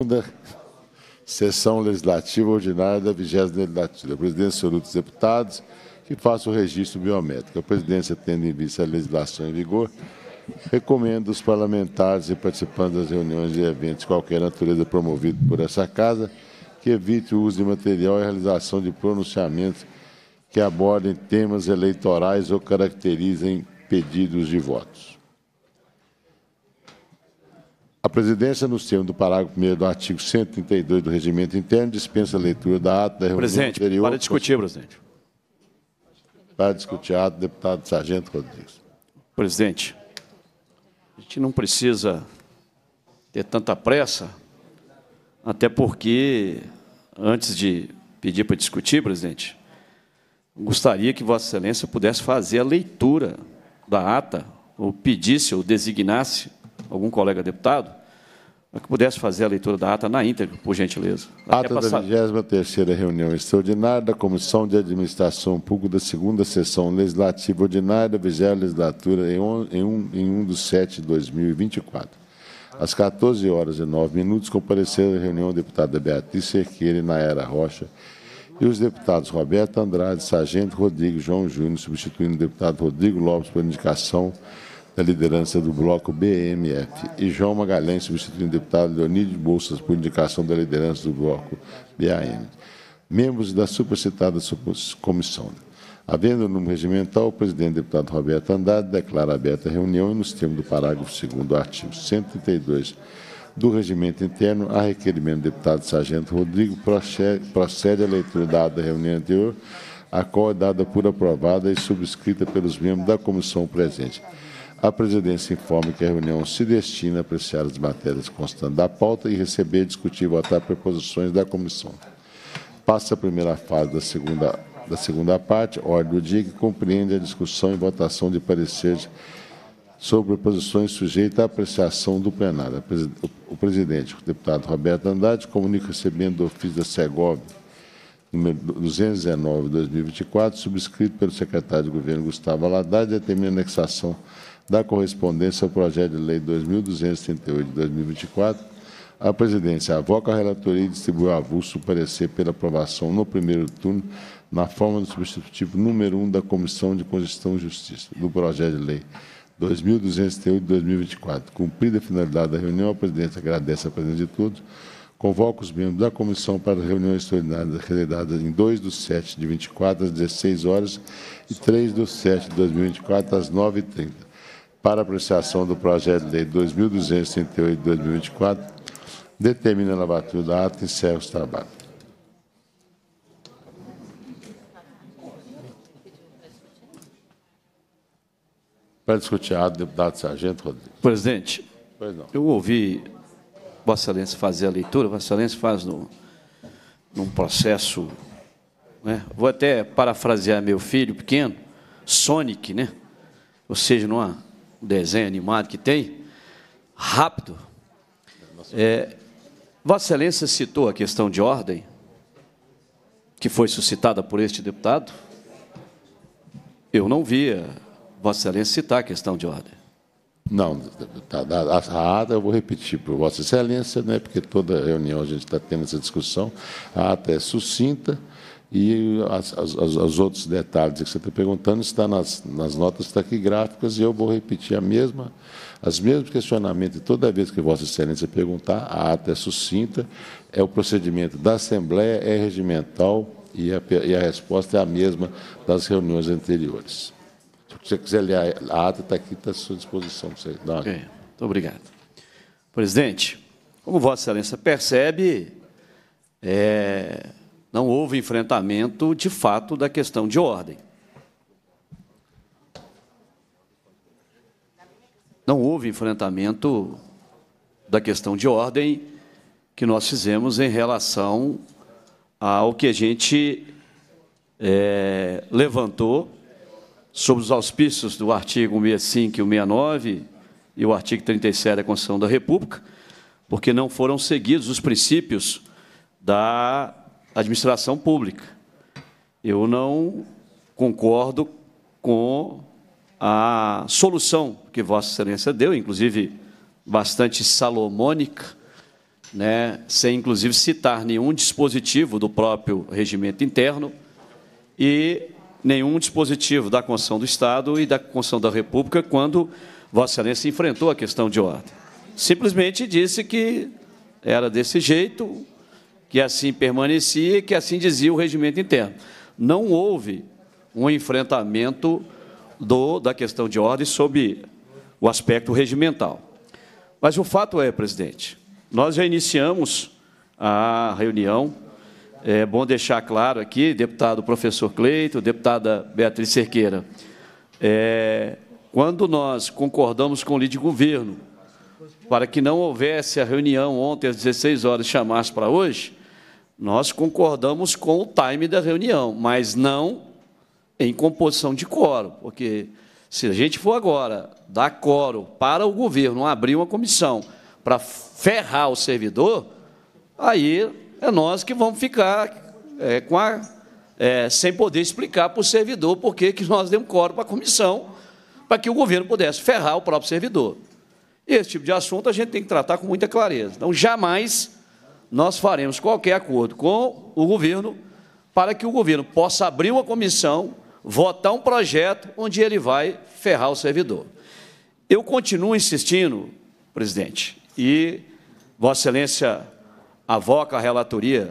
segunda sessão legislativa ordinária da 20ª legislatura. A presidência solicita dos deputados que faça o registro biométrico. A presidência, tendo em vista a legislação em vigor, recomenda aos parlamentares e participantes das reuniões e eventos de qualquer natureza promovidos por essa Casa que evite o uso de material e a realização de pronunciamentos que abordem temas eleitorais ou caracterizem pedidos de votos. A presidência, nos termos do parágrafo 1º do artigo 132 do Regimento Interno, dispensa a leitura da ata da reunião presidente, anterior. Para discutir, presidente. Para discutir a ata, deputado Sargento Rodrigues. Presidente, a gente não precisa ter tanta pressa, até porque, antes de pedir para discutir, presidente, gostaria que Vossa Excelência pudesse fazer a leitura da ata, ou pedisse ou designasse algum colega deputado, para que pudesse fazer a leitura da ata na íntegra, por gentileza. Ata da 23ª reunião extraordinária da Comissão de Administração Pública da 2ª Sessão Legislativa Ordinária da 20ª Legislatura em 1 de 7 de 2024. Às 14h09, compareceram à reunião a deputada Beatriz Cerqueira e Nayara Rocha e os deputados Roberto Andrade, Sargento Rodrigues, João Júnior, substituindo o deputado Rodrigo Lopes por indicação da liderança do bloco BMF, e João Magalhães, substituindo o deputado Leonídio Bolsas por indicação da liderança do bloco BAM. Membros da supracitada comissão. Havendo o número regimental, o presidente deputado Roberto Andrade declara aberta a reunião e, nos termos do parágrafo 2º do artigo 132 do Regimento Interno, a requerimento do deputado Sargento Rodrigo, procede a leitura da ata da reunião anterior, a qual é dada por aprovada e subscrita pelos membros da comissão presente. A presidência informa que a reunião se destina a apreciar as matérias constantes da pauta e receber, discutir e votar proposições da comissão. Passa a primeira fase da segunda parte, ordem do dia, que compreende a discussão e votação de pareceres sobre proposições sujeitas à apreciação do plenário. O presidente, o deputado Roberto Andrade, comunica recebendo do ofício da Segov, número 219 de 2024, subscrito pelo secretário de Governo Gustavo Haddad, determina a anexação da correspondência ao projeto de lei 2.238 de 2024. A presidência avoca a relatoria e distribui avulso o parecer pela aprovação no primeiro turno, na forma do substitutivo número 1 da Comissão de Constituição e Justiça, do projeto de lei 2.238 de 2024. Cumprida a finalidade da reunião, a presidência agradece a presença de todos, convoca os membros da comissão para a reunião extraordinária realizada em 2 de 7 de 24, às 16 horas, e 3 de 7 de 2024, às 9h30. Para apreciação do projeto de lei 2.238 de 2024, determina a lavatura da ata e encerra os trabalhos. Para discutir a ata, deputado Sargento Rodrigues. Presidente, Pois não. eu ouvi Vossa Excelência fazer a leitura, Vossa Excelência faz num processo, né? Vou até parafrasear meu filho pequeno, Sonic, né? Ou seja, num desenho animado que tem, rápido. Vossa Excelência citou a questão de ordem, que foi suscitada por este deputado. Eu não via Vossa Excelência citar a questão de ordem. Não, a ata eu vou repetir para Vossa Excelência, né, porque toda reunião a gente está tendo essa discussão. A ata é sucinta e os outros detalhes que você está perguntando estão nas notas taquigráficas, e eu vou repetir os mesmos questionamentos. E toda vez que Vossa Excelência perguntar, a ata é sucinta, é o procedimento da Assembleia, é regimental, e a resposta é a mesma das reuniões anteriores. Se você quiser ler a ata, está aqui, está à sua disposição. Ok, muito obrigado. Presidente, como Vossa Excelência percebe, não houve enfrentamento, de fato, da questão de ordem. Não houve enfrentamento da questão de ordem que nós fizemos em relação ao que a gente levantou sob os auspícios do artigo 165 e 169 e o artigo 37 da Constituição da República, porque não foram seguidos os princípios da administração pública. Eu não concordo com a solução que Vossa Excelência deu, inclusive bastante salomônica, né, sem, inclusive, citar nenhum dispositivo do próprio regimento interno e nenhum dispositivo da Constituição do Estado e da Constituição da República quando Vossa Excelência enfrentou a questão de ordem. Simplesmente disse que era desse jeito, que assim permanecia, que assim dizia o regimento interno. Não houve um enfrentamento da questão de ordem sob o aspecto regimental. Mas o fato é, presidente, nós já iniciamos a reunião. É bom deixar claro aqui, deputado professor Cleito, deputada Beatriz Cerqueira, quando nós concordamos com o líder de governo para que não houvesse a reunião ontem às 16 horas, chamasse para hoje, nós concordamos com o time da reunião, mas não em composição de quórum, porque se a gente for agora dar quórum para o governo abrir uma comissão para ferrar o servidor, aí é nós que vamos ficar sem poder explicar para o servidor por que nós demos quórum para a comissão, para que o governo pudesse ferrar o próprio servidor. E esse tipo de assunto a gente tem que tratar com muita clareza. Então, jamais nós faremos qualquer acordo com o governo para que o governo possa abrir uma comissão, votar um projeto onde ele vai ferrar o servidor. Eu continuo insistindo, presidente, e Vossa Excelência avoca a relatoria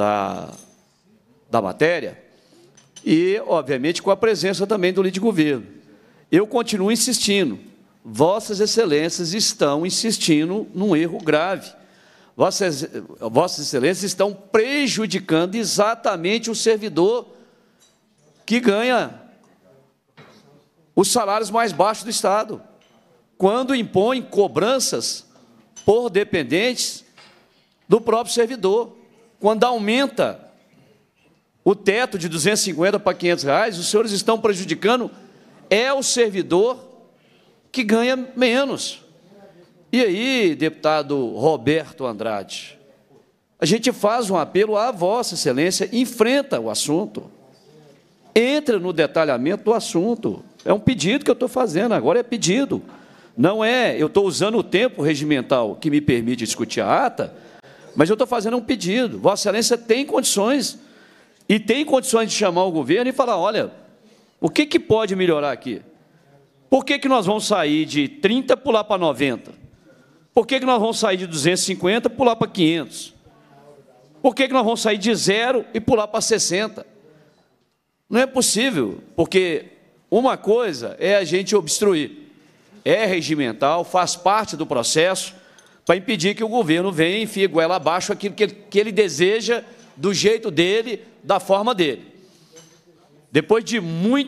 da matéria e, obviamente, com a presença também do líder de governo. Eu continuo insistindo. Vossas Excelências estão insistindo num erro grave. Vossas Excelências estão prejudicando exatamente o servidor que ganha os salários mais baixos do Estado, quando impõem cobranças por dependentes do próprio servidor. Quando aumenta o teto de 250 para 500 reais, os senhores estão prejudicando o servidor que ganha menos. E aí, deputado Roberto Andrade, a gente faz um apelo à Vossa Excelência, enfrenta o assunto, entra no detalhamento do assunto. É um pedido que eu estou fazendo, agora é pedido. Não é, eu estou usando o tempo regimental que me permite discutir a ata, mas eu estou fazendo um pedido. Vossa Excelência tem condições, e tem condições de chamar o governo e falar, olha, o que pode melhorar aqui? Por que nós vamos sair de 30 e pular para 90? Por que nós vamos sair de 250 e pular para 500? Por que nós vamos sair de 0 e pular para 60? Não é possível, porque uma coisa é a gente obstruir, é regimental, faz parte do processo, para impedir que o governo venha e enfie goela abaixo aquilo que ele deseja, do jeito dele, da forma dele. Depois de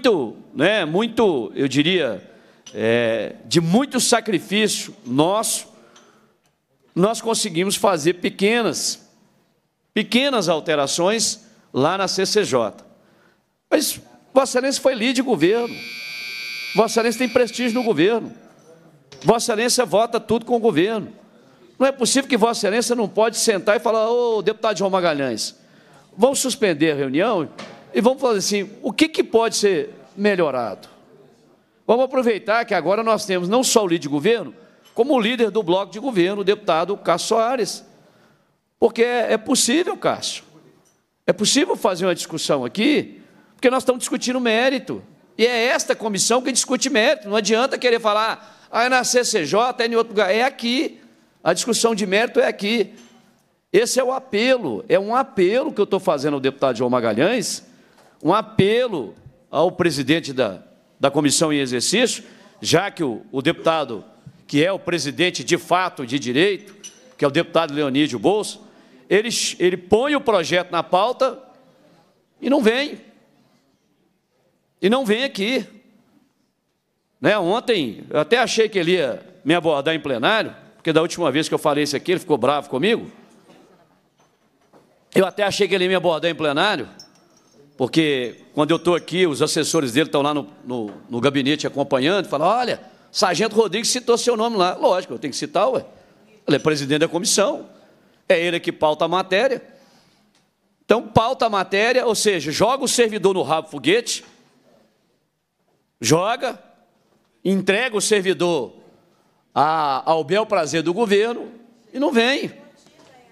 eu diria, de muito sacrifício nosso, nós conseguimos fazer pequenas alterações lá na CCJ. Mas Vossa Excelência foi líder de governo, Vossa Excelência tem prestígio no governo, Vossa Excelência vota tudo com o governo. Não é possível que Vossa Excelência não pode sentar e falar, ô, deputado João Magalhães, vamos suspender a reunião e vamos falar assim, o que pode ser melhorado? Vamos aproveitar que agora nós temos não só o líder de governo, como o líder do bloco de governo, o deputado Cássio Soares. Porque é possível, Cássio, é possível fazer uma discussão aqui, porque nós estamos discutindo mérito. E é esta comissão que discute mérito. Não adianta querer falar, é na CCJ, é em outro lugar. É aqui. A discussão de mérito é aqui. Esse é o apelo. É um apelo que eu estou fazendo ao deputado João Magalhães, um apelo ao presidente da comissão em exercício, já que o deputado, que é o presidente de fato de direito, que é o deputado Leonídio Bolso, ele põe o projeto na pauta e não vem. E não vem aqui. Né? Ontem, eu até achei que ele ia me abordar em plenário, porque da última vez que eu falei isso aqui, ele ficou bravo comigo. Eu até achei que ele ia me abordar em plenário, porque quando eu estou aqui, os assessores dele estão lá no gabinete acompanhando, falam, olha, Sargento Rodrigues citou seu nome lá. Lógico, eu tenho que citar, ué. Ele é presidente da comissão, é ele que pauta a matéria. Então, pauta a matéria, ou seja, joga o servidor no rabo foguete, joga, entrega o servidor ao bel prazer do governo e não vem.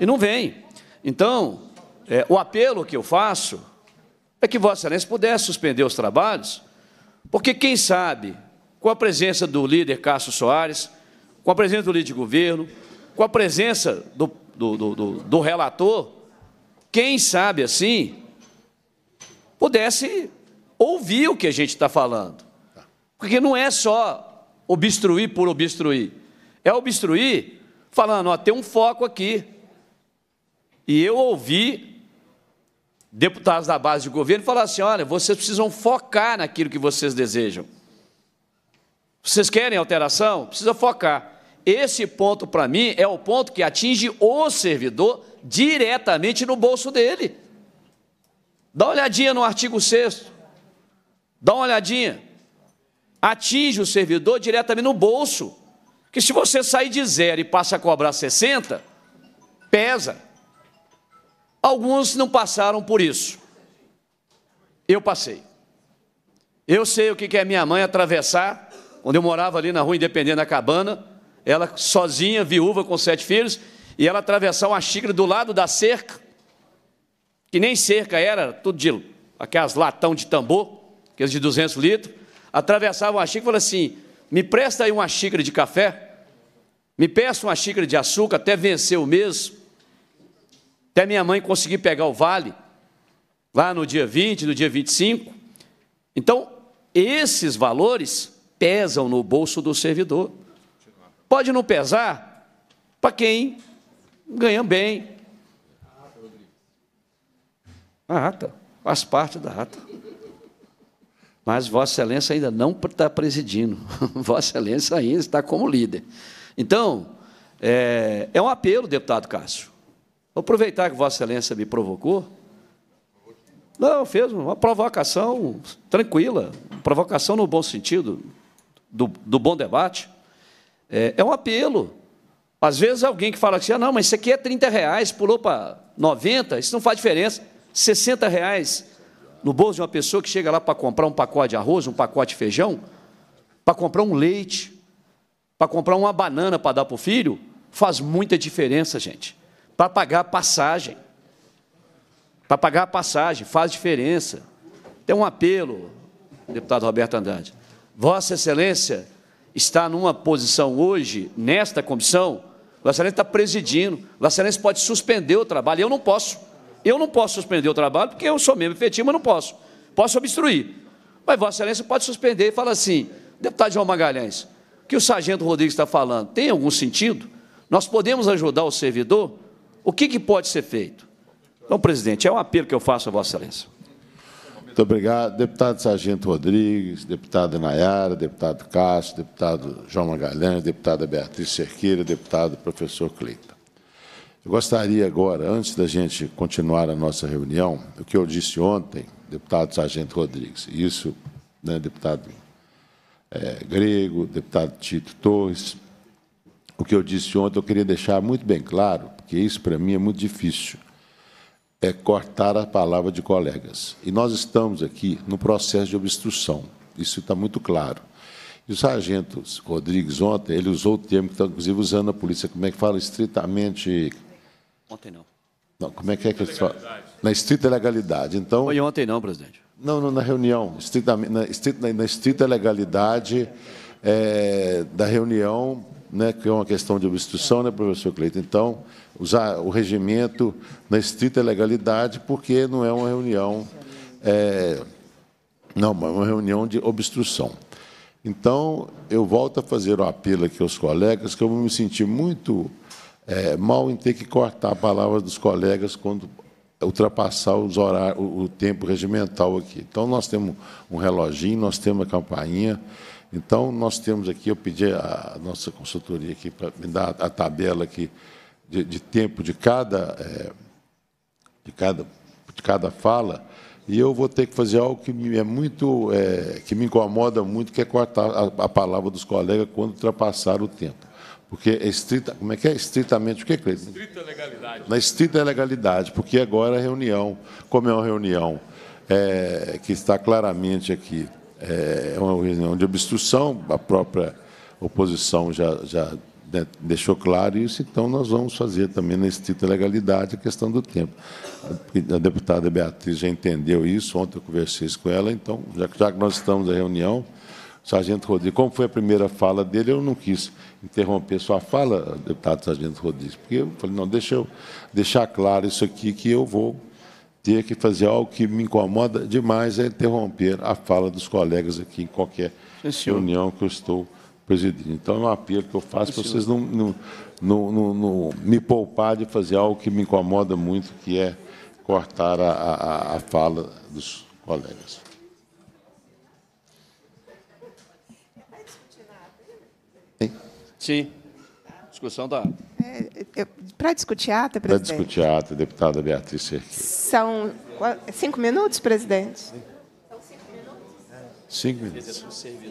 E não vem. Então, o apelo que eu faço é que Vossa Excelência pudesse suspender os trabalhos, porque, quem sabe, com a presença do líder Cássio Soares, com a presença do líder de governo, com a presença do relator, quem sabe, assim, pudesse ouvir o que a gente está falando. Porque não é só obstruir por obstruir, é obstruir falando, ó, tem um foco aqui. E eu ouvi deputados da base de governo falar assim, olha, vocês precisam focar naquilo que vocês desejam. Vocês querem alteração? Precisa focar. Esse ponto, para mim, é o ponto que atinge o servidor diretamente no bolso dele. Dá uma olhadinha no artigo 6º. Dá uma olhadinha. Atinge o servidor diretamente no bolso. Que se você sair de 0 e passa a cobrar 60, pesa. Alguns não passaram por isso. Eu passei. Eu sei o que é minha mãe atravessar, quando eu morava ali na rua Independente da Cabana, ela sozinha, viúva, com 7 filhos, e ela atravessar uma xícara do lado da cerca, que nem cerca era, tudo de aquelas latão de tambor, aqueles de 200 litros, atravessava uma xícara e falava assim, me presta aí uma xícara de café, me peça uma xícara de açúcar até vencer o mês, até minha mãe conseguir pegar o vale, lá no dia 20, no dia 25. Então, esses valores pesam no bolso do servidor. Pode não pesar para quem ganha bem. A ata, faz parte da ata. Mas Vossa Excelência ainda não está presidindo. Vossa Excelência ainda está como líder. Então, é um apelo, deputado Cássio. Vou aproveitar que Vossa Excelência me provocou. Não, fez uma provocação tranquila, provocação no bom sentido, do bom debate. É um apelo. Às vezes alguém que fala assim, não, mas isso aqui é R$30, pulou para 90, isso não faz diferença. R$60 no bolso de uma pessoa que chega lá para comprar um pacote de arroz, um pacote de feijão, para comprar um leite, para comprar uma banana para dar para o filho, faz muita diferença, gente. Para pagar a passagem. Para pagar a passagem, faz diferença. Tem um apelo, deputado Roberto Andrade. Vossa Excelência está numa posição hoje, nesta comissão, Vossa Excelência está presidindo, Vossa Excelência pode suspender o trabalho, eu não posso. Eu não posso suspender o trabalho, porque eu sou membro efetivo, mas não posso. Posso obstruir. Mas Vossa Excelência pode suspender e falar assim, deputado João Magalhães, o que o sargento Rodrigues está falando, tem algum sentido? Nós podemos ajudar o servidor? O que pode ser feito? Então, presidente, é um apelo que eu faço a Vossa Excelência. Muito obrigado. Deputado Sargento Rodrigues, deputada Nayara, deputado Cássio, deputado João Magalhães, deputada Beatriz Cerqueira, deputado professor Cleiton. Eu gostaria agora, antes da gente continuar a nossa reunião, o que eu disse ontem, deputado Sargento Rodrigues, isso, né, deputado Grego, deputado Tito Torres, o que eu disse ontem, eu queria deixar muito bem claro, porque isso, para mim, é muito difícil, é cortar a palavra de colegas. E nós estamos aqui no processo de obstrução, isso está muito claro. E o sargento Rodrigues, ontem, ele usou o termo que está, inclusive, usando a polícia, como é que fala? Estritamente... Ontem não. Não, como é que eles falam? Na estrita legalidade. Então, foi ontem não, presidente. Não, na reunião, na estrita legalidade da reunião, né, que é uma questão de obstrução, né, professor Cleiton? Então, usar o regimento na estrita legalidade, porque não é uma reunião, não, é uma reunião de obstrução. Então, eu volto a fazer o apelo aqui aos colegas, que eu vou me sentir muito mal em ter que cortar a palavra dos colegas quando ultrapassar os horários, o tempo regimental aqui. Então, nós temos um reloginho, nós temos a campainha. Então, nós temos aqui, eu pedi à nossa consultoria aqui para me dar a tabela aqui de tempo de cada fala, e eu vou ter que fazer algo que que me incomoda muito, que é cortar a palavra dos colegas quando ultrapassar o tempo. Porque é estrita, como é que é? Estritamente o que, Cleiton? Estrita legalidade. Na estrita legalidade, porque agora a reunião, como é uma reunião que está claramente aqui, é uma reunião de obstrução, a própria oposição já deixou claro isso, então nós vamos fazer também, na estrita legalidade, a questão do tempo. A deputada Beatriz já entendeu isso, ontem eu conversei isso com ela, então, já que nós estamos na reunião, o sargento Rodrigues, como foi a primeira fala dele, eu não quis interromper sua fala, deputado sargento Rodrigues, porque eu falei, não, deixa eu deixar claro isso aqui, que eu vou ter que fazer algo que me incomoda demais, é interromper a fala dos colegas aqui em qualquer reunião que eu estou presidindo. Então, é um apelo que eu faço para vocês não me poupar de fazer algo que me incomoda muito, que é cortar a fala dos colegas. Sim. Discussão da... Para discutir a ata, presidente? Para discutir a ata, deputada Beatriz Cerqueira. São 5 minutos, presidente? São 5 minutos.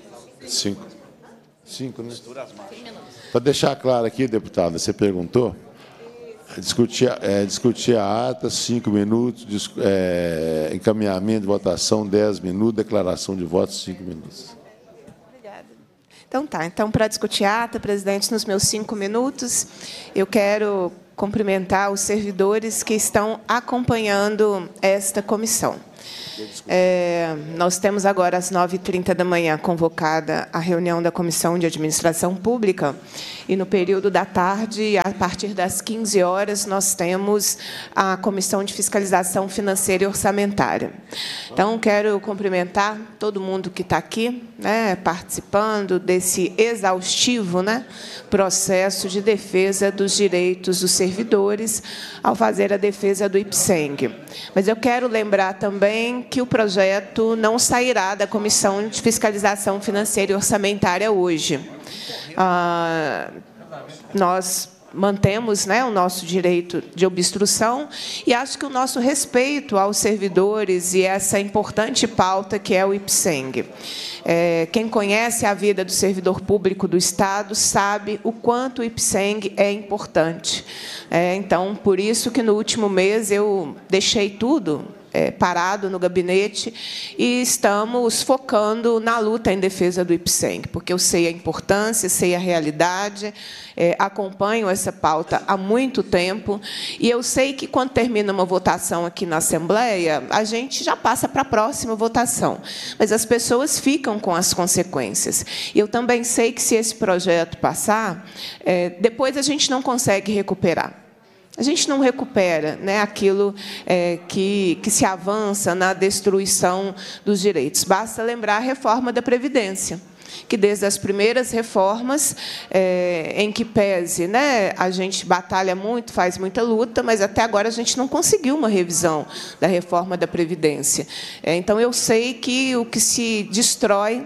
5, né? Para deixar claro aqui, deputada, você perguntou? Discutir a ata, 5 minutos, encaminhamento de votação, 10 minutos, declaração de votos, 5 minutos. Obrigada. Então, tá. Então, para discutir a ata, presidente, nos meus 5 minutos, eu quero cumprimentar os servidores que estão acompanhando esta comissão. Nós temos agora, às 9h30 da manhã, convocada a reunião da Comissão de Administração Pública, e, no período da tarde, a partir das 15 horas, nós temos a Comissão de Fiscalização Financeira e Orçamentária. Então, quero cumprimentar todo mundo que está aqui, né, participando desse exaustivo, né, processo de defesa dos direitos dos servidores ao fazer a defesa do IPSENG. Mas eu quero lembrar também que o projeto não sairá da Comissão de Fiscalização Financeira e Orçamentária hoje. Nós mantemos, né, o nosso direito de obstrução e acho que o nosso respeito aos servidores e essa importante pauta que é o IPSENG. Quem conhece a vida do servidor público do Estado sabe o quanto o IPSENG é importante. Então, por isso que no último mês eu deixei tudo parado no gabinete e estamos focando na luta em defesa do IPSENG, porque eu sei a importância, sei a realidade, acompanho essa pauta há muito tempo e eu sei que, quando termina uma votação aqui na Assembleia, a gente já passa para a próxima votação, mas as pessoas ficam com as consequências. E eu também sei que, se esse projeto passar, depois a gente não consegue recuperar. A gente não recupera, né, aquilo que se avança na destruição dos direitos. Basta lembrar a reforma da Previdência, que, desde as primeiras reformas, em que pese, né, a gente batalha muito, faz muita luta, mas até agora a gente não conseguiu uma revisão da reforma da Previdência. Então, eu sei que o que se destrói,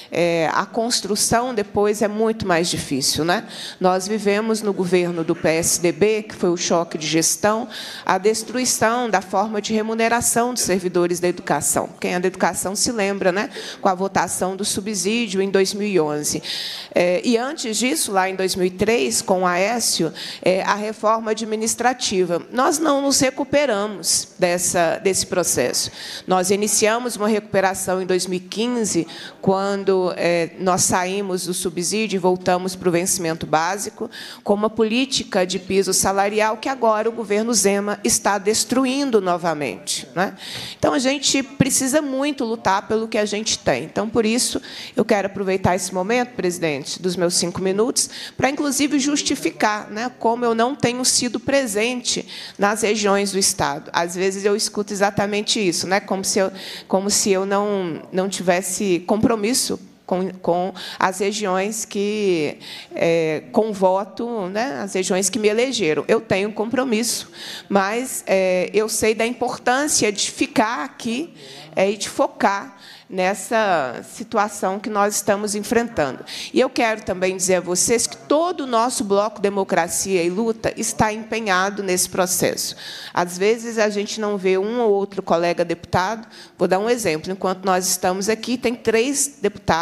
a construção depois é muito mais difícil, né? Nós vivemos no governo do PSDB, que foi o choque de gestão, a destruição da forma de remuneração dos servidores da educação. Quem é da educação se lembra, né? Com a votação do subsídio em 2011. E, antes disso, lá em 2003, com o Aécio, a reforma administrativa. Nós não nos recuperamos desse processo. Nós iniciamos uma recuperação em 2015, quando nós saímos do subsídio e voltamos para o vencimento básico, com uma política de piso salarial que agora o governo Zema está destruindo novamente, né? Então, a gente precisa muito lutar pelo que a gente tem. Então, por isso, eu quero aproveitar esse momento, presidente, dos meus 5 minutos, para, inclusive, justificar, né, como eu não tenho sido presente nas regiões do Estado. Às vezes, eu escuto exatamente isso, né, como se eu não tivesse compromisso com as regiões que, com voto, né, as regiões que me elegeram. Eu tenho compromisso, mas eu sei da importância de ficar aqui e de focar nessa situação que nós estamos enfrentando. E eu quero também dizer a vocês que todo o nosso Bloco Democracia e Luta está empenhado nesse processo. Às vezes, a gente não vê um ou outro colega deputado. Vou dar um exemplo. Enquanto nós estamos aqui, tem 3 deputados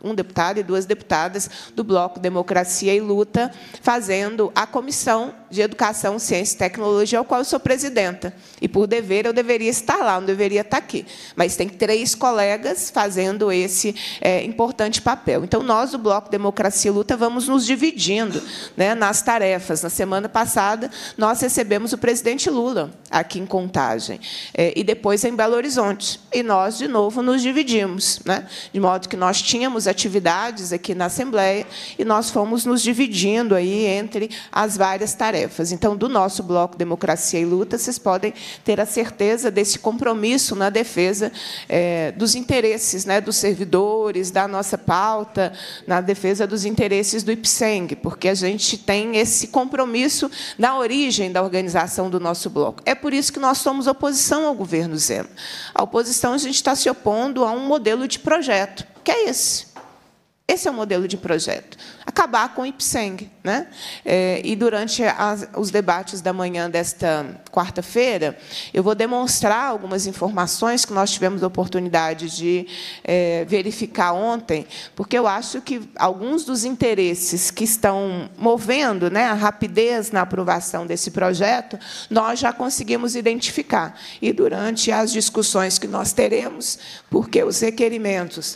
um deputado e 2 deputadas do Bloco Democracia e Luta, fazendo a Comissão de Educação, Ciência e Tecnologia, ao qual eu sou presidenta. E, por dever, eu deveria estar lá, não deveria estar aqui. Mas tem 3 colegas fazendo esse importante papel. Então, nós, do Bloco Democracia e Luta, vamos nos dividindo, né, nas tarefas. Na semana passada, nós recebemos o presidente Lula aqui em Contagem, e depois em Belo Horizonte. E nós, de novo, nos dividimos, né? De modo que nós tínhamos atividades aqui na Assembleia e nós fomos nos dividindo aí entre as várias tarefas. Então, do nosso Bloco Democracia e Luta, vocês podem ter a certeza desse compromisso na defesa dos interesses, né, dos servidores, da nossa pauta, na defesa dos interesses do IPSENG, porque a gente tem esse compromisso na origem da organização do nosso bloco. É por isso que nós somos oposição ao governo Zema. A oposição, a gente está se opondo a um modelo de projeto, que é esse. Esse é o modelo de projeto. Acabar com o IPSENG, né? E, durante os debates da manhã desta quarta-feira, eu vou demonstrar algumas informações que nós tivemos a oportunidade de verificar ontem, porque eu acho que alguns dos interesses que estão movendo, né, a rapidez na aprovação desse projeto, nós já conseguimos identificar. E, durante as discussões que nós teremos, porque os requerimentos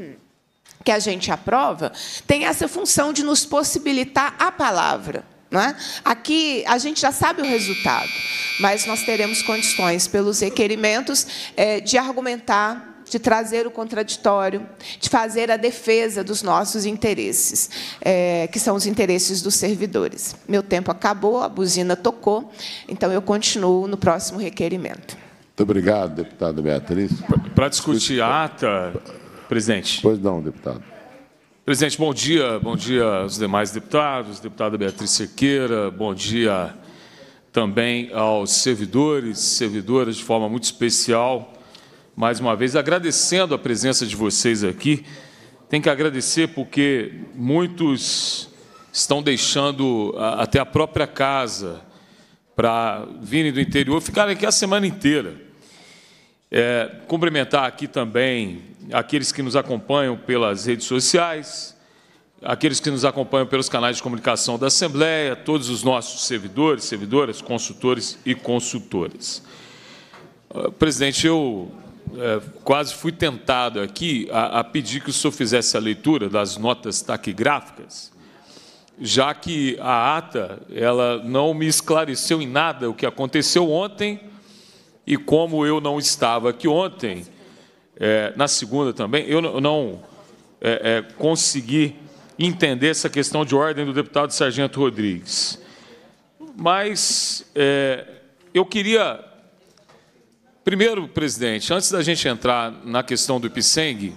que a gente aprova, tem essa função de nos possibilitar a palavra. Não é? Aqui, a gente já sabe o resultado, mas nós teremos condições, pelos requerimentos, de argumentar, de trazer o contraditório, de fazer a defesa dos nossos interesses, que são os interesses dos servidores. Meu tempo acabou, a buzina tocou, então eu continuo no próximo requerimento. Muito obrigado, deputada Beatriz. Para discutir a ata, presidente. Pois não, deputado. Presidente, bom dia aos demais deputados, deputada Beatriz Cerqueira, bom dia também aos servidores, servidoras, de forma muito especial. Mais uma vez, agradecendo a presença de vocês aqui. Tem que agradecer porque muitos estão deixando até a própria casa para virem do interior, ficarem aqui a semana inteira. Cumprimentar aqui também aqueles que nos acompanham pelas redes sociais, aqueles que nos acompanham pelos canais de comunicação da Assembleia, todos os nossos servidores, servidoras, consultores e consultoras. Presidente, eu quase fui tentado aqui a pedir que o senhor fizesse a leitura das notas taquigráficas, já que a ata ela não me esclareceu em nada o que aconteceu ontem. E como eu não estava aqui ontem, na segunda também, eu não consegui entender essa questão de ordem do deputado Sargento Rodrigues. Mas eu queria, primeiro, presidente, antes da gente entrar na questão do IPSENG,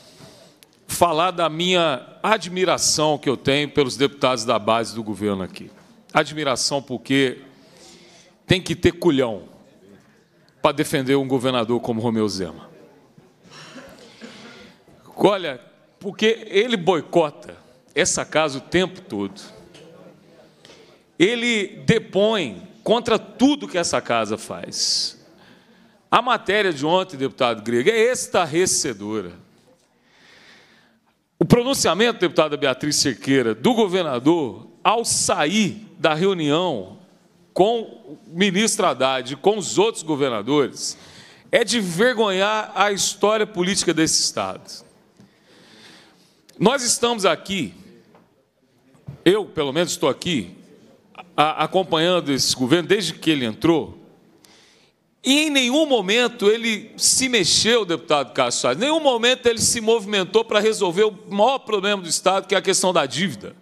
falar da minha admiração que eu tenho pelos deputados da base do governo aqui. Admiração porque tem que ter culhão para defender um governador como Romeu Zema. Olha, porque ele boicota essa casa o tempo todo. Ele depõe contra tudo que essa casa faz. A matéria de ontem, deputado Grego, é estarrecedora. O pronunciamento, deputada Beatriz Cerqueira, do governador, ao sair da reunião com o ministro Haddad e com os outros governadores, é de vergonhar a história política desse Estado. Nós estamos aqui, eu, pelo menos, estou aqui, acompanhando esse governo desde que ele entrou, e em nenhum momento ele se mexeu, deputado Cássio Salles, em nenhum momento ele se movimentou para resolver o maior problema do Estado, que é a questão da dívida.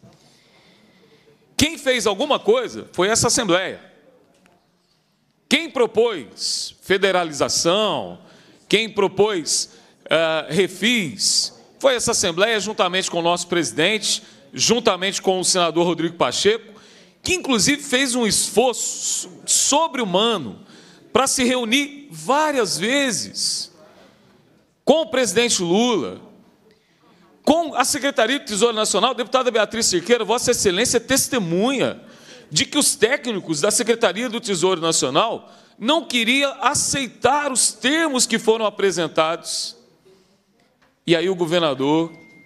Quem fez alguma coisa foi essa Assembleia. Quem propôs federalização, quem propôs refis, foi essa Assembleia, juntamente com o nosso presidente, juntamente com o senador Rodrigo Pacheco, que inclusive fez um esforço sobre-humano para se reunir várias vezes com o presidente Lula, com a Secretaria do Tesouro Nacional. Deputada Beatriz Cerqueira, Vossa Excelência é testemunha de que os técnicos da Secretaria do Tesouro Nacional não queriam aceitar os termos que foram apresentados. E aí o governador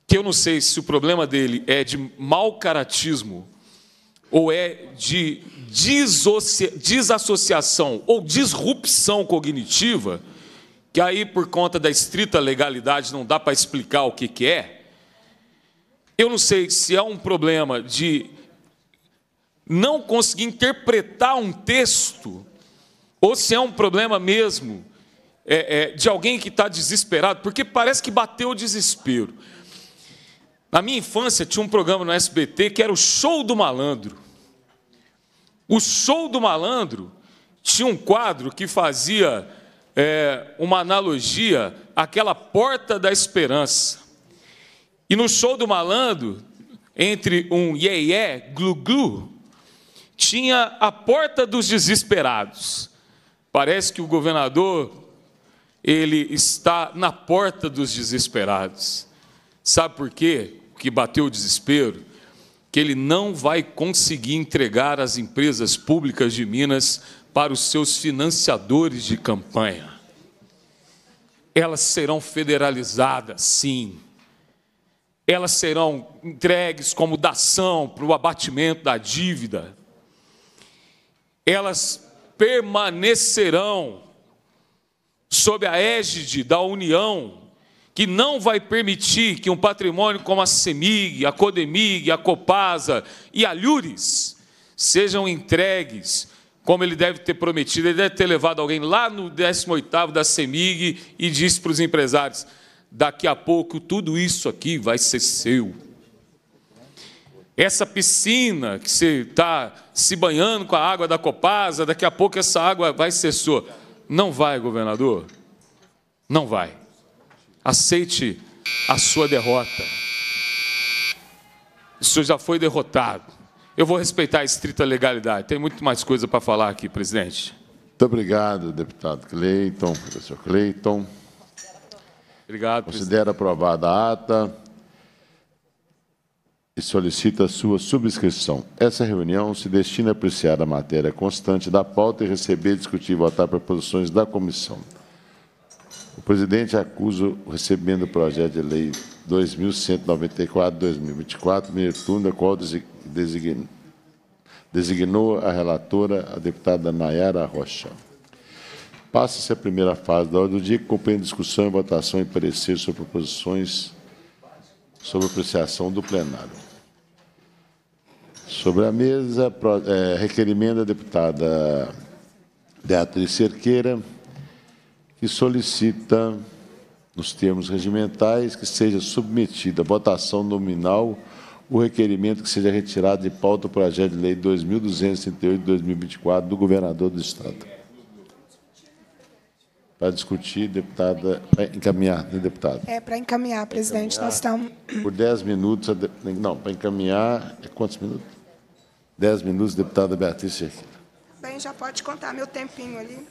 que eu não sei se o problema dele é de mau caratismo ou é de desassociação ou disrupção cognitiva, que aí, por conta da estrita legalidade, não dá para explicar o que é. Eu não sei se é um problema de não conseguir interpretar um texto, ou se é um problema mesmo de alguém que está desesperado, porque parece que bateu o desespero. Na minha infância, tinha um programa no SBT que era o Show do Malandro. O Show do Malandro tinha um quadro que fazia uma analogia àquela porta da esperança. E no Show do Malandro, entre um iê-iê, glu-glu, tinha a porta dos desesperados. Parece que o governador, ele está na porta dos desesperados. Sabe por quê? Que bateu o desespero? Que ele não vai conseguir entregar as empresas públicas de Minas para os seus financiadores de campanha. Elas serão federalizadas, sim. Elas serão entregues como dação para o abatimento da dívida. Elas permanecerão sob a égide da União, que não vai permitir que um patrimônio como a CEMIG, a CODEMIG, a Copasa e a Lures sejam entregues como ele deve ter prometido. Ele deve ter levado alguém lá no 18º da CEMIG e disse para os empresários: daqui a pouco tudo isso aqui vai ser seu. Essa piscina que você está se banhando com a água da Copasa, daqui a pouco essa água vai ser sua. Não vai, governador. Não vai. Aceite a sua derrota. O senhor já foi derrotado. Eu vou respeitar a estrita legalidade. Tem muito mais coisa para falar aqui, presidente. Muito obrigado, deputado Cleiton, professor Cleiton. Obrigado, Considera aprovada a ata e solicita a sua subscrição. Essa reunião se destina a apreciar a matéria constante da pauta e receber, discutir e votar proposições da comissão. O presidente acusa o recebimento do projeto de lei 2194/2024, primeiro turno, da qual designou a relatora, a deputada Nayara Rocha. Passa-se a primeira fase da ordem do dia, que compreende discussão, votação e parecer sobre proposições sobre apreciação do plenário. Sobre a mesa, requerimento da deputada Beatriz Cerqueira, que solicita, nos termos regimentais, que seja submetida à votação nominal o requerimento que seja retirado de pauta o projeto de lei 2238 de 2024 do governador do Estado. Para discutir, deputada, para encaminhar, né, deputada? Para encaminhar, presidente, nós estamos... Por 10 minutos, não, para encaminhar, quantos minutos? 10 minutos, deputada Beatriz Cerqueira. Bem, já pode contar meu tempinho ali.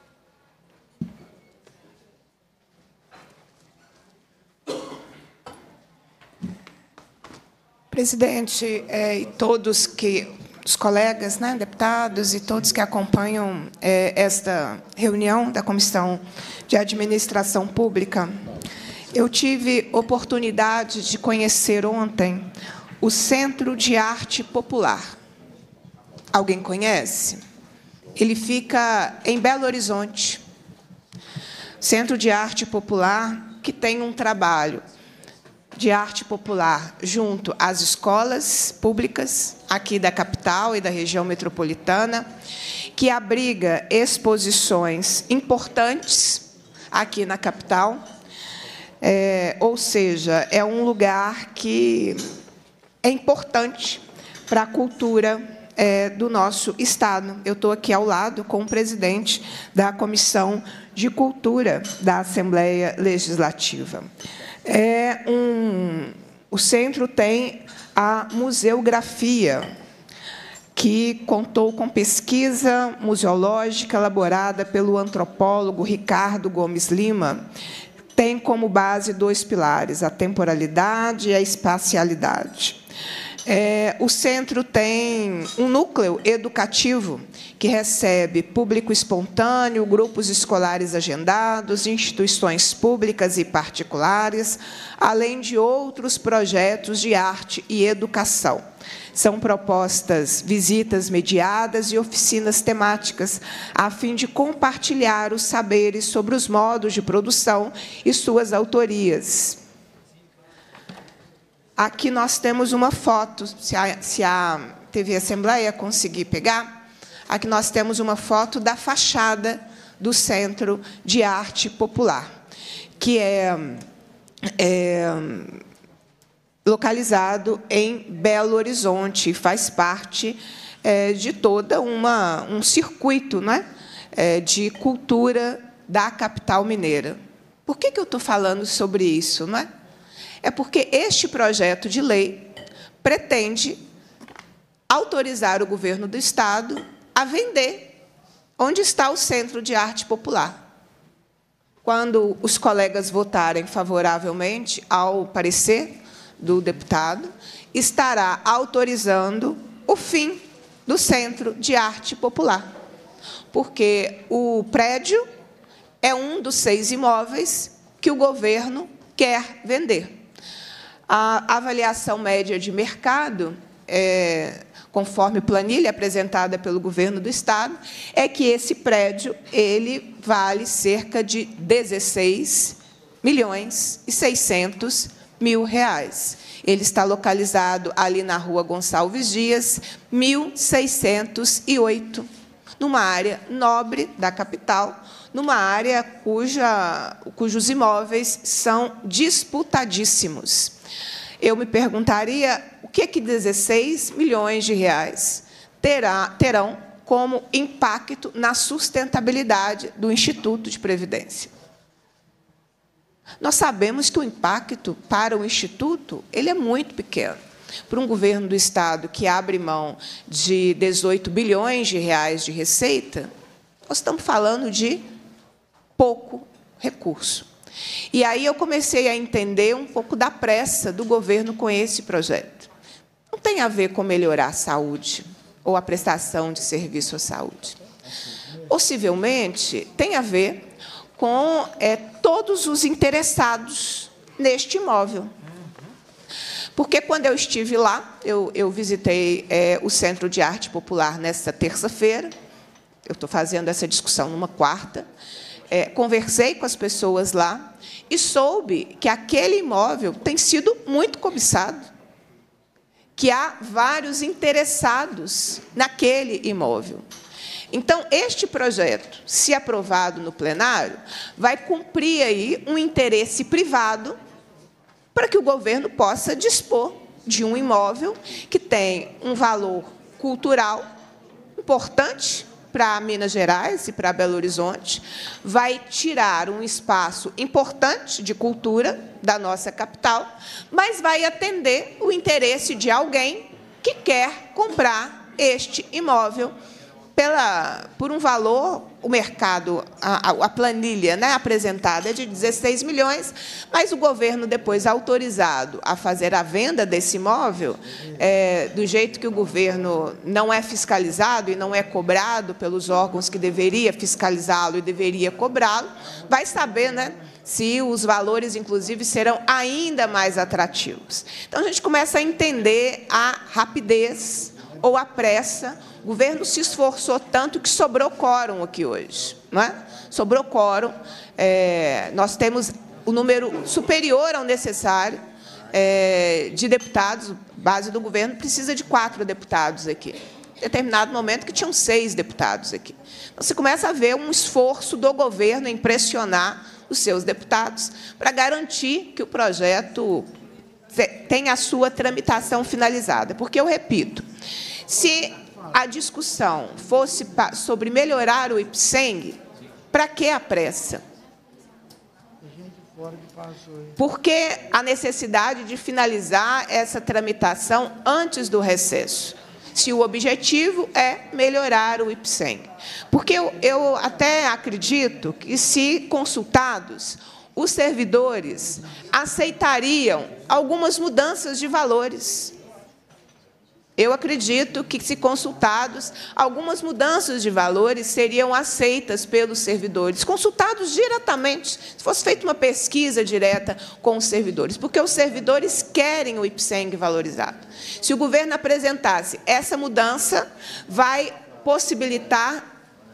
Presidente, e todos os colegas, né, deputados e todos que acompanham esta reunião da Comissão de Administração Pública, eu tive oportunidade de conhecer ontem o Centro de Arte Popular. Alguém conhece? Ele fica em Belo Horizonte. Centro de Arte Popular, que tem um trabalho de arte popular junto às escolas públicas aqui da capital e da região metropolitana, que abriga exposições importantes aqui na capital, ou seja, é um lugar que é importante para a cultura do nosso Estado. Eu estou aqui ao lado com o presidente da Comissão de Cultura da Assembleia Legislativa. O centro tem a museografia, que contou com pesquisa museológica elaborada pelo antropólogo Ricardo Gomes Lima. Tem como base 2 pilares, a temporalidade e a espacialidade. O centro tem um núcleo educativo que recebe público espontâneo, grupos escolares agendados, instituições públicas e particulares, além de outros projetos de arte e educação. São propostas visitas mediadas e oficinas temáticas, a fim de compartilhar os saberes sobre os modos de produção e suas autorias. Aqui nós temos uma foto, se a TV Assembleia conseguir pegar, aqui nós temos uma foto da fachada do Centro de Arte Popular, que é localizado em Belo Horizonte, e faz parte de toda um circuito, né, de cultura da capital mineira. Por que eu estou falando sobre isso, não é? É porque este projeto de lei pretende autorizar o governo do Estado a vender onde está o Centro de Arte Popular. Quando os colegas votarem favoravelmente ao parecer do deputado, estará autorizando o fim do Centro de Arte Popular, porque o prédio é um dos 6 imóveis que o governo quer vender. A avaliação média de mercado, conforme planilha apresentada pelo governo do Estado, é que esse prédio ele vale cerca de R$16.600.000. Ele está localizado ali na Rua Gonçalves Dias, 1608, numa área nobre da capital, numa área cujos imóveis são disputadíssimos. Eu me perguntaria o que 16 milhões de reais terão como impacto na sustentabilidade do Instituto de Previdência. Nós sabemos que o impacto para o Instituto ele é muito pequeno. Para um governo do Estado que abre mão de 18 bilhões de reais de receita, nós estamos falando de pouco recurso. E aí eu comecei a entender um pouco da pressa do governo com esse projeto. Não tem a ver com melhorar a saúde ou a prestação de serviço à saúde. Possivelmente, tem a ver com todos os interessados neste imóvel. Porque, quando eu estive lá, eu visitei o Centro de Arte Popular nesta terça-feira, eu estou fazendo essa discussão numa quarta, conversei com as pessoas lá e soube que aquele imóvel tem sido muito cobiçado, que há vários interessados naquele imóvel. Então, este projeto, se aprovado no plenário, vai cumprir aí um interesse privado para que o governo possa dispor de um imóvel que tem um valor cultural importante para Minas Gerais e para Belo Horizonte, vai tirar um espaço importante de cultura da nossa capital, mas vai atender o interesse de alguém que quer comprar este imóvel por um valor, o mercado, a planilha, né, apresentada é de 16 milhões, mas o governo, depois autorizado a fazer a venda desse imóvel, do jeito que o governo não é fiscalizado e não é cobrado pelos órgãos que deveria fiscalizá-lo e deveria cobrá-lo, vai saber, né, se os valores, inclusive, serão ainda mais atrativos. Então, a gente começa a entender a rapidez ou a pressa. O governo se esforçou tanto que sobrou quórum aqui hoje, não é? Sobrou quórum. Nós temos o número superior ao necessário de deputados. Base do governo precisa de 4 deputados aqui. Em determinado momento que tinham 6 deputados aqui. Então, você começa a ver um esforço do governo em pressionar os seus deputados para garantir que o projeto tenha a sua tramitação finalizada. Porque, eu repito, se a discussão fosse sobre melhorar o IPSENG, para que a pressa? Por que a necessidade de finalizar essa tramitação antes do recesso, se o objetivo é melhorar o IPSENG? Porque eu até acredito que, se consultados, os servidores aceitariam algumas mudanças de valores. Eu acredito que, se consultados, algumas mudanças de valores seriam aceitas pelos servidores, consultados diretamente, se fosse feita uma pesquisa direta com os servidores, porque os servidores querem o IPSENG valorizado. Se o governo apresentasse essa mudança, vai possibilitar,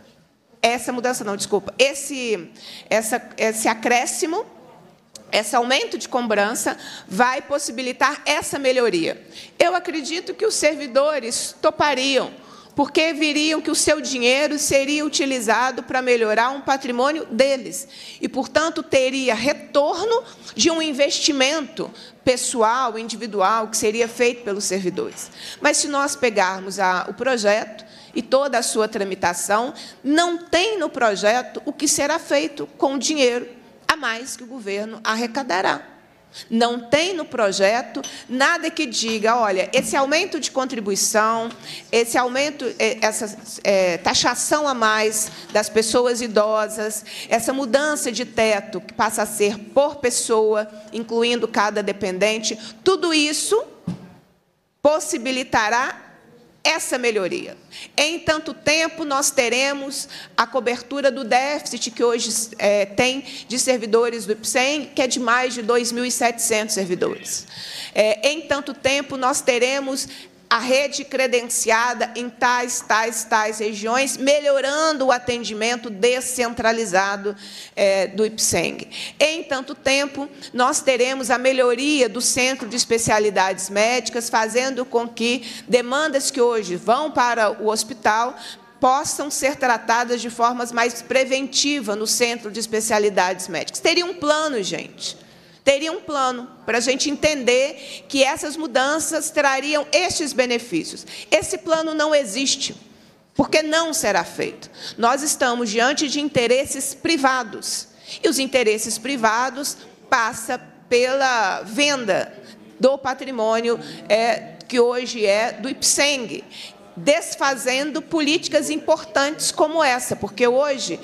esse acréscimo, esse aumento de cobrança vai possibilitar essa melhoria. Eu acredito que os servidores topariam, porque viriam que o seu dinheiro seria utilizado para melhorar um patrimônio deles e, portanto, teria retorno de um investimento pessoal, individual, que seria feito pelos servidores. Mas, se nós pegarmos o projeto e toda a sua tramitação, não tem no projeto o que será feito com o dinheiro a mais que o governo arrecadará. Não tem no projeto nada que diga, olha, esse aumento de contribuição, esse aumento, essa taxação a mais das pessoas idosas, essa mudança de teto que passa a ser por pessoa, incluindo cada dependente, tudo isso possibilitará essa melhoria. Em tanto tempo, nós teremos a cobertura do déficit que hoje tem de servidores do IPSENG, que é de mais de 2.700 servidores. Em tanto tempo, nós teremos a rede credenciada em tais regiões, melhorando o atendimento descentralizado do IPSENG. Em tanto tempo, nós teremos a melhoria do Centro de Especialidades Médicas, fazendo com que demandas que hoje vão para o hospital possam ser tratadas de forma mais preventiva no Centro de Especialidades Médicas. Teria um plano, gente. Teria um plano para a gente entender que essas mudanças trariam estes benefícios. Esse plano não existe, porque não será feito. Nós estamos diante de interesses privados, e os interesses privados passam pela venda do patrimônio que hoje é do IPSENG, desfazendo políticas importantes como essa, porque hoje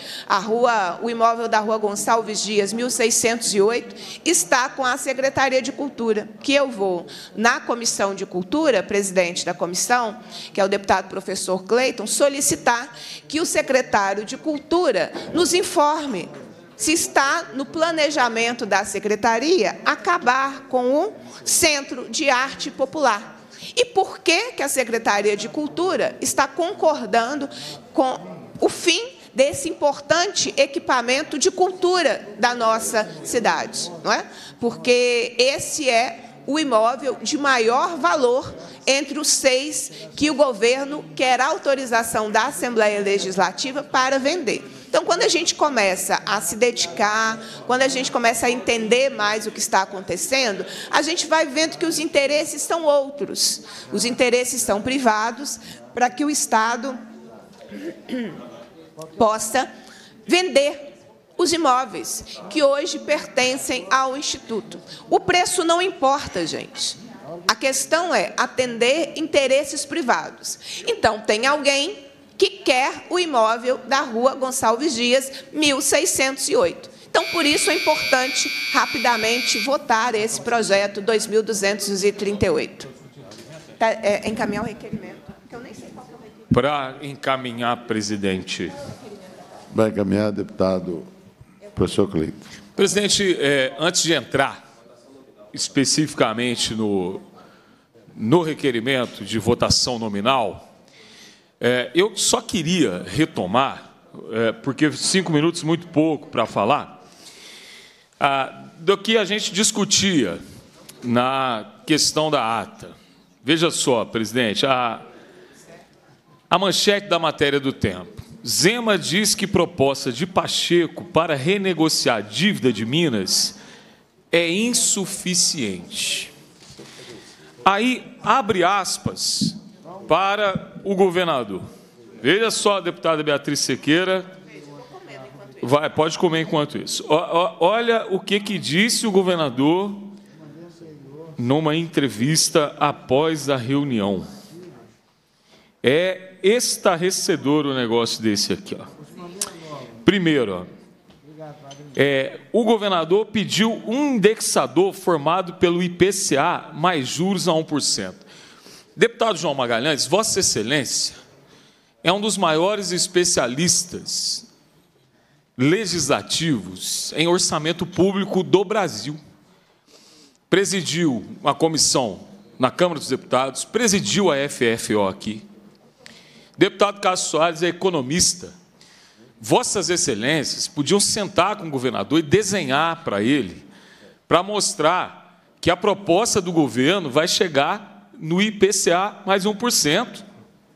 o imóvel da Rua Gonçalves Dias, 1608, está com a Secretaria de Cultura, que eu vou, na Comissão de Cultura, presidente da comissão, que é o deputado professor Cleiton, solicitar que o secretário de Cultura nos informe se está no planejamento da Secretaria acabar com o Centro de Arte Popular. E por que a Secretaria de Cultura está concordando com o fim desse importante equipamento de cultura da nossa cidade? Não é? Porque esse é o imóvel de maior valor entre os 6 que o governo quer autorização da Assembleia Legislativa para vender. Então, quando a gente começa a se dedicar, quando a gente começa a entender mais o que está acontecendo, a gente vai vendo que os interesses são outros. Os interesses são privados, para que o Estado possa vender os imóveis que hoje pertencem ao Instituto. O preço não importa, gente. A questão é atender interesses privados. Então, tem alguém que quer o imóvel da Rua Gonçalves Dias, 1608. Então, por isso é importante, rapidamente, votar esse projeto 2238. Encaminhar o requerimento, que eu nem sei qual é o requerimento. Para encaminhar, presidente. Vai encaminhar, deputado professor Cleiton. Presidente, antes de entrar especificamente no requerimento de votação nominal, eu só queria retomar, porque 5 minutos é muito pouco para falar, do que a gente discutia na questão da ata. Veja só, presidente, a manchete da matéria do Tempo. Zema diz que proposta de Pacheco para renegociar dívida de Minas é insuficiente. Aí, abre aspas para o governador. Veja só, deputada Beatriz Sequeira. Pode comer enquanto isso. Olha o que disse o governador numa entrevista após a reunião. É estarrecedor o negócio desse aqui. Ó. Primeiro, o governador pediu um indexador formado pelo IPCA mais juros a 1%. Deputado João Magalhães, Vossa Excelência é um dos maiores especialistas legislativos em orçamento público do Brasil. Presidiu uma comissão na Câmara dos Deputados, presidiu a FFO aqui. Deputado Cássio Soares é economista. Vossas Excelências podiam sentar com o governador e desenhar para ele, para mostrar que a proposta do governo vai chegar no IPCA mais 1%.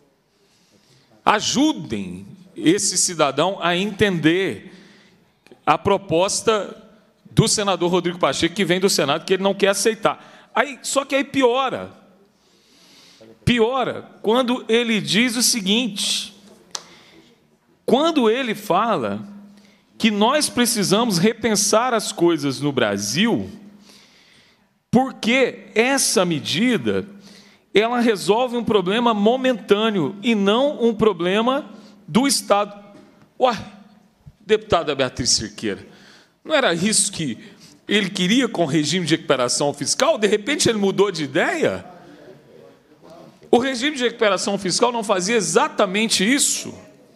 Ajudem esse cidadão a entender a proposta do senador Rodrigo Pacheco, que vem do Senado, que ele não quer aceitar. Só que aí piora. Piora quando ele diz o seguinte, quando ele fala que nós precisamos repensar as coisas no Brasil, porque essa medida ela resolve um problema momentâneo e não um problema do Estado. Uai, deputada Beatriz Cerqueira, não era isso que ele queria com o regime de recuperação fiscal? De repente ele mudou de ideia? O regime de recuperação fiscal não fazia exatamente isso?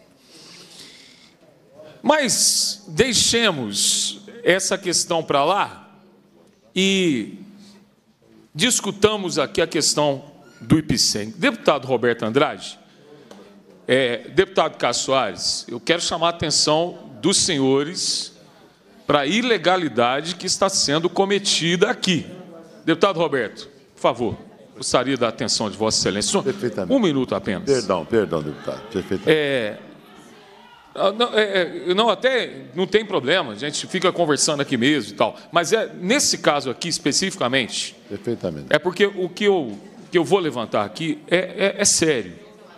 Mas deixemos essa questão para lá e discutamos aqui a questão do IPCENG. Deputado Roberto Andrade, deputado Cássio Soares, eu quero chamar a atenção dos senhores para a ilegalidade que está sendo cometida aqui. Deputado Roberto, por favor, gostaria da atenção de Vossa Excelência. Perfeitamente. Um minuto apenas. Perdão, deputado. Perfeitamente. Até não tem problema, a gente fica conversando aqui mesmo e tal, mas nesse caso aqui especificamente, Perfeitamente. é porque o que eu vou levantar aqui é sério.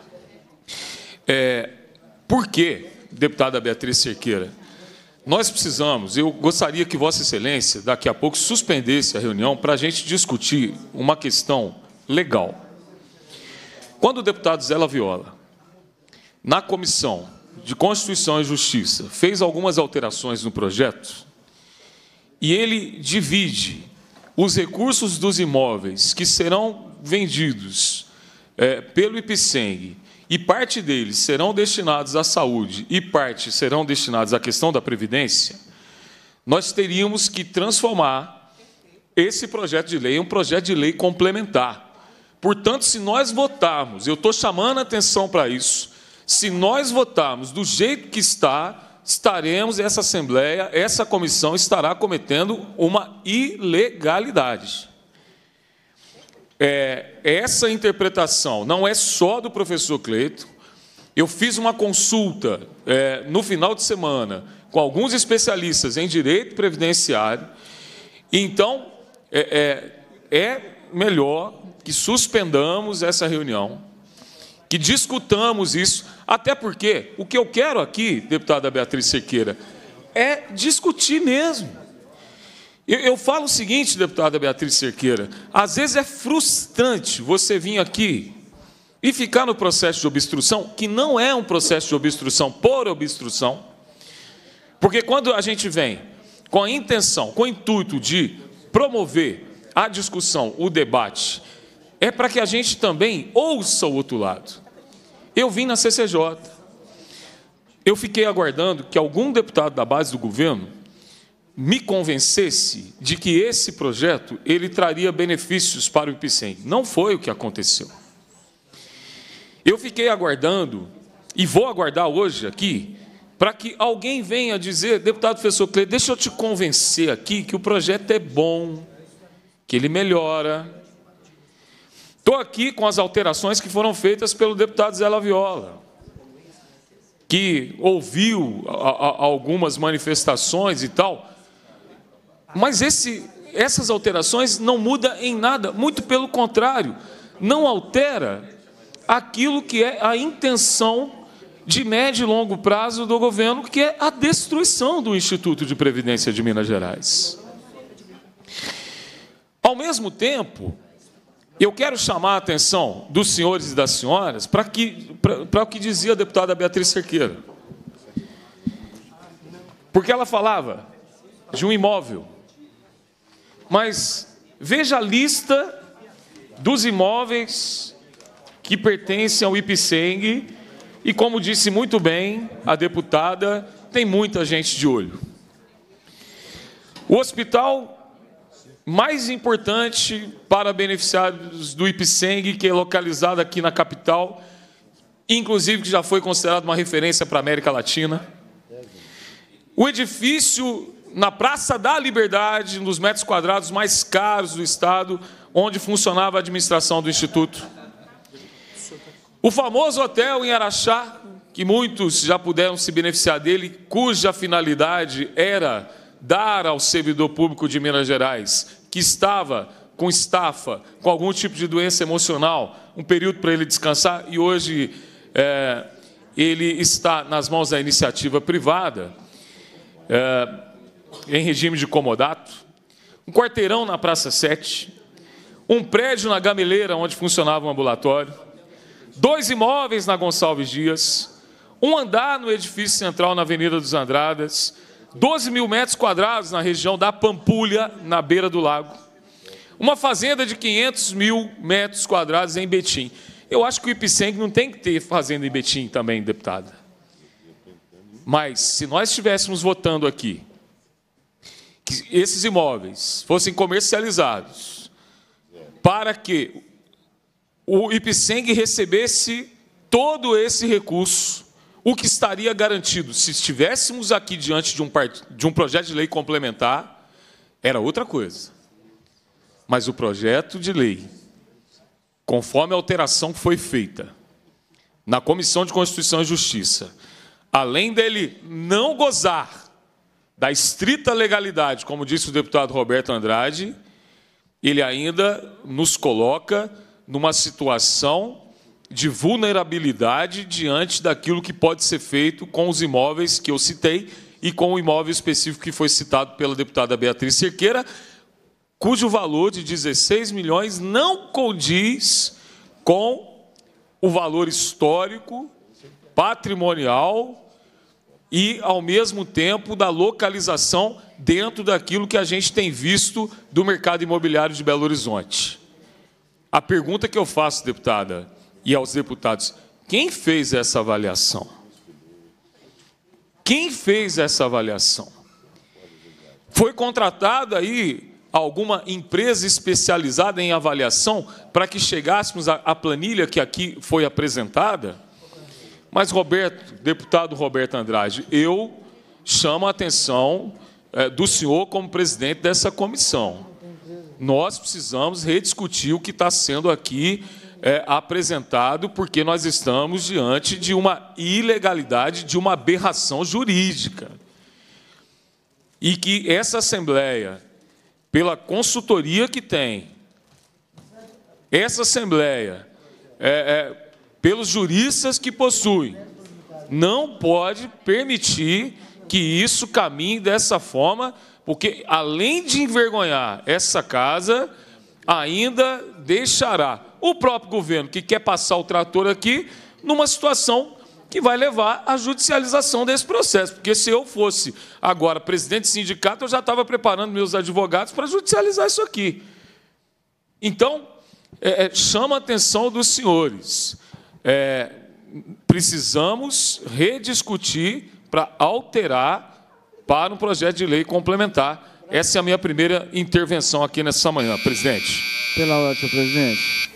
Por que, deputada Beatriz Cerqueira, nós precisamos, eu gostaria que Vossa Excelência, daqui a pouco, suspendesse a reunião para a gente discutir uma questão legal. Quando o deputado Zé Laviola, na Comissão de Constituição e Justiça, fez algumas alterações no projeto, e ele divide os recursos dos imóveis que serão vendidos pelo IPCENG, e parte deles serão destinados à saúde e parte serão destinados à questão da Previdência, nós teríamos que transformar esse projeto de lei em um projeto de lei complementar. Portanto, se nós votarmos, eu estou chamando a atenção para isso, se nós votarmos do jeito que estaremos, essa Assembleia, essa comissão estará cometendo uma ilegalidade. Essa interpretação não é só do professor Cleito. Eu fiz uma consulta no final de semana com alguns especialistas em direito previdenciário. Então, é melhor que suspendamos essa reunião, que discutamos isso, até porque o que eu quero aqui, deputada Beatriz Cerqueira, é discutir mesmo. Eu falo o seguinte, deputada Beatriz Cerqueira, às vezes é frustrante você vir aqui e ficar no processo de obstrução, que não é um processo de obstrução por obstrução, porque quando a gente vem com a intenção, com o intuito de promover a discussão, o debate, é para que a gente também ouça o outro lado. Eu vim na CCJ, eu fiquei aguardando que algum deputado da base do governo me convencesse de que esse projeto ele traria benefícios para o IPCENG. Não foi o que aconteceu. Eu fiquei aguardando, e vou aguardar hoje aqui, para que alguém venha dizer, deputado professor Cleito, deixa eu te convencer aqui que o projeto é bom, que ele melhora. Estou aqui com as alterações que foram feitas pelo deputado Zé Laviola, que ouviu algumas manifestações e tal, mas essas alterações não mudam em nada, muito pelo contrário, não altera aquilo que é a intenção de médio e longo prazo do governo, que é a destruição do Instituto de Previdência de Minas Gerais. Ao mesmo tempo, eu quero chamar a atenção dos senhores e das senhoras para o que dizia a deputada Beatriz Cerqueira. Porque ela falava de um imóvel. Mas veja a lista dos imóveis que pertencem ao IPSENG e, como disse muito bem a deputada, tem muita gente de olho. O hospital mais importante para beneficiários do IPSENG, que é localizado aqui na capital, inclusive que já foi considerado uma referência para a América Latina. O edifício na Praça da Liberdade, nos metros quadrados mais caros do estado, onde funcionava a administração do Instituto. O famoso hotel em Araxá, que muitos já puderam se beneficiar dele, cuja finalidade era dar ao servidor público de Minas Gerais, que estava com estafa, com algum tipo de doença emocional, um período para ele descansar, e hoje ele está nas mãos da iniciativa privada, em regime de comodato, um quarteirão na Praça 7, um prédio na Gameleira, onde funcionava um ambulatório, 2 imóveis na Gonçalves Dias, um andar no edifício central na Avenida dos Andradas, 12 mil metros quadrados na região da Pampulha, na beira do lago, uma fazenda de 500 mil metros quadrados em Betim. Eu acho que o IPSENG não tem que ter fazenda em Betim também, deputada. Mas, se nós estivéssemos votando aqui que esses imóveis fossem comercializados para que o IPSENG recebesse todo esse recurso, o que estaria garantido, se estivéssemos aqui diante de um projeto de lei complementar, era outra coisa. Mas o projeto de lei, conforme a alteração que foi feita na Comissão de Constituição e Justiça, além dele não gozar da estrita legalidade, como disse o deputado Roberto Andrade, ele ainda nos coloca numa situação de vulnerabilidade diante daquilo que pode ser feito com os imóveis que eu citei e com o imóvel específico que foi citado pela deputada Beatriz Cerqueira, cujo valor de 16 milhões não condiz com o valor histórico, patrimonial e, ao mesmo tempo, da localização dentro daquilo que a gente tem visto do mercado imobiliário de Belo Horizonte. A pergunta que eu faço, deputada, e aos deputados, quem fez essa avaliação? Quem fez essa avaliação? Foi contratada aí alguma empresa especializada em avaliação para que chegássemos à planilha que aqui foi apresentada? Mas, deputado Roberto Andrade, eu chamo a atenção do senhor como presidente dessa comissão. Nós precisamos rediscutir o que está sendo aqui apresentado, porque nós estamos diante de uma ilegalidade, de uma aberração jurídica. E que essa Assembleia, pela consultoria que tem, essa Assembleia, pelos juristas que possui, não pode permitir que isso caminhe dessa forma, porque, além de envergonhar essa casa, ainda deixará o próprio governo, que quer passar o trator aqui, numa situação que vai levar à judicialização desse processo. Porque, se eu fosse agora presidente de sindicato, eu já estava preparando meus advogados para judicializar isso aqui. Então, chama a atenção dos senhores. Precisamos rediscutir para alterar para um projeto de lei complementar. Essa é a minha primeira intervenção aqui nessa manhã, presidente. Pela ordem, senhor presidente.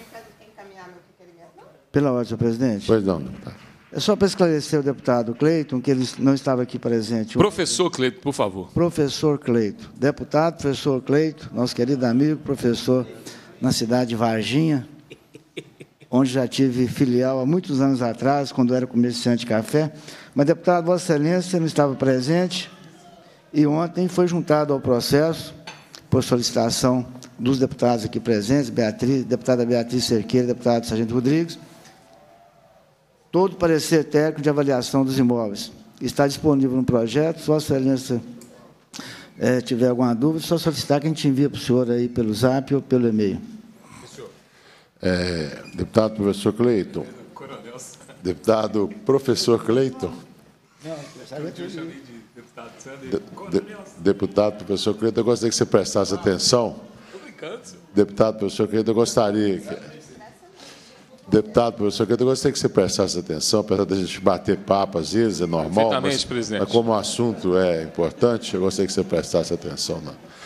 Pela ordem, senhor presidente. Pois não, deputado. É só para esclarecer o deputado Cleiton, que ele não estava aqui presente. Professor Cleiton, por favor. Professor Cleiton. Deputado, professor Cleiton, nosso querido amigo, professor na cidade de Varginha, onde já tive filial há muitos anos atrás, quando era comerciante de café. Mas, deputado, Vossa Excelência não estava presente e ontem foi juntado ao processo, por solicitação dos deputados aqui presentes, deputada Beatriz Cerqueira, deputado Sargento Rodrigues, todo parecer técnico de avaliação dos imóveis. Está disponível no projeto. Se Vossa Excelência tiver alguma dúvida, é só solicitar que a gente envie para o senhor aí pelo zap ou pelo e-mail. Deputado professor Cleiton. Deputado professor Cleiton. Deputado professor Cleiton, eu gostaria que você prestasse atenção. Deputado professor Cleiton, eu gostaria que... Deputado, professor, eu gostaria que você prestasse atenção, apesar da gente bater papo, às vezes, é normal, Perfeitamente, presidente. mas como o assunto é importante, eu gostaria que você prestasse atenção.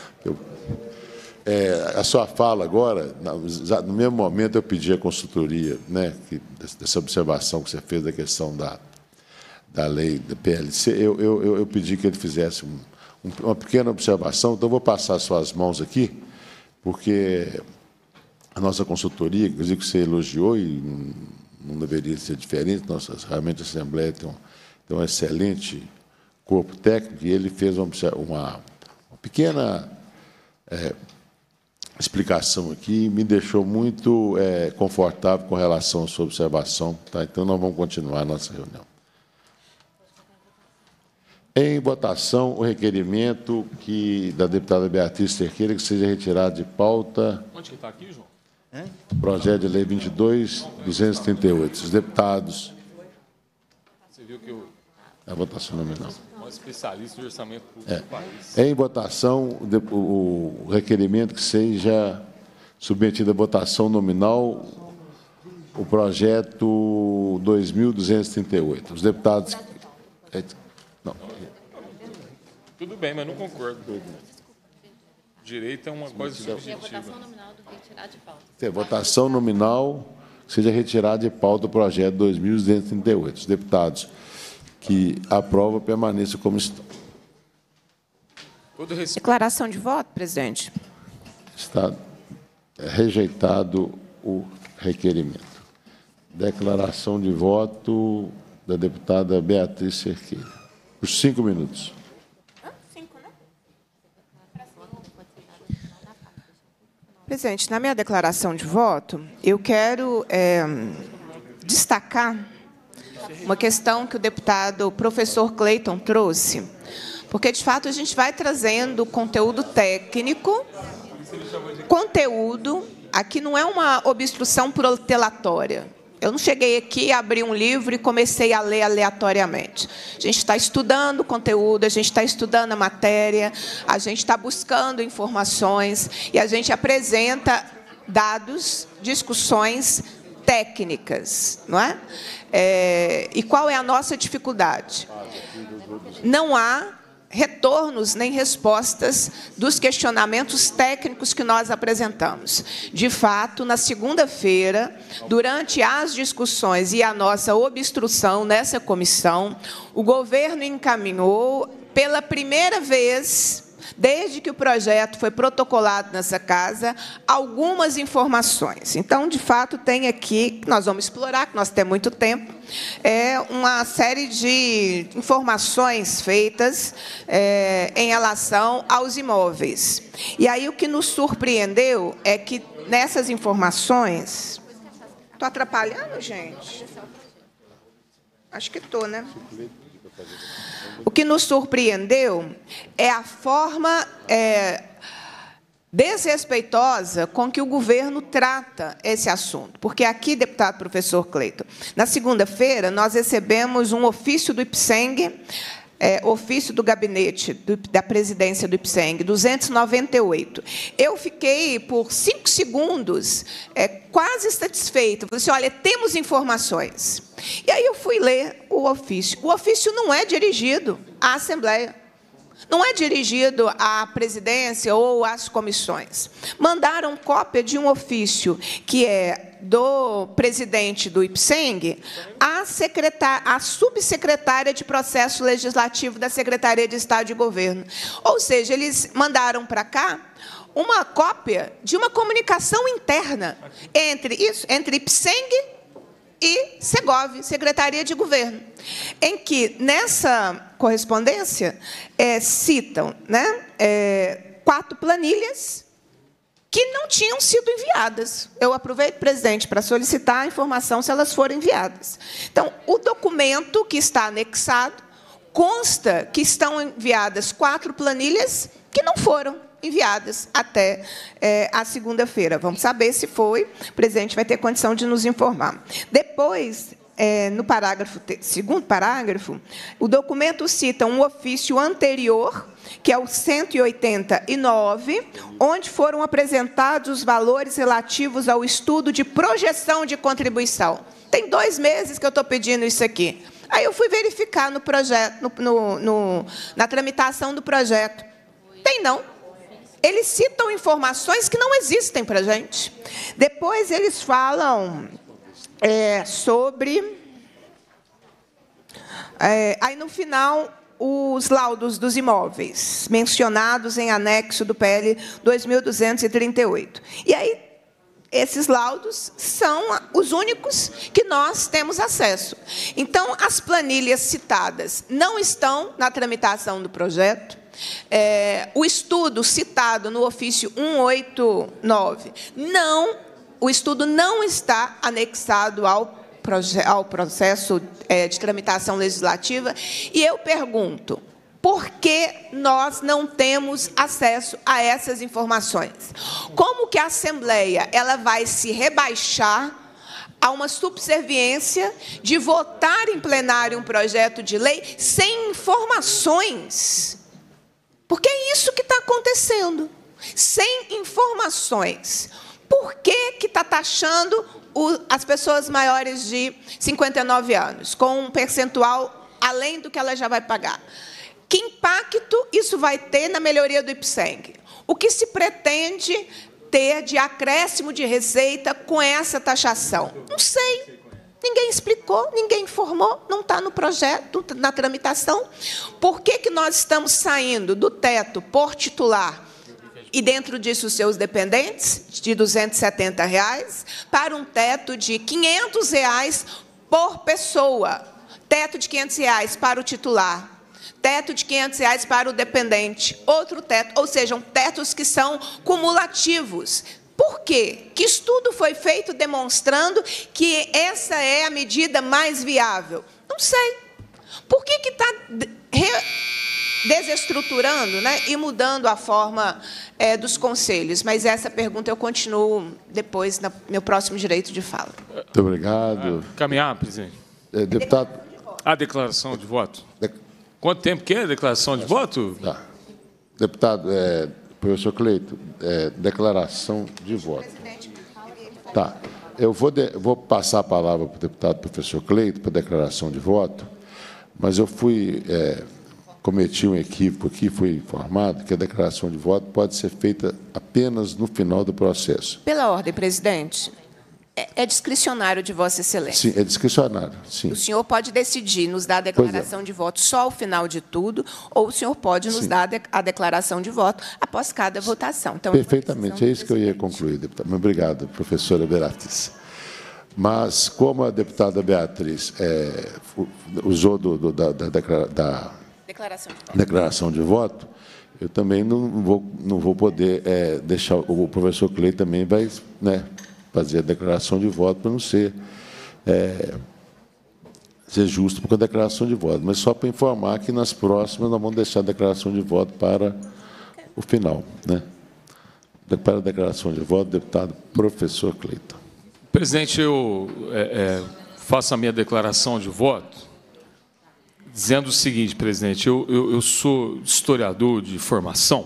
A sua fala agora, no mesmo momento, eu pedi a consultoria, né, dessa observação que você fez da questão da lei da PLC, eu pedi que ele fizesse uma pequena observação, então eu vou passar as suas mãos aqui, porque a nossa consultoria, inclusive que você elogiou, e não deveria ser diferente, realmente a Assembleia tem um excelente corpo técnico, e ele fez uma pequena explicação aqui, e me deixou muito confortável com relação à sua observação. Tá? Então, nós vamos continuar a nossa reunião. Em votação, o requerimento da deputada Beatriz Cerqueira, que seja retirado de pauta. Onde que está aqui, João? Projeto de lei 22.238. Os deputados. Você viu que eu... A votação nominal. Um especialista de orçamento público do país. Em votação, o requerimento que seja submetido à votação nominal, o projeto 2.238. Os deputados... Não. Tudo bem, mas não concordo. Direito é uma coisa subjetiva. Votação nominal do retirar de pauta. Votação nominal, seja retirado de pauta o projeto 2.238. Os deputados que aprovam permaneçam como estão. Declaração de voto, presidente. Está rejeitado o requerimento. Declaração de voto da deputada Beatriz Cerqueira. Por 5 minutos. 5, né? Presidente, na minha declaração de voto, eu quero destacar uma questão que o deputado professor Cleiton trouxe, porque, de fato, a gente vai trazendo conteúdo técnico, conteúdo, aqui não é uma obstrução protelatória. Eu não cheguei aqui, abri um livro e comecei a ler aleatoriamente. A gente está estudando o conteúdo, a gente está estudando a matéria, a gente está buscando informações e a gente apresenta dados, discussões técnicas, não é? E qual é a nossa dificuldade? Não há retornos nem respostas dos questionamentos técnicos que nós apresentamos. De fato, na segunda-feira, durante as discussões e a nossa obstrução nessa comissão, o governo encaminhou, pela primeira vez, desde que o projeto foi protocolado nessa casa, algumas informações. Então, de fato, tem aqui, que nós vamos explorar, que nós temos muito tempo, uma série de informações feitas em relação aos imóveis. E aí, o que nos surpreendeu é que, nessas informações... Estou atrapalhando, gente? Acho que estou, né? O que nos surpreendeu é a forma desrespeitosa com que o governo trata esse assunto. Porque aqui, deputado professor Cleiton, na segunda-feira, nós recebemos um ofício do IPSENG, ofício do gabinete da presidência do IPSENG, 298. Eu fiquei, por 5 segundos, quase satisfeita. Falei assim, olha, temos informações. E aí eu fui ler o ofício. O ofício não é dirigido à Assembleia. Não é dirigido à presidência ou às comissões. Mandaram cópia de um ofício que é do presidente do IPSENG à subsecretária de Processo Legislativo da Secretaria de Estado de Governo. Ou seja, eles mandaram para cá uma cópia de uma comunicação interna entre IPSENG e Segov, Secretaria de Governo, em que, nessa correspondência, citam 4 planilhas que não tinham sido enviadas. Eu aproveito, presidente, para solicitar a informação se elas forem enviadas. Então, o documento que está anexado consta que estão enviadas 4 planilhas que não foram enviadas até a segunda-feira. Vamos saber se foi. O presidente vai ter condição de nos informar. Depois, no segundo parágrafo, o documento cita um ofício anterior, que é o 189, onde foram apresentados os valores relativos ao estudo de projeção de contribuição. Tem 2 meses que eu estou pedindo isso aqui. Aí eu fui verificar no projeto, na tramitação do projeto. Tem não. Eles citam informações que não existem para a gente. Depois eles falam sobre... aí, no final, os laudos dos imóveis, mencionados em anexo do PL 2238. E aí, esses laudos são os únicos que nós temos acesso. Então, as planilhas citadas não estão na tramitação do projeto. O estudo citado no ofício 189, o estudo não está anexado ao processo de tramitação legislativa. E eu pergunto, por que nós não temos acesso a essas informações? Como que a Assembleia ela vai se rebaixar a uma subserviência de votar em plenário um projeto de lei sem informações? Porque é isso que está acontecendo. Sem informações. Por que está taxando as pessoas maiores de 59 anos, com um percentual além do que ela já vai pagar? Que impacto isso vai ter na melhoria do IPSENG? O que se pretende ter de acréscimo de receita com essa taxação? Não sei. Ninguém explicou, ninguém informou, não está no projeto, na tramitação. Por que nós estamos saindo do teto por titular e, dentro disso, os seus dependentes, de R$ 270, para um teto de R$ 500 por pessoa? Teto de R$ 500 para o titular. Teto de R$ 500 para o dependente. Outro teto, ou seja, tetos que são cumulativos. Por quê? Que estudo foi feito demonstrando que essa é a medida mais viável? Não sei. Por que está desestruturando, né, e mudando a forma dos conselhos? Mas essa pergunta eu continuo depois, no meu próximo direito de fala. Muito obrigado. Caminhar, presidente. Deputado. A declaração de voto. Quanto tempo que é a declaração de voto? Tá. Deputado, professor Cleito, declaração de voto. Tá. Eu vou passar a palavra para o deputado professor Cleito para declaração de voto, mas eu cometi um equívoco aqui, fui informado que a declaração de voto pode ser feita apenas no final do processo. Pela ordem, presidente. É discricionário de Vossa Excelência. Sim, é discricionário, sim. O senhor pode decidir nos dar a declaração de voto só ao final de tudo, ou o senhor pode nos dar a declaração de voto após cada votação. Então, perfeitamente, é isso que eu ia concluir, deputado. Obrigado, professora Beatriz. Mas, como a deputada Beatriz usou da declaração de voto, eu também não vou poder deixar... O professor Cleito também vai... fazer a declaração de voto para não ser justo com a declaração de voto. Mas só para informar que nas próximas nós vamos deixar a declaração de voto para o final. Né? Para a declaração de voto, deputado professor Cleito. Presidente, eu faço a minha declaração de voto dizendo o seguinte, presidente, eu sou historiador de formação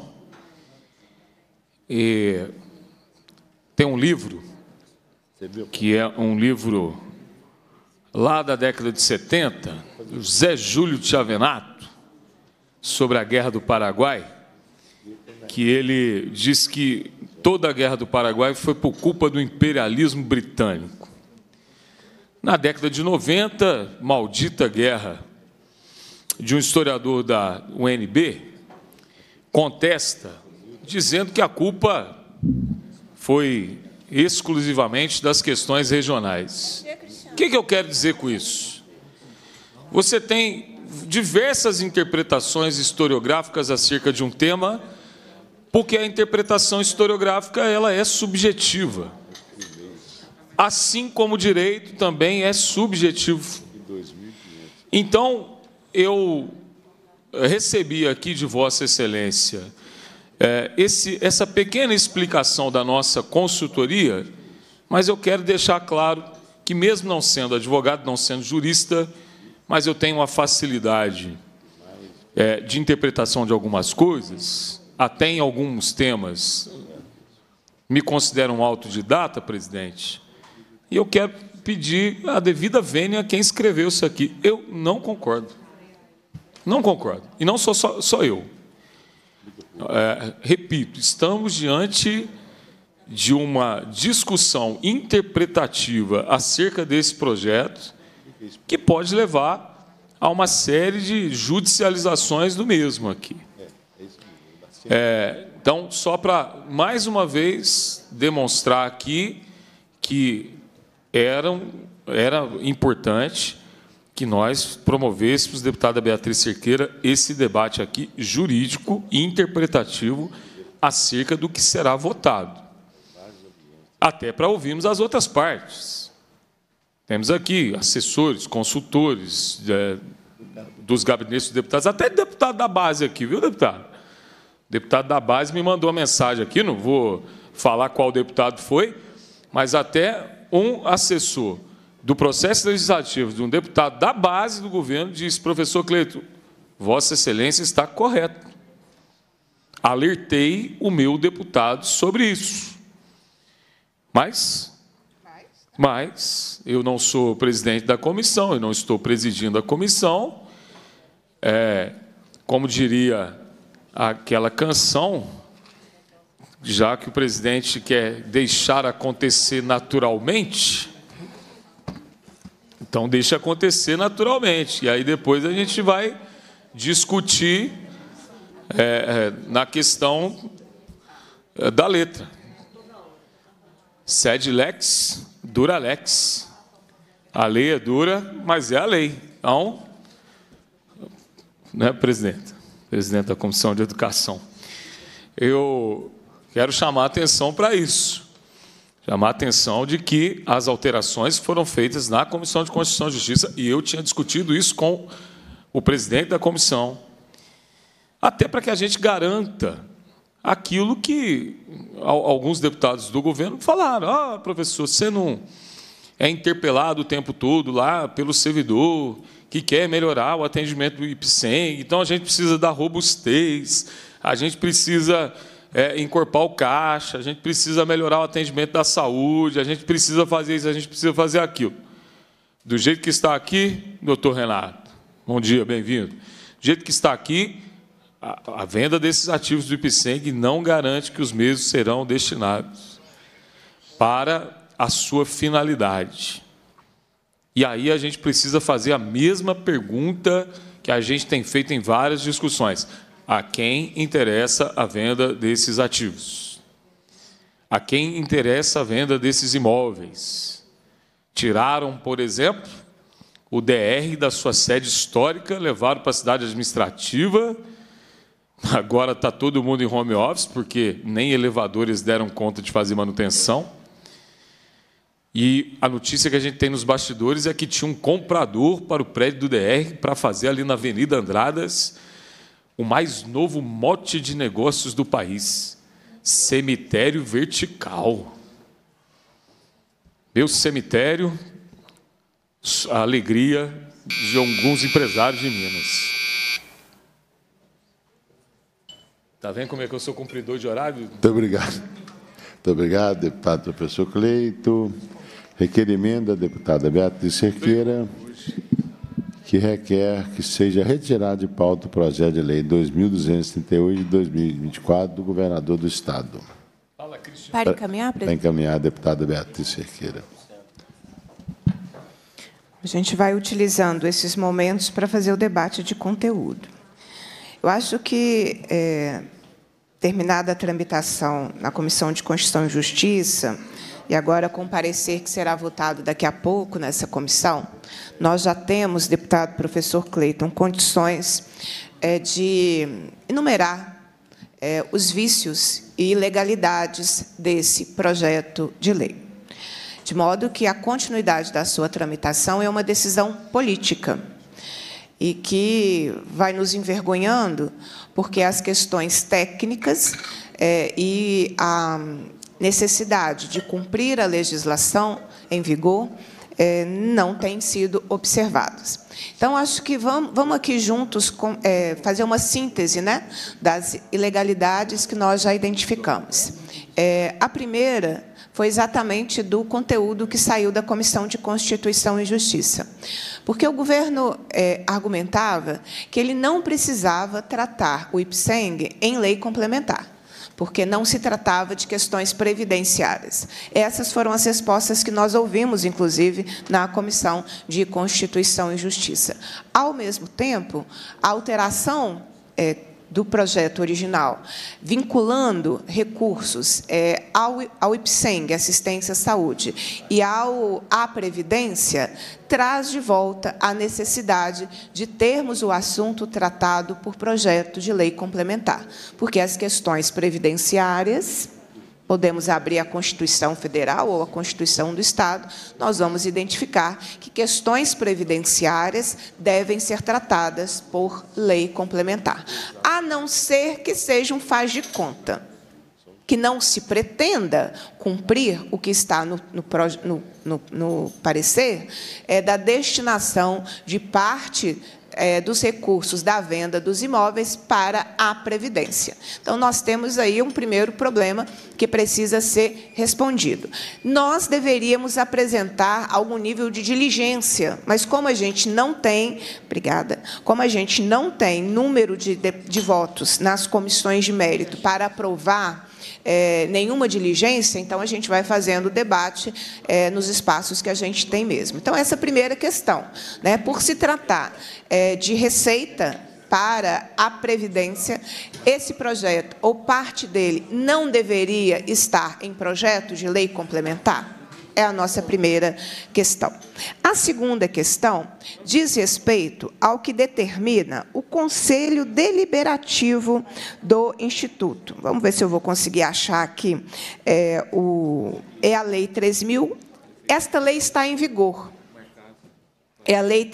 e tem um livro que é um livro lá da década de 70, do José Júlio de Chavenato, sobre a Guerra do Paraguai, que ele diz que toda a Guerra do Paraguai foi por culpa do imperialismo britânico. Na década de 90, maldita guerra, de um historiador da UNB, contesta, dizendo que a culpa foi exclusivamente das questões regionais. O que eu quero dizer com isso? Você tem diversas interpretações historiográficas acerca de um tema, porque a interpretação historiográfica ela é subjetiva. Assim como o direito também é subjetivo. Então, eu recebi aqui de Vossa Excelência essa pequena explicação da nossa consultoria, mas eu quero deixar claro que, mesmo não sendo advogado, não sendo jurista, mas eu tenho uma facilidade de interpretação de algumas coisas, até em alguns temas, me considero um autodidata, presidente, e eu quero pedir a devida vênia a quem escreveu isso aqui. Eu não concordo. Não concordo. E não sou só eu. Repito, estamos diante de uma discussão interpretativa acerca desse projeto que pode levar a uma série de judicializações do mesmo aqui. Então, só para, mais uma vez, demonstrar aqui que era importante que nós promovêssemos, deputada Beatriz Cerqueira, esse debate aqui jurídico e interpretativo acerca do que será votado. Até para ouvirmos as outras partes. Temos aqui assessores, consultores dos gabinetes dos deputados, até deputado da base aqui, viu, deputado? O deputado da base me mandou uma mensagem aqui, não vou falar qual deputado foi, mas até um assessor do processo legislativo de um deputado da base do governo disse: professor Cleito, Vossa Excelência está correto. Alertei o meu deputado sobre isso. Mas eu não sou presidente da comissão, eu não estou presidindo a comissão. Como diria aquela canção, já que o presidente quer deixar acontecer naturalmente, então deixa acontecer naturalmente. E aí depois a gente vai discutir na questão da letra. Sed lex, dura lex. A lei é dura, mas é a lei. Então, né, presidente da Comissão de Educação, eu quero chamar a atenção para isso. Chamar a atenção de que as alterações foram feitas na Comissão de Constituição e Justiça, e eu tinha discutido isso com o presidente da comissão, até para que a gente garanta aquilo que alguns deputados do governo falaram: professor, você não é interpelado o tempo todo lá pelo servidor que quer melhorar o atendimento do IPSENG, então a gente precisa dar robustez, a gente precisa encorpar o caixa, a gente precisa melhorar o atendimento da saúde, a gente precisa fazer isso, a gente precisa fazer aquilo. Do jeito que está aqui, doutor Renato, bom dia, bem-vindo. Do jeito que está aqui, a venda desses ativos do IPSENG não garante que os mesmos serão destinados para a sua finalidade. E aí a gente precisa fazer a mesma pergunta que a gente tem feito em várias discussões: a quem interessa a venda desses ativos? A quem interessa a venda desses imóveis? Tiraram, por exemplo, o DR da sua sede histórica, levaram para a cidade administrativa. Agora está todo mundo em home office, porque nem elevadores deram conta de fazer manutenção. E a notícia que a gente tem nos bastidores é que tinha um comprador para o prédio do DR para fazer ali na Avenida Andradas o mais novo mote de negócios do país: cemitério vertical. Meu cemitério, a alegria de alguns empresários de Minas. Está vendo como é que eu sou cumpridor de horário? Muito obrigado. Muito obrigado, deputado professor Cleito. Requerimento da deputada Beatriz Cerqueira, que requer que seja retirado de pauta o projeto de lei 2.238 de 2024 do governador do Estado. Para encaminhar, presidente? Para encaminhar a deputada Beatriz Cerqueira. A gente vai utilizando esses momentos para fazer o debate de conteúdo. Eu acho que, terminada a tramitação na Comissão de Constituição e Justiça, e agora com o parecer que será votado daqui a pouco nessa comissão, nós já temos, deputado professor Cleiton, condições de enumerar os vícios e ilegalidades desse projeto de lei. De modo que a continuidade da sua tramitação é uma decisão política e que vai nos envergonhando, porque as questões técnicas e a necessidade de cumprir a legislação em vigor não têm sido observados. Então, acho que vamos aqui juntos fazer uma síntese, né, das ilegalidades que nós já identificamos. A primeira foi exatamente do conteúdo que saiu da Comissão de Constituição e Justiça. Porque o governo argumentava que ele não precisava tratar o IPSENG em lei complementar, porque não se tratava de questões previdenciárias. Essas foram as respostas que nós ouvimos, inclusive, na Comissão de Constituição e Justiça. Ao mesmo tempo, a alteração do projeto original, vinculando recursos ao IPSENG, Assistência à Saúde, e à Previdência, traz de volta a necessidade de termos o assunto tratado por projeto de lei complementar, porque as questões previdenciárias, podemos abrir a Constituição Federal ou a Constituição do Estado, nós vamos identificar que questões previdenciárias devem ser tratadas por lei complementar, a não ser que seja um faz de conta, que não se pretenda cumprir o que está no parecer, da destinação de parte dos recursos da venda dos imóveis para a Previdência. Então, nós temos aí um primeiro problema que precisa ser respondido. Nós deveríamos apresentar algum nível de diligência, mas como a gente não tem, como a gente não tem número de votos nas comissões de mérito para aprovar nenhuma diligência, então a gente vai fazendo o debate nos espaços que a gente tem mesmo. Então, essa é a primeira questão, né? Por se tratar de receita para a Previdência, esse projeto, ou parte dele, não deveria estar em projeto de lei complementar? É a nossa primeira questão. A segunda questão diz respeito ao que determina o Conselho Deliberativo do Instituto. Vamos ver se eu vou conseguir achar aqui. É a Lei 13.000. Esta lei está em vigor. É a Lei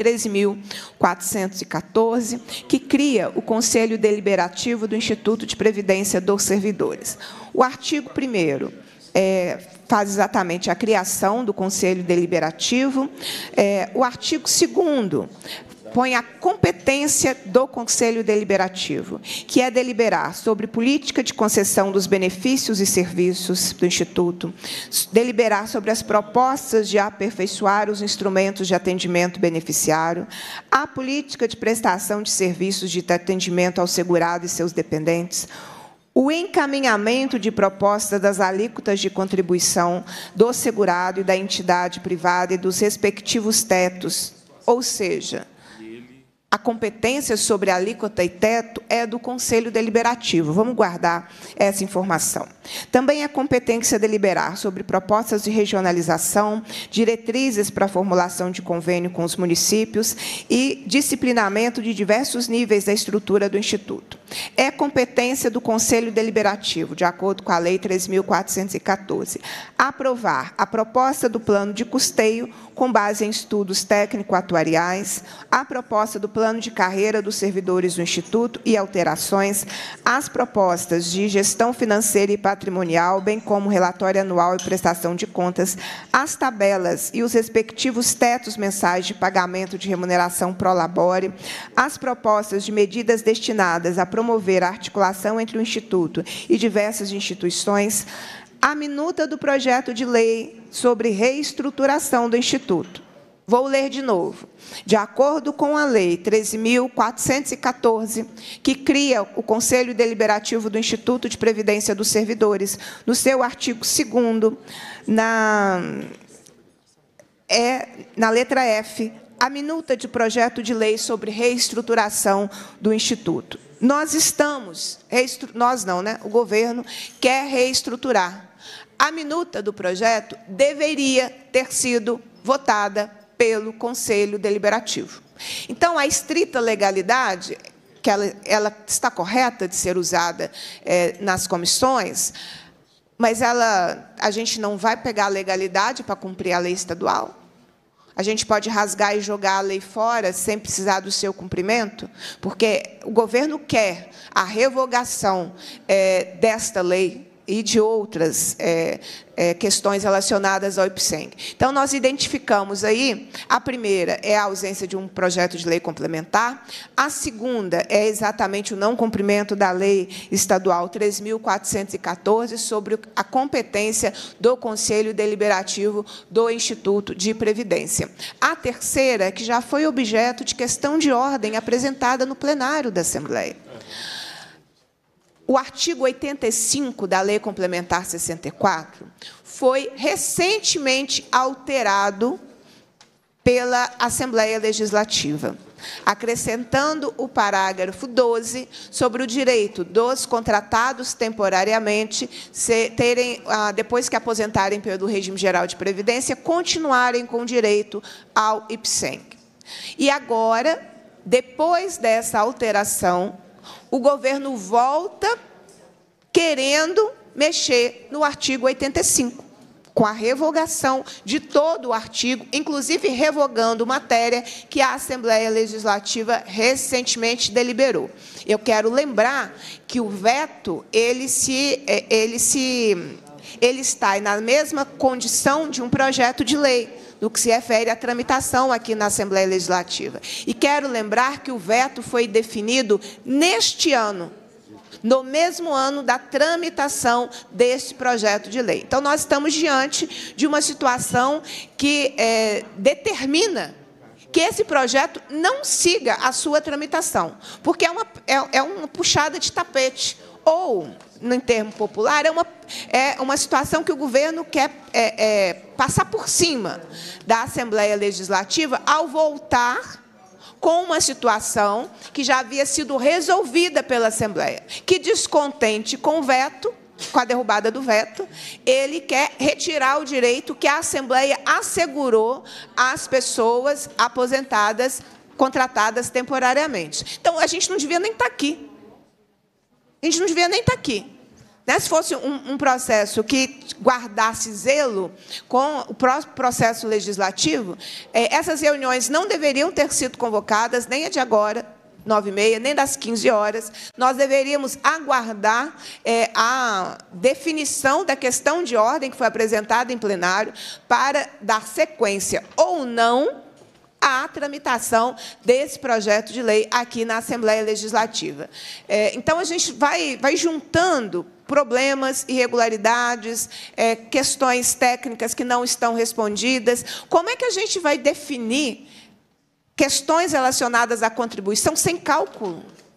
13.414, que cria o Conselho Deliberativo do Instituto de Previdência dos Servidores. O artigo 1º faz exatamente a criação do Conselho Deliberativo. O artigo 2º põe a competência do Conselho Deliberativo, que é deliberar sobre política de concessão dos benefícios e serviços do Instituto, deliberar sobre as propostas de aperfeiçoar os instrumentos de atendimento beneficiário, a política de prestação de serviços de atendimento ao segurado e seus dependentes, o encaminhamento de propostas das alíquotas de contribuição do segurado e da entidade privada e dos respectivos tetos, ou seja, a competência sobre a alíquota e teto é do Conselho Deliberativo. Vamos guardar essa informação. Também a competência deliberar sobre propostas de regionalização, diretrizes para a formulação de convênio com os municípios e disciplinamento de diversos níveis da estrutura do Instituto. É competência do Conselho Deliberativo, de acordo com a Lei 3.414, aprovar a proposta do plano de custeio com base em estudos técnico-atuariais, a proposta do plano de carreira dos servidores do Instituto e alterações, as propostas de gestão financeira e patrimonial, bem como relatório anual e prestação de contas, as tabelas e os respectivos tetos mensais de pagamento de remuneração pro labore, as propostas de medidas destinadas a promover a articulação entre o Instituto e diversas instituições, a minuta do projeto de lei sobre reestruturação do Instituto. Vou ler de novo. De acordo com a Lei 13.414, que cria o Conselho Deliberativo do Instituto de Previdência dos Servidores, no seu artigo 2º, na letra F, a minuta de projeto de lei sobre reestruturação do Instituto. O governo quer reestruturar. A minuta do projeto deveria ter sido votada pelo Conselho Deliberativo. Então, a estrita legalidade, que ela está correta de ser usada nas comissões, mas a gente não vai pegar a legalidade para cumprir a lei estadual? A gente pode rasgar e jogar a lei fora sem precisar do seu cumprimento? Porque o governo quer a revogação desta lei e de outras questões relacionadas ao IPSENG. Então, nós identificamos aí, a primeira é a ausência de um projeto de lei complementar, a segunda é exatamente o não cumprimento da Lei Estadual 3.414, sobre a competência do Conselho Deliberativo do Instituto de Previdência. A terceira, que já foi objeto de questão de ordem apresentada no plenário da Assembleia. O artigo 85 da Lei Complementar 64 foi recentemente alterado pela Assembleia Legislativa, acrescentando o parágrafo 12 sobre o direito dos contratados temporariamente terem, depois que aposentarem pelo regime geral de previdência, continuarem com direito ao IPSENG. E agora, depois dessa alteração, o governo volta querendo mexer no artigo 85, com a revogação de todo o artigo, inclusive revogando matéria que a Assembleia Legislativa recentemente deliberou. Eu quero lembrar que o veto ele está na mesma condição de um projeto de lei, no que se refere à tramitação aqui na Assembleia Legislativa. E quero lembrar que o veto foi definido neste ano, no mesmo ano da tramitação deste projeto de lei. Então, nós estamos diante de uma situação que determina que esse projeto não siga a sua tramitação, porque é uma puxada de tapete, ou, no termo popular, é uma situação que o governo quer passar por cima da Assembleia Legislativa ao voltar com uma situação que já havia sido resolvida pela Assembleia, que, descontente com o veto, com a derrubada do veto, ele quer retirar o direito que a Assembleia assegurou às pessoas aposentadas, contratadas temporariamente. Então, a gente não devia nem estar aqui. A gente não devia nem estar aqui. Né? Se fosse um processo que guardasse zelo com o próprio processo legislativo, essas reuniões não deveriam ter sido convocadas, nem a de agora, 9h30, nem das 15 horas. Nós deveríamos aguardar a definição da questão de ordem que foi apresentada em plenário para dar sequência ou não à tramitação desse projeto de lei aqui na Assembleia Legislativa. Então, a gente vai juntando problemas, irregularidades, questões técnicas que não estão respondidas. Como é que a gente vai definir questões relacionadas à contribuição sem cálculo?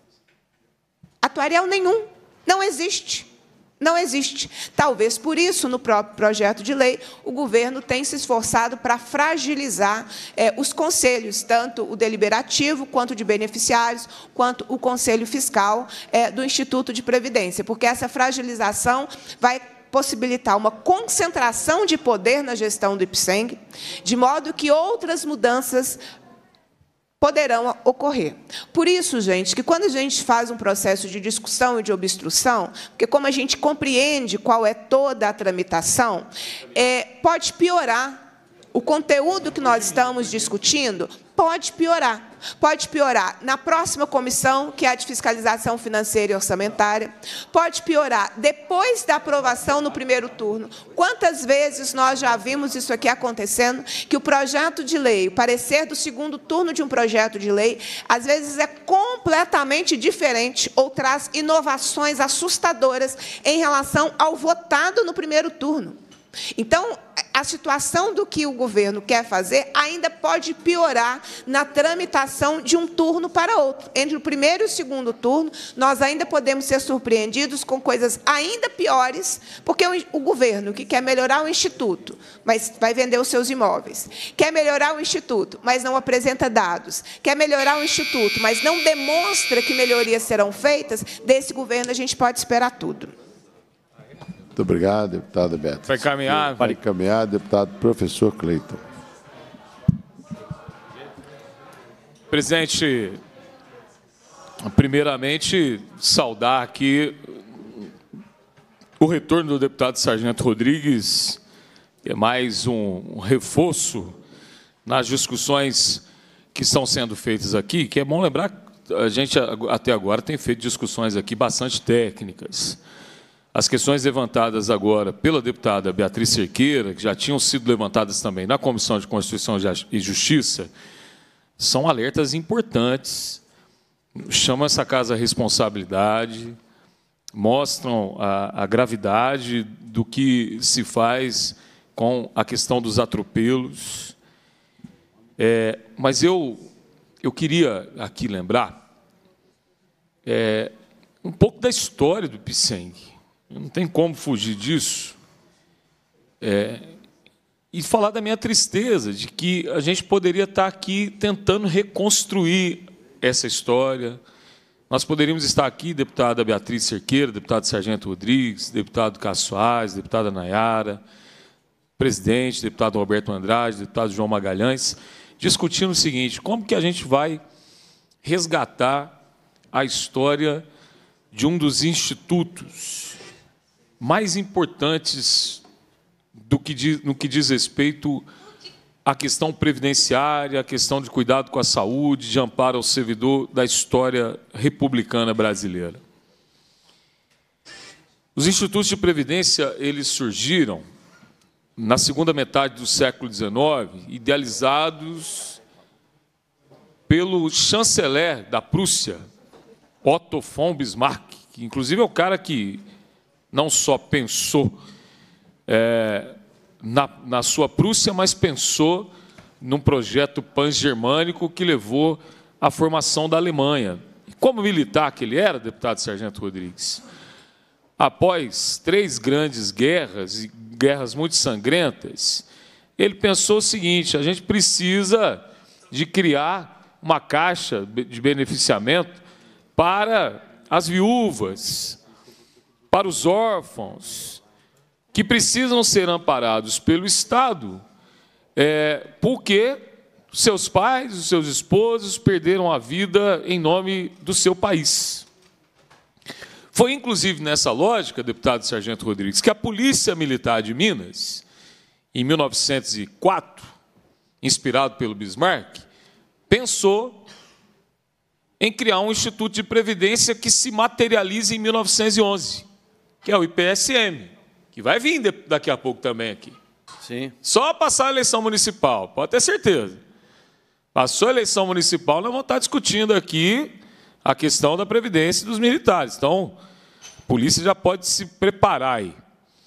Atuarial nenhum. Não existe. Não existe. Talvez por isso, no próprio projeto de lei, o governo tem se esforçado para fragilizar os conselhos, tanto o deliberativo, quanto de beneficiários, quanto o conselho fiscal do Instituto de Previdência, porque essa fragilização vai possibilitar uma concentração de poder na gestão do IPSENG, de modo que outras mudanças poderão ocorrer. Por isso, gente, que quando a gente faz um processo de discussão e de obstrução, porque como a gente compreende qual é toda a tramitação, pode piorar. O conteúdo que nós estamos discutindo pode piorar. Pode piorar na próxima comissão, que é a de fiscalização financeira e orçamentária. Pode piorar depois da aprovação no primeiro turno. Quantas vezes nós já vimos isso aqui acontecendo, que o projeto de lei, o parecer do segundo turno de um projeto de lei, às vezes é completamente diferente ou traz inovações assustadoras em relação ao votado no primeiro turno. Então, a situação do que o governo quer fazer ainda pode piorar na tramitação de um turno para outro. Entre o primeiro e o segundo turno, nós ainda podemos ser surpreendidos com coisas ainda piores, porque o governo, que quer melhorar o Instituto, mas vai vender os seus imóveis, quer melhorar o Instituto, mas não apresenta dados, quer melhorar o Instituto, mas não demonstra que melhorias serão feitas, desse governo a gente pode esperar tudo. Muito obrigado, deputada Beto. Vai caminhar. Vai caminhar, deputado professor Cleiton. Presidente, primeiramente, saudar aqui o retorno do deputado Sargento Rodrigues, que é mais um reforço nas discussões que estão sendo feitas aqui, que é bom lembrar que a gente, até agora, tem feito discussões aqui bastante técnicas. as questões levantadas agora pela deputada Beatriz Cerqueira, que já tinham sido levantadas também na Comissão de Constituição e Justiça, são alertas importantes, chamam essa casa à responsabilidade, mostram a gravidade do que se faz com a questão dos atropelos. Mas eu queria aqui lembrar um pouco da história do IPSENG. Não tem como fugir disso. E falar da minha tristeza de que a gente poderia estar aqui tentando reconstruir essa história. Nós poderíamos estar aqui, deputada Beatriz Cerqueira, deputado Sargento Rodrigues, deputado Cássio Soares, deputada Nayara, presidente, deputado Roberto Andrade, deputado João Magalhães, discutindo o seguinte: como que a gente vai resgatar a história de um dos institutos mais importantes no que diz respeito à questão previdenciária, à questão de cuidado com a saúde, de amparo ao servidor da história republicana brasileira. Os institutos de previdência, eles surgiram na segunda metade do século XIX, idealizados pelo chanceler da Prússia, Otto von Bismarck, que inclusive é o cara que não só pensou na sua Prússia, mas pensou num projeto pan-germânico que levou à formação da Alemanha. E como militar que ele era, deputado Sargento Rodrigues, após 3 grandes guerras, e guerras muito sangrentas, ele pensou o seguinte: a gente precisa de criar uma caixa de beneficiamento para as viúvas, para os órfãos, que precisam ser amparados pelo Estado, porque seus pais, os seus esposos perderam a vida em nome do seu país. Foi, inclusive, nessa lógica, deputado Sargento Rodrigues, que a Polícia Militar de Minas, em 1904, inspirado pelo Bismarck, pensou em criar um instituto de previdência que se materialize em 1911, que é o IPSM, que vai vir daqui a pouco também aqui. Sim. Só passar a eleição municipal, pode ter certeza. Passou a eleição municipal, nós vamos estar discutindo aqui a questão da previdência dos militares. Então, a polícia já pode se preparar aí.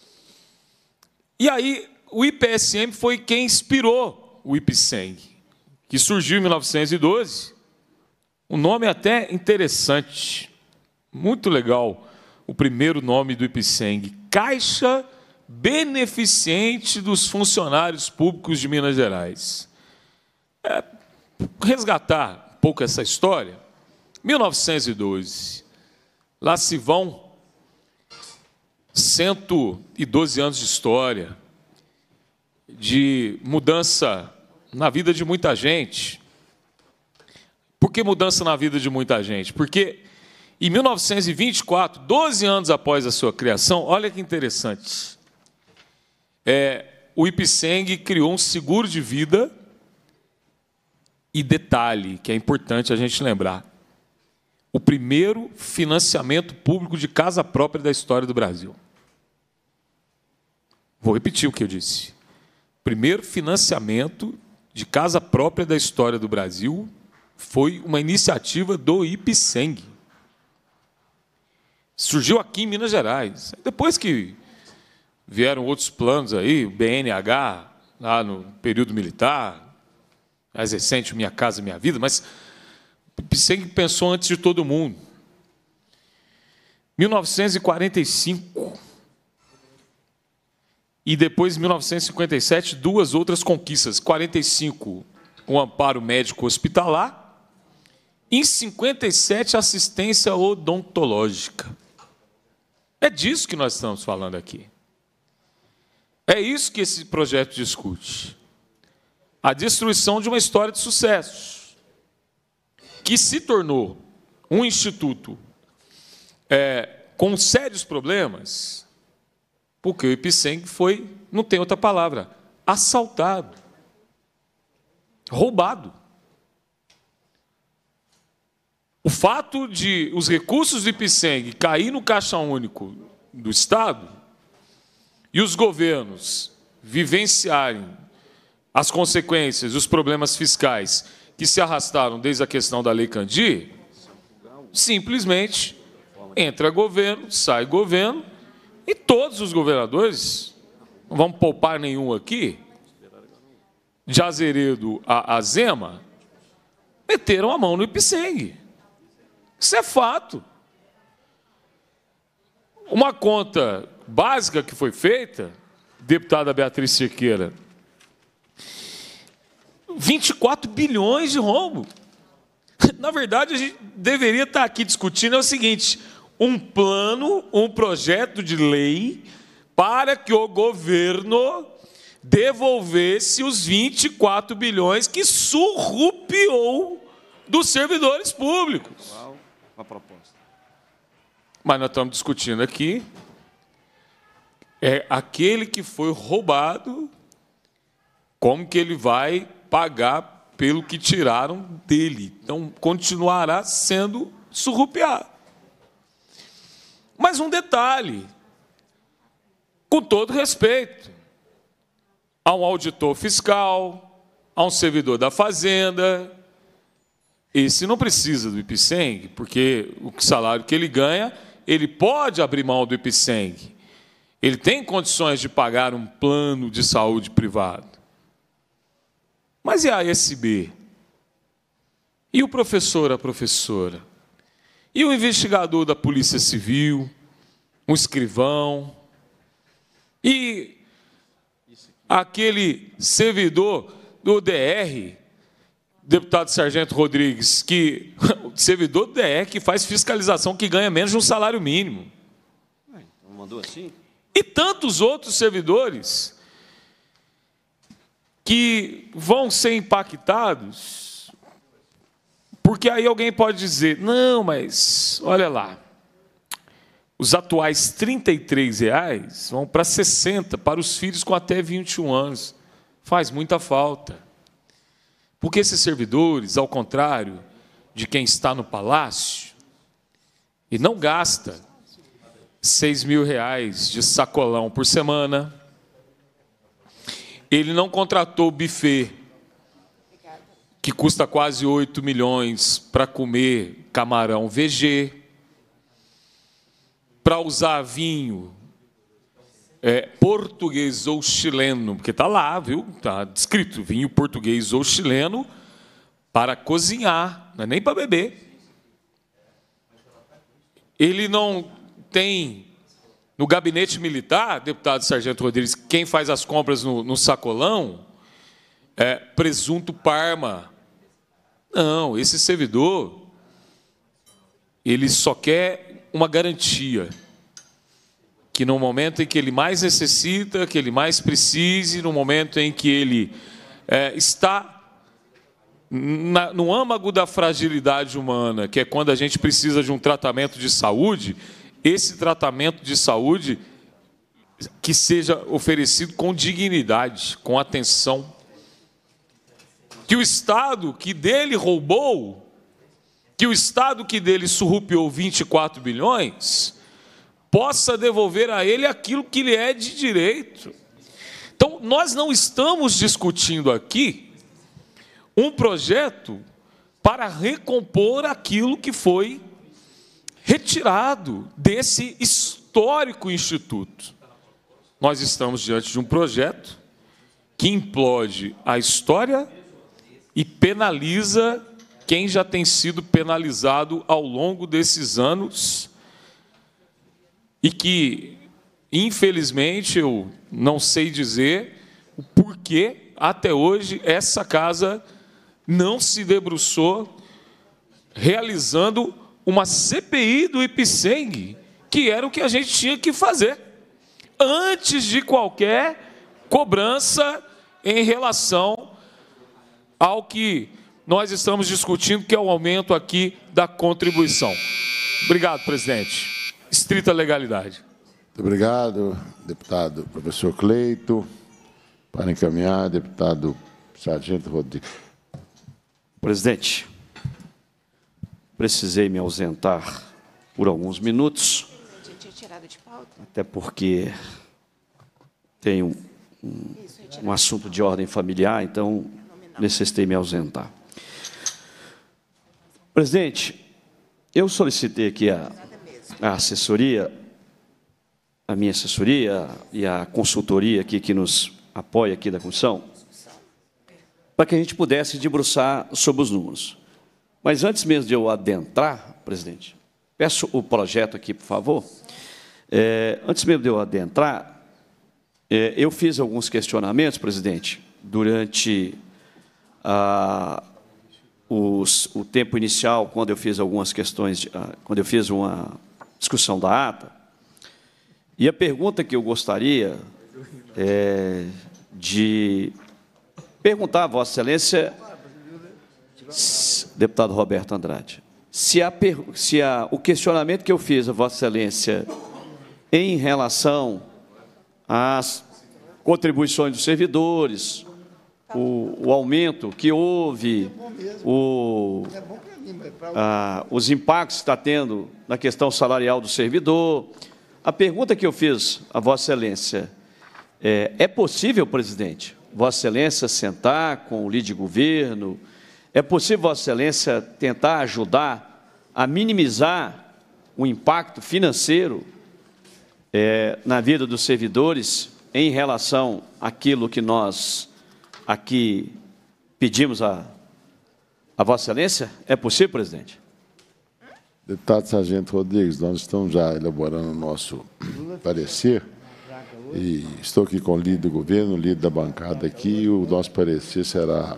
E aí, o IPSM foi quem inspirou o IPSENG, que surgiu em 1912. Um nome até interessante, muito legal, o primeiro nome do IPSENG, Caixa Beneficente dos Funcionários Públicos de Minas Gerais. Resgatar um pouco essa história. 1912, lá se vão 112 anos de história, de mudança na vida de muita gente. Por que mudança na vida de muita gente? Porque em 1924, 12 anos após a sua criação, olha que interessante, o IPSENG criou um seguro de vida e, detalhe, que é importante a gente lembrar, o primeiro financiamento público de casa própria da história do Brasil. Vou repetir o que eu disse. Primeiro financiamento de casa própria da história do Brasil foi uma iniciativa do IPSENG. Surgiu aqui em Minas Gerais. Depois que vieram outros planos aí, o BNH, lá no período militar, mais recente, Minha Casa Minha Vida, mas o IPSENG pensou antes de todo mundo. 1945 e depois, em 1957, 2 outras conquistas. 45, o amparo médico hospitalar. Em 57, assistência odontológica. É disso que nós estamos falando aqui. É isso que esse projeto discute. A destruição de uma história de sucesso, que se tornou um instituto com sérios problemas, porque o IPSENG foi, não tem outra palavra, assaltado, roubado. O fato de os recursos do IPSENG cair no Caixa Único do Estado e os governos vivenciarem as consequências, os problemas fiscais que se arrastaram desde a questão da Lei Candir, simplesmente entra governo, sai governo, e todos os governadores, não vamos poupar nenhum aqui, de Azeredo a Zema, meteram a mão no Ipseng. Isso é fato. Uma conta básica que foi feita, deputada Beatriz Cerqueira, 24 bilhões de rombo. Na verdade, a gente deveria estar aqui discutindo é o seguinte: um plano, um projeto de lei para que o governo devolvesse os 24 bilhões que surrupiou dos servidores públicos. A proposta. Mas nós estamos discutindo aqui aquele que foi roubado, como que ele vai pagar pelo que tiraram dele. Então, continuará sendo surrupiado. Mas um detalhe, com todo respeito, a um auditor fiscal, a um servidor da Fazenda, esse não precisa do Ipseng, porque o salário que ele ganha, ele pode abrir mão do Ipseng. Ele tem condições de pagar um plano de saúde privado. Mas e a ASB? E o professor, a professora? E o investigador da Polícia Civil? Um escrivão? E aquele servidor do DR, deputado Sargento Rodrigues, que o servidor do DR que faz fiscalização, que ganha menos de um salário mínimo. Então mandou assim? E tantos outros servidores que vão ser impactados, porque aí alguém pode dizer, não, mas olha lá, os atuais R$ 33,00 vão para 60 para os filhos com até 21 anos. Faz muita falta. Porque esses servidores, ao contrário de quem está no palácio, e não gasta R$ 6.000 de sacolão por semana, ele não contratou o buffet, que custa quase 8 milhões para comer camarão VG, para usar vinho português ou chileno, porque está lá, viu? Está descrito, vinho português ou chileno para cozinhar, não é nem para beber. Ele não tem, no gabinete militar, deputado Sargento Rodrigues, quem faz as compras no sacolão, presunto Parma. Não, esse servidor, ele só quer uma garantia, que no momento em que ele mais necessita, que ele mais precise, no momento em que ele está no âmago da fragilidade humana, que é quando a gente precisa de um tratamento de saúde, esse tratamento de saúde que seja oferecido com dignidade, com atenção. Que o Estado que dele roubou, que o Estado que dele surrupiou 24 bilhões, possa devolver a ele aquilo que lhe é de direito. Então, nós não estamos discutindo aqui um projeto para recompor aquilo que foi retirado desse histórico instituto. Nós estamos diante de um projeto que implode a história e penaliza quem já tem sido penalizado ao longo desses anos e que, infelizmente, eu não sei dizer o porquê, até hoje, essa casa não se debruçou realizando uma CPI do Ipseng, que era o que a gente tinha que fazer, antes de qualquer cobrança em relação ao que nós estamos discutindo, que é o aumento aqui da contribuição. Obrigado, presidente. Estrita legalidade. Muito obrigado, deputado professor Cleito. Para encaminhar, deputado Sargento Rodrigues. Presidente, precisei me ausentar por alguns minutos até porque tem um assunto de ordem familiar, então necessitei me ausentar. Presidente, eu solicitei aqui a assessoria, a minha assessoria e a consultoria aqui que nos apoia aqui da comissão, para que a gente pudesse debruçar sobre os números. Mas antes mesmo de eu adentrar, presidente, peço o projeto aqui, por favor. Antes mesmo de eu adentrar, eu fiz alguns questionamentos, presidente, durante o tempo inicial, quando eu fiz algumas questões, quando eu fiz uma discussão da ata. E a pergunta que eu gostaria de perguntar a Vossa Excelência, deputado Roberto Andrade, o questionamento que eu fiz a Vossa Excelência em relação às contribuições dos servidores, o aumento que houve, os impactos que está tendo na questão salarial do servidor. A pergunta que eu fiz a Vossa Excelência é possível, presidente, Vossa Excelência sentar com o líder de governo? É possível, Vossa Excelência, tentar ajudar a minimizar o impacto financeiro na vida dos servidores em relação àquilo que nós aqui pedimos a Vossa Excelência? É possível, presidente? Deputado Sargento Rodrigues, nós estamos já elaborando o nosso parecer e estou aqui com o líder do governo, o líder da bancada aqui, e o nosso parecer será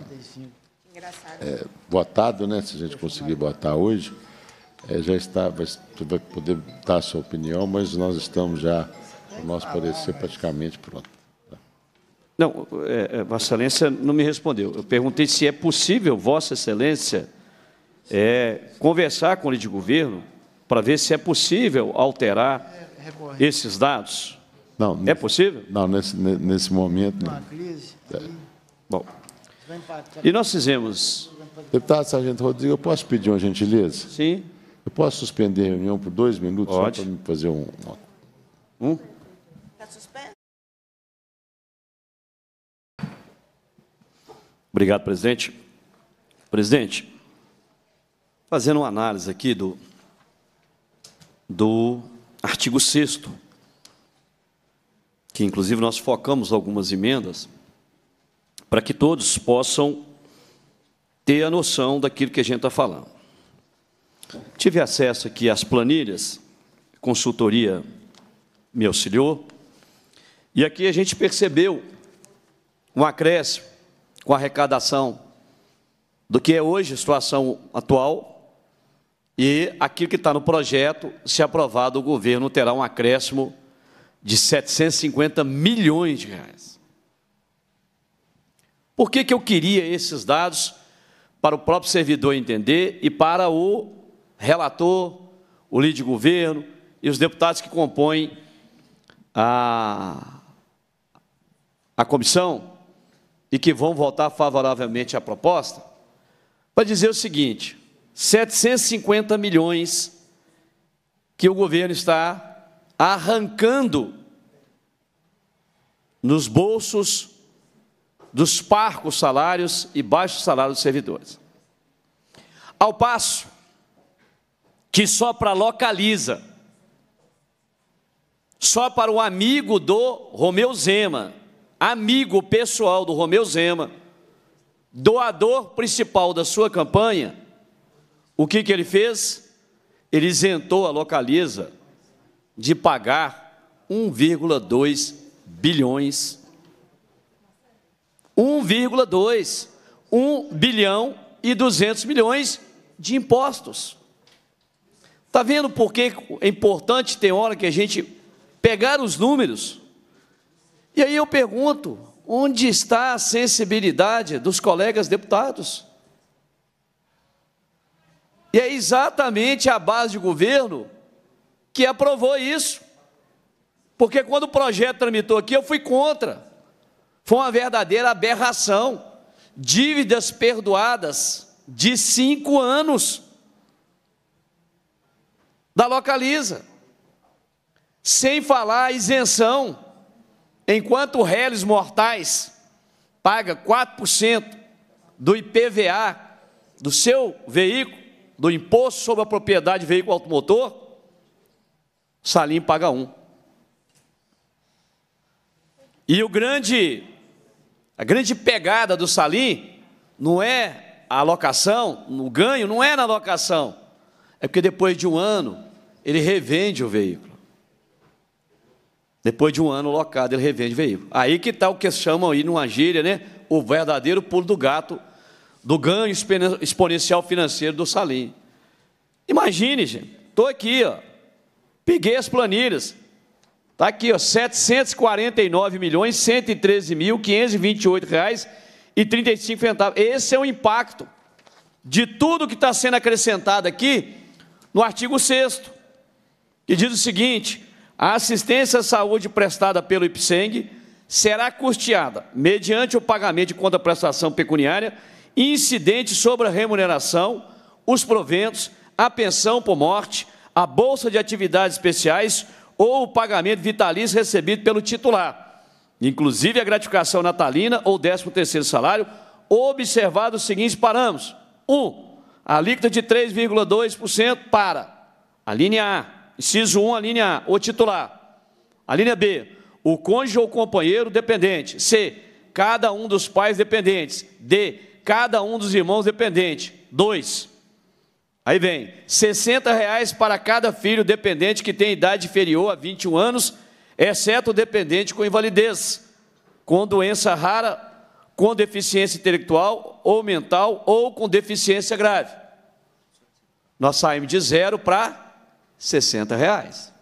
votado, né, se a gente conseguir votar hoje. Já está, você vai poder dar a sua opinião, mas nós estamos já, o nosso parecer praticamente pronto. Não, Vossa Excelência não me respondeu. Eu perguntei se é possível, Vossa Excelência, conversar com o líder de governo para ver se é possível alterar esses dados. Não, é possível? Não, nesse momento não. Bom, e nós fizemos... Deputado Sargento Rodrigues, eu posso pedir uma gentileza? Sim. Eu posso suspender a reunião por 2 minutos? Pode. Só para me fazer Está suspenso? Obrigado, presidente. Presidente, fazendo uma análise aqui do artigo 6º, que inclusive nós focamos algumas emendas, para que todos possam ter a noção daquilo que a gente está falando. Tive acesso aqui às planilhas, a consultoria me auxiliou, e aqui a gente percebeu um acréscimo com a arrecadação do que é hoje a situação atual, e aquilo que está no projeto, se aprovado, o governo terá um acréscimo de 750 milhões de reais. Por que eu queria esses dados? Para o próprio servidor entender e para o relator, o líder de governo e os deputados que compõem a comissão e que vão votar favoravelmente à proposta, para dizer o seguinte: 750 milhões que o governo está arrancando nos bolsos dos parcos salários e baixos salários dos servidores. Ao passo que só para Localiza, só para o amigo do Romeu Zema, amigo pessoal do Romeu Zema, doador principal da sua campanha, o que ele fez? Ele isentou a Localiza de pagar 1,2 bilhões. 1 bilhão e 200 milhões de impostos. Está vendo por que é importante ter hora que a gente pegar os números? E aí eu pergunto, onde está a sensibilidade dos colegas deputados? E é exatamente a base de governo que aprovou isso. Porque quando o projeto tramitou aqui, eu fui contra. Foi uma verdadeira aberração. Dívidas perdoadas de 5 anos da Localiza. Sem falar a isenção, enquanto o réis mortais paga 4% do IPVA do seu veículo, do Imposto sobre a Propriedade de Veículo Automotor, o Salim paga 1%. E a grande pegada do Salim não é a alocação, o ganho não é na alocação, é porque depois de um ano ele revende o veículo. Depois de um ano locado, ele revende o veículo. Aí que está o que chamam aí numa gíria, né? O verdadeiro pulo do gato do ganho exponencial financeiro do Salim. Imagine, gente, estou aqui, ó, peguei as planilhas, está aqui, ó, R$ 749.113.528,35. Esse é o impacto de tudo que está sendo acrescentado aqui no artigo 6º, que diz o seguinte: a assistência à saúde prestada pelo IPSENG será custeada mediante o pagamento de contraprestação pecuniária incidente sobre a remuneração, os proventos, a pensão por morte, a bolsa de atividades especiais ou o pagamento vitalício recebido pelo titular, inclusive a gratificação natalina ou 13º salário, observado os seguintes parâmetros: 1. A alíquota de 3,2% para a linha A, inciso 1, a linha A, o titular. A linha B, o cônjuge ou companheiro dependente. C, cada um dos pais dependentes. D, cada um dos irmãos dependentes. 2. Aí vem, R$ 60,00 para cada filho dependente que tem idade inferior a 21 anos, exceto o dependente com invalidez, com doença rara, com deficiência intelectual ou mental ou com deficiência grave. Nós saímos de 0 para R$ 60,00.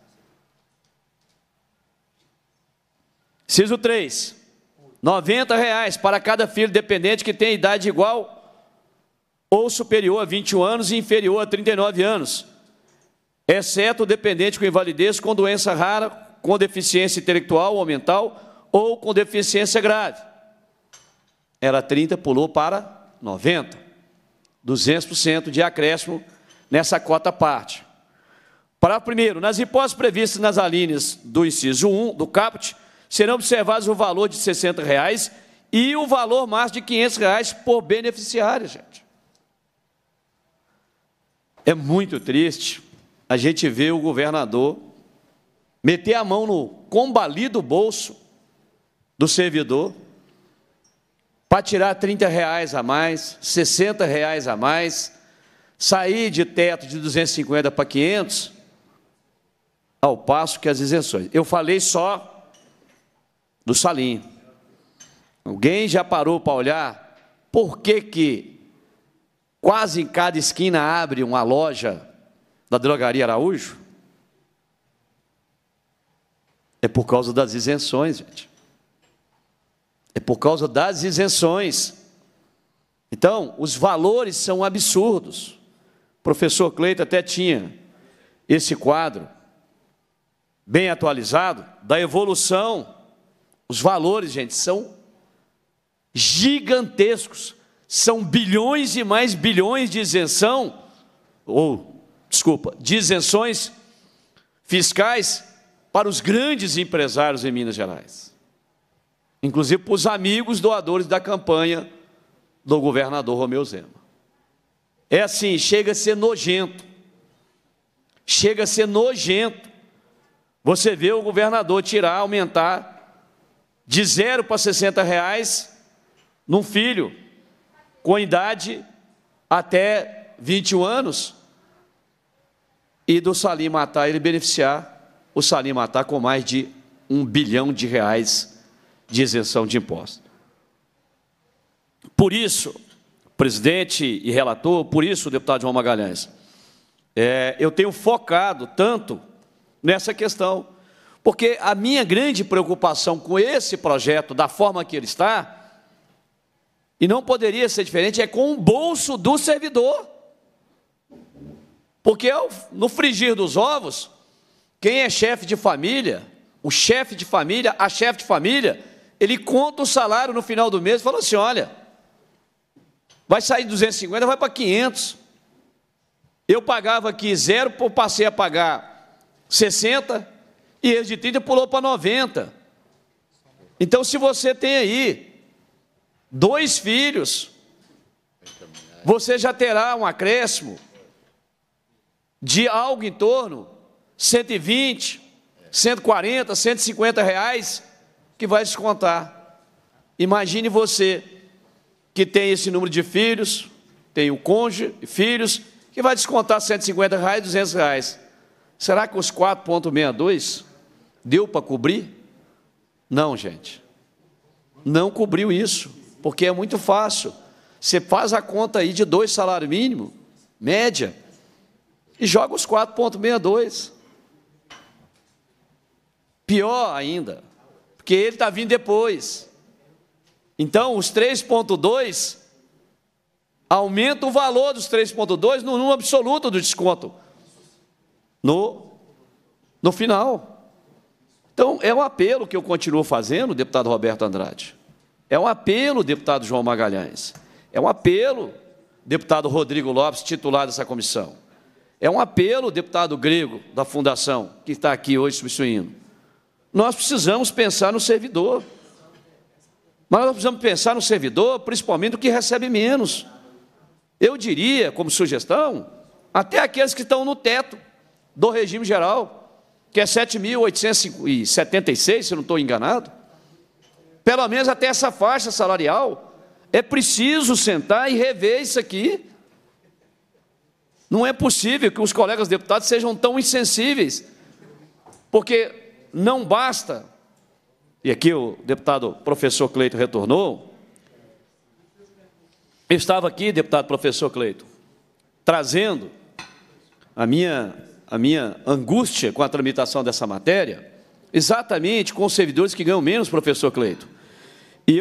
Inciso 3, R$ 90,00 para cada filho dependente que tem idade igual ou superior a 21 anos e inferior a 39 anos, exceto o dependente com invalidez, com doença rara, com deficiência intelectual ou mental ou com deficiência grave. Era 30, pulou para 90. 200% de acréscimo nessa cota parte. Parágrafo primeiro, nas hipóteses previstas nas alíneas do inciso 1 do caput, serão observados o valor de R$ 60,00 e o valor máximo de R$ 500,00 por beneficiário, gente. É muito triste a gente ver o governador meter a mão no combalido bolso do servidor para tirar R$ 30,00 a mais, R$ 60,00 a mais, sair de teto de 250 para 500, ao passo que as isenções. Eu falei só do Salim. Alguém já parou para olhar por que quase em cada esquina abre uma loja da Drogaria Araújo? É por causa das isenções, gente. É por causa das isenções. Então, os valores são absurdos. O professor Cleito até tinha esse quadro bem atualizado da evolução. Os valores, gente, são gigantescos. São bilhões e mais bilhões de isenção, de isenções fiscais para os grandes empresários em Minas Gerais. Inclusive para os amigos doadores da campanha do governador Romeu Zema. É assim, chega a ser nojento. Chega a ser nojento. Você vê o governador aumentar de 0 para R$ 60,00 num filho com idade até 21 anos, e do Salim Matar ele beneficiar o Salim Matar com mais de R$ 1 bilhão de isenção de impostos. Por isso, presidente e relator, por isso, deputado João Magalhães, eu tenho focado tanto nessa questão, porque a minha grande preocupação com esse projeto, da forma que ele está, e não poderia ser diferente, é com o bolso do servidor. Porque no frigir dos ovos, quem é chefe de família, o chefe de família, a chefe de família, ele conta o salário no final do mês e fala assim, olha, vai sair de 250, vai para 500. Eu pagava aqui 0, passei a pagar 60, E esse de 30 pulou para 90. Então, se você tem aí 2 filhos, você já terá um acréscimo de algo em torno de 120, 140, 150 reais que vai descontar. Imagine você que tem esse número de filhos, tem o cônjuge, filhos, que vai descontar 150 reais, 200 reais. Será que os 4,62 deu para cobrir? Não, gente. Não cobriu isso, porque é muito fácil. Você faz a conta aí de 2 salários mínimos, média, e joga os 4,62. Pior ainda, porque ele está vindo depois. Então, os 3,2 aumenta o valor dos 3,2 no número absoluto do desconto. No final. Então, é um apelo que eu continuo fazendo, deputado Roberto Andrade. É um apelo, deputado João Magalhães. É um apelo, deputado Rodrigo Lopes, titular dessa comissão. É um apelo, deputado Grego, da Fundação, que está aqui hoje substituindo. Nós precisamos pensar no servidor. Mas nós precisamos pensar no servidor, principalmente o que recebe menos. Eu diria, como sugestão, até aqueles que estão no teto do regime geral, que é 7.876, se eu não estou enganado. Pelo menos até essa faixa salarial, é preciso sentar e rever isso aqui. Não é possível que os colegas deputados sejam tão insensíveis, porque não basta, e aqui o deputado professor Cleito retornou, eu estava aqui, deputado professor Cleito, trazendo a minha angústia com a tramitação dessa matéria, exatamente com os servidores que ganham menos, professor Cleito. E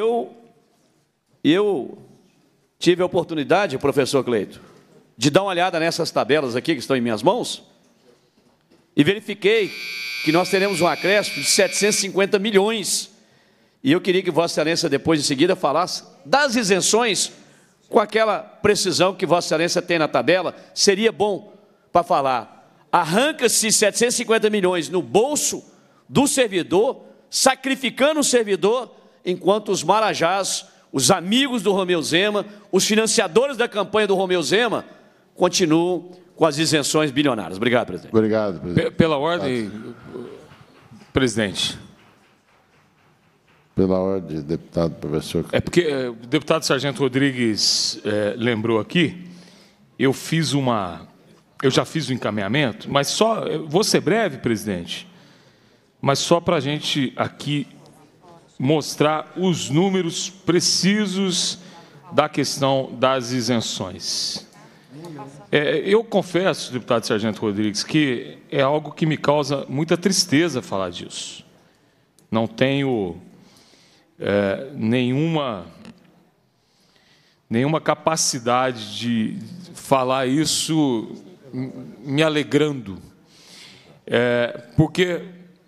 eu tive a oportunidade, professor Cleito, de dar uma olhada nessas tabelas aqui que estão em minhas mãos, e verifiquei que nós teremos um acréscimo de 750 milhões. E eu queria que Vossa Excelência, depois, em seguida, falasse das isenções, com aquela precisão que Vossa Excelência tem na tabela, seria bom para falar. Arranca-se 750 milhões no bolso do servidor, sacrificando o servidor, enquanto os marajás, os amigos do Romeu Zema, os financiadores da campanha do Romeu Zema, continuam com as isenções bilionárias. Obrigado, presidente. Obrigado, presidente. Pela ordem, presidente. Pela ordem, deputado professor. É porque o deputado Sargento Rodrigues lembrou aqui, eu já fiz o encaminhamento, mas só, vou ser breve, presidente, mas só para a gente aqui mostrar os números precisos da questão das isenções. Eu confesso, deputado Sargento Rodrigues, que é algo que me causa muita tristeza falar disso. Não tenho nenhuma capacidade de falar isso me alegrando, porque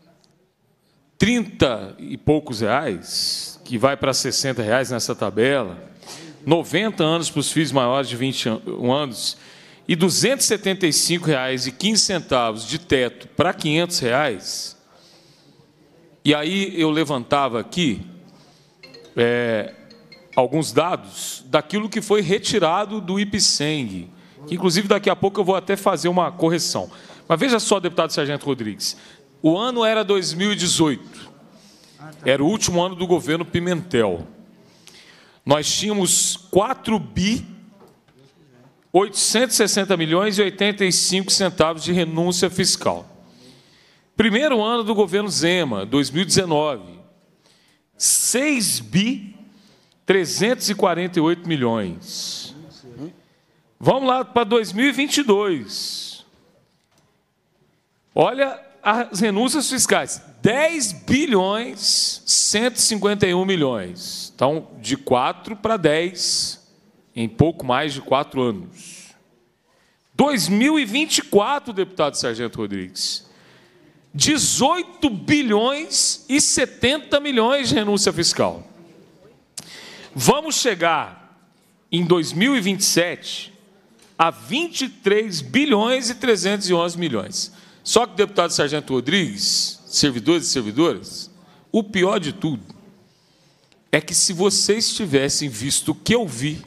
30 e poucos reais, que vai para 60 reais nessa tabela, 90 anos para os filhos maiores de 21 anos e R$ 275,15 de teto para R$ 500 reais. E aí eu levantava aqui alguns dados daquilo que foi retirado do IPSENG, que inclusive daqui a pouco eu vou até fazer uma correção. Mas veja só, deputado Sargento Rodrigues, o ano era 2018, era o último ano do governo Pimentel. Nós tínhamos 4.860.085 de renúncia fiscal. Primeiro ano do governo Zema, 2019, 6.348 milhões. Vamos lá para 2022. Olha as renúncias fiscais, 10.151 milhões. Então, de 4 para 10, em pouco mais de 4 anos. 2024, deputado Sargento Rodrigues, 18.070 milhões de renúncia fiscal. Vamos chegar, em 2027, a 23.311 milhões. Só que, deputado Sargento Rodrigues, servidores e servidoras, o pior de tudo é que, se vocês tivessem visto o que eu vi,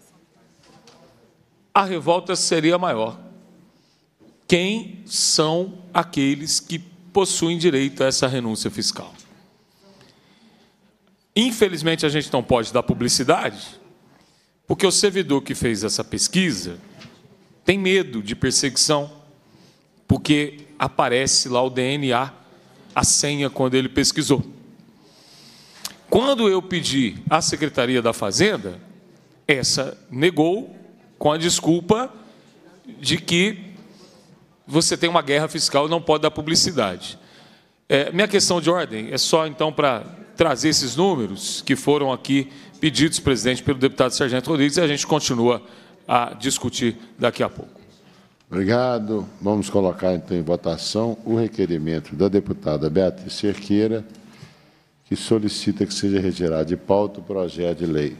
a revolta seria maior. Quem são aqueles que possuem direito a essa renúncia fiscal? Infelizmente, a gente não pode dar publicidade, porque o servidor que fez essa pesquisa tem medo de perseguição, porque aparece lá o DNA, a senha, quando ele pesquisou. Quando eu pedi à Secretaria da Fazenda, essa negou com a desculpa de que você tem uma guerra fiscal e não pode dar publicidade. Minha questão de ordem é só, então, para trazer esses números que foram aqui pedidos, presidente, pelo deputado Sargento Rodrigues, e a gente continua a discutir daqui a pouco. Obrigado. Vamos colocar, então, em votação o requerimento da deputada Beatriz Cerqueira, que solicita que seja retirado de pauta o projeto de lei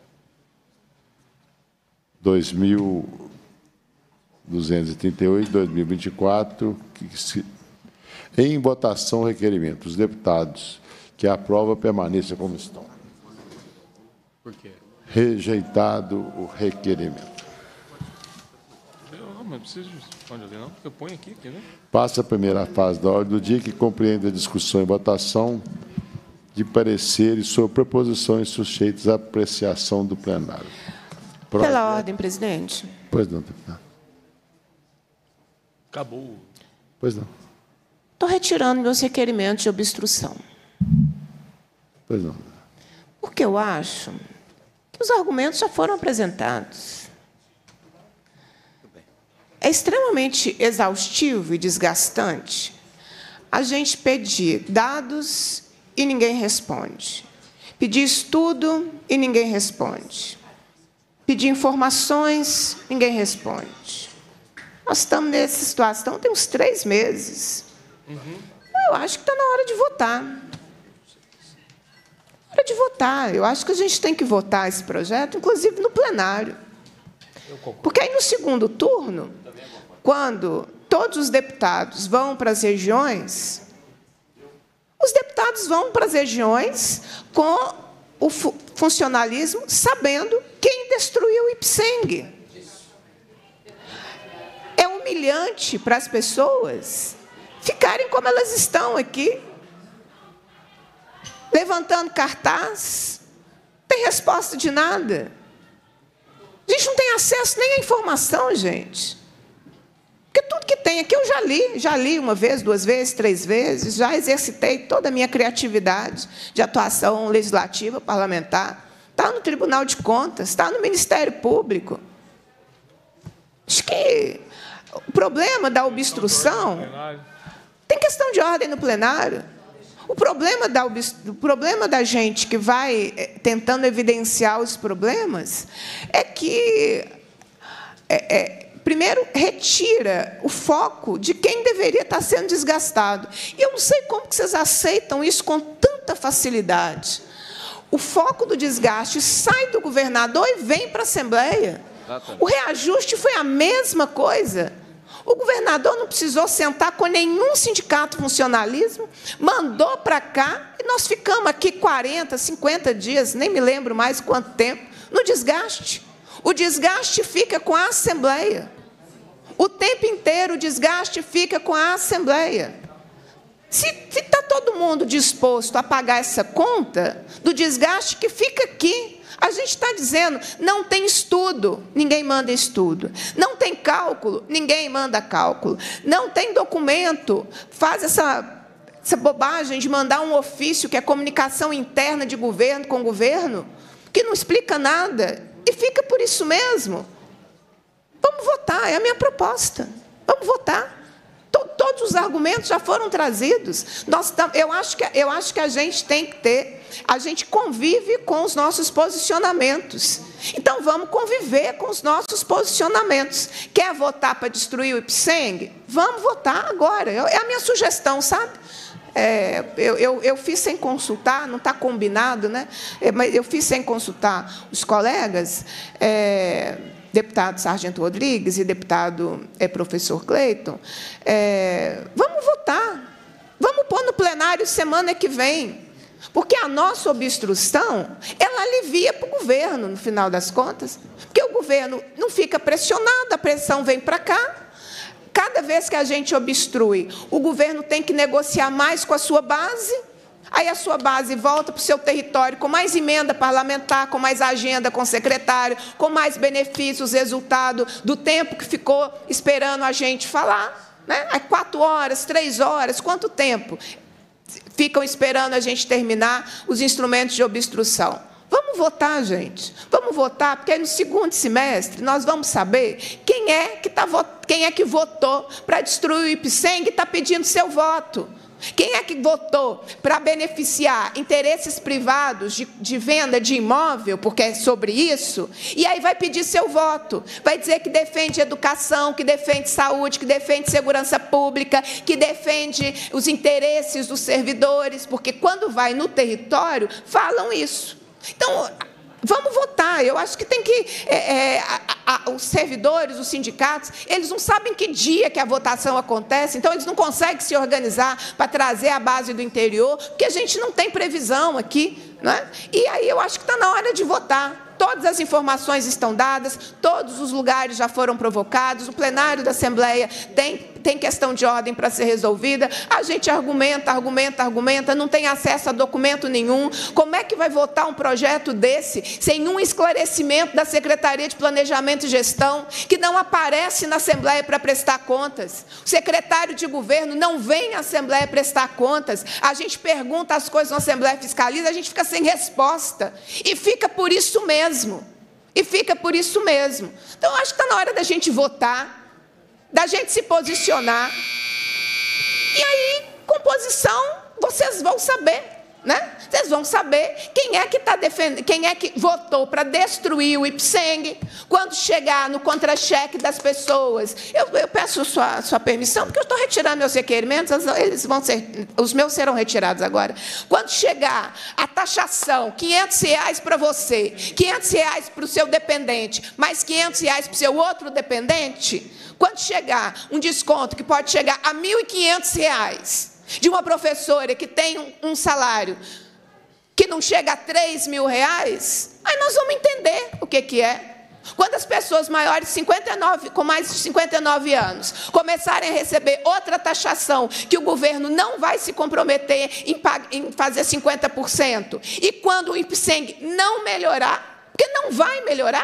2238-2024, em votação o requerimento. Os deputados que aprovam permaneçam como estão. Por quê? Rejeitado o requerimento. Não preciso responder ali, não. Eu ponho aqui, né? Passa a primeira fase da ordem do dia, que compreende a discussão e votação de pareceres sobre proposições sujeitas à apreciação do plenário. Pela ordem, presidente. Pois não, deputado. Acabou. Pois não. Estou retirando meus requerimentos de obstrução. Pois não. Porque eu acho que os argumentos já foram apresentados. É extremamente exaustivo e desgastante a gente pedir dados e ninguém responde. Pedir estudo e ninguém responde. Pedir informações, ninguém responde. Nós estamos nessa situação tem uns 3 meses. Eu acho que está na hora de votar. Hora de votar. Eu acho que a gente tem que votar esse projeto, inclusive no plenário. Porque aí, no segundo turno, quando todos os deputados vão para as regiões, os deputados vão para as regiões com o funcionalismo, sabendo quem destruiu o IPSENG. É humilhante para as pessoas ficarem como elas estão aqui, levantando cartaz, não tem resposta de nada. A gente não tem acesso nem à informação, gente. Porque tudo que tem aqui eu já li 1 vez, 2 vezes, 3 vezes, já exercitei toda a minha criatividade de atuação legislativa, parlamentar. Está no Tribunal de Contas, está no Ministério Público. Acho que o problema da obstrução tem questão de ordem no plenário. O problema da gente que vai tentando evidenciar os problemas é que, primeiro, retira o foco de quem deveria estar sendo desgastado. E eu não sei como que vocês aceitam isso com tanta facilidade. O foco do desgaste sai do governador e vem para a Assembleia. O reajuste foi a mesma coisa. O governador não precisou sentar com nenhum sindicato funcionalismo, mandou para cá e nós ficamos aqui 40, 50 dias, nem me lembro mais quanto tempo, no desgaste. O desgaste fica com a Assembleia. O tempo inteiro o desgaste fica com a Assembleia. Se está todo mundo disposto a pagar essa conta do desgaste que fica aqui, a gente está dizendo, não tem estudo, ninguém manda estudo. Não tem cálculo, ninguém manda cálculo. Não tem documento, faz essa bobagem de mandar um ofício que é comunicação interna de governo com governo, que não explica nada, e fica por isso mesmo. Vamos votar, é a minha proposta. Vamos votar. Todos os argumentos já foram trazidos. Eu acho que a gente tem que ter, a gente convive com os nossos posicionamentos. Então, vamos conviver com os nossos posicionamentos. Quer votar para destruir o IPSENG? Vamos votar agora. É a minha sugestão, sabe? Eu fiz sem consultar, não está combinado, né? Mas eu fiz sem consultar os colegas, deputado Sargento Rodrigues e deputado professor Cleiton. Vamos votar. Vamos pôr no plenário. plenário semana que vem. Porque a nossa obstrução, ela alivia para o governo, no final das contas. Porque o governo não fica pressionado, a pressão vem para cá. Cada vez que a gente obstrui, o governo tem que negociar mais com a sua base. Aí a sua base volta para o seu território com mais emenda parlamentar, com mais agenda com o secretário, com mais benefícios, resultado do tempo que ficou esperando a gente falar. Né? 4 horas, 3 horas, quanto tempo ficam esperando a gente terminar os instrumentos de obstrução? Vamos votar, gente. Vamos votar, porque aí no segundo semestre nós vamos saber quem é que votou para destruir o IPSENG e está pedindo seu voto. Quem é que votou para beneficiar interesses privados de venda de imóvel, porque é sobre isso, e aí vai pedir seu voto. Vai dizer que defende educação, que defende saúde, que defende segurança pública, que defende os interesses dos servidores, porque quando vai no território, falam isso. Então, vamos votar. Eu acho que tem que... os servidores, os sindicatos, eles não sabem que dia que a votação acontece, então eles não conseguem se organizar para trazer a base do interior, porque a gente não tem previsão aqui. Né? E aí eu acho que está na hora de votar. Todas as informações estão dadas, todos os lugares já foram provocados, o plenário da Assembleia tem questão de ordem para ser resolvida, a gente argumenta, não tem acesso a documento nenhum. Como é que vai votar um projeto desse sem um esclarecimento da Secretaria de Planejamento e Gestão, que não aparece na Assembleia para prestar contas? O secretário de governo não vem à Assembleia prestar contas, a gente pergunta as coisas na Assembleia, fiscaliza, a gente fica sem resposta, e fica por isso mesmo. Então, acho que está na hora da gente votar, da gente se posicionar. E aí, com posição, vocês vão saber, né? Vocês vão saber quem é que está defendendo, quem é que votou para destruir o IPSENG. Quando chegar no contra-cheque das pessoas, eu peço sua permissão, porque eu estou retirando meus requerimentos, os meus serão retirados agora. Quando chegar a taxação, R$500 para você, R$500 para o seu dependente, mais R$500 para o seu outro dependente, quando chegar um desconto que pode chegar a R$1.500 de uma professora que tem um salário que não chega a R$3.000, aí nós vamos entender o que é. Quando as pessoas maiores, com mais de 59 anos, começarem a receber outra taxação, que o governo não vai se comprometer em fazer 50%, e quando o IPSENG não melhorar, porque não vai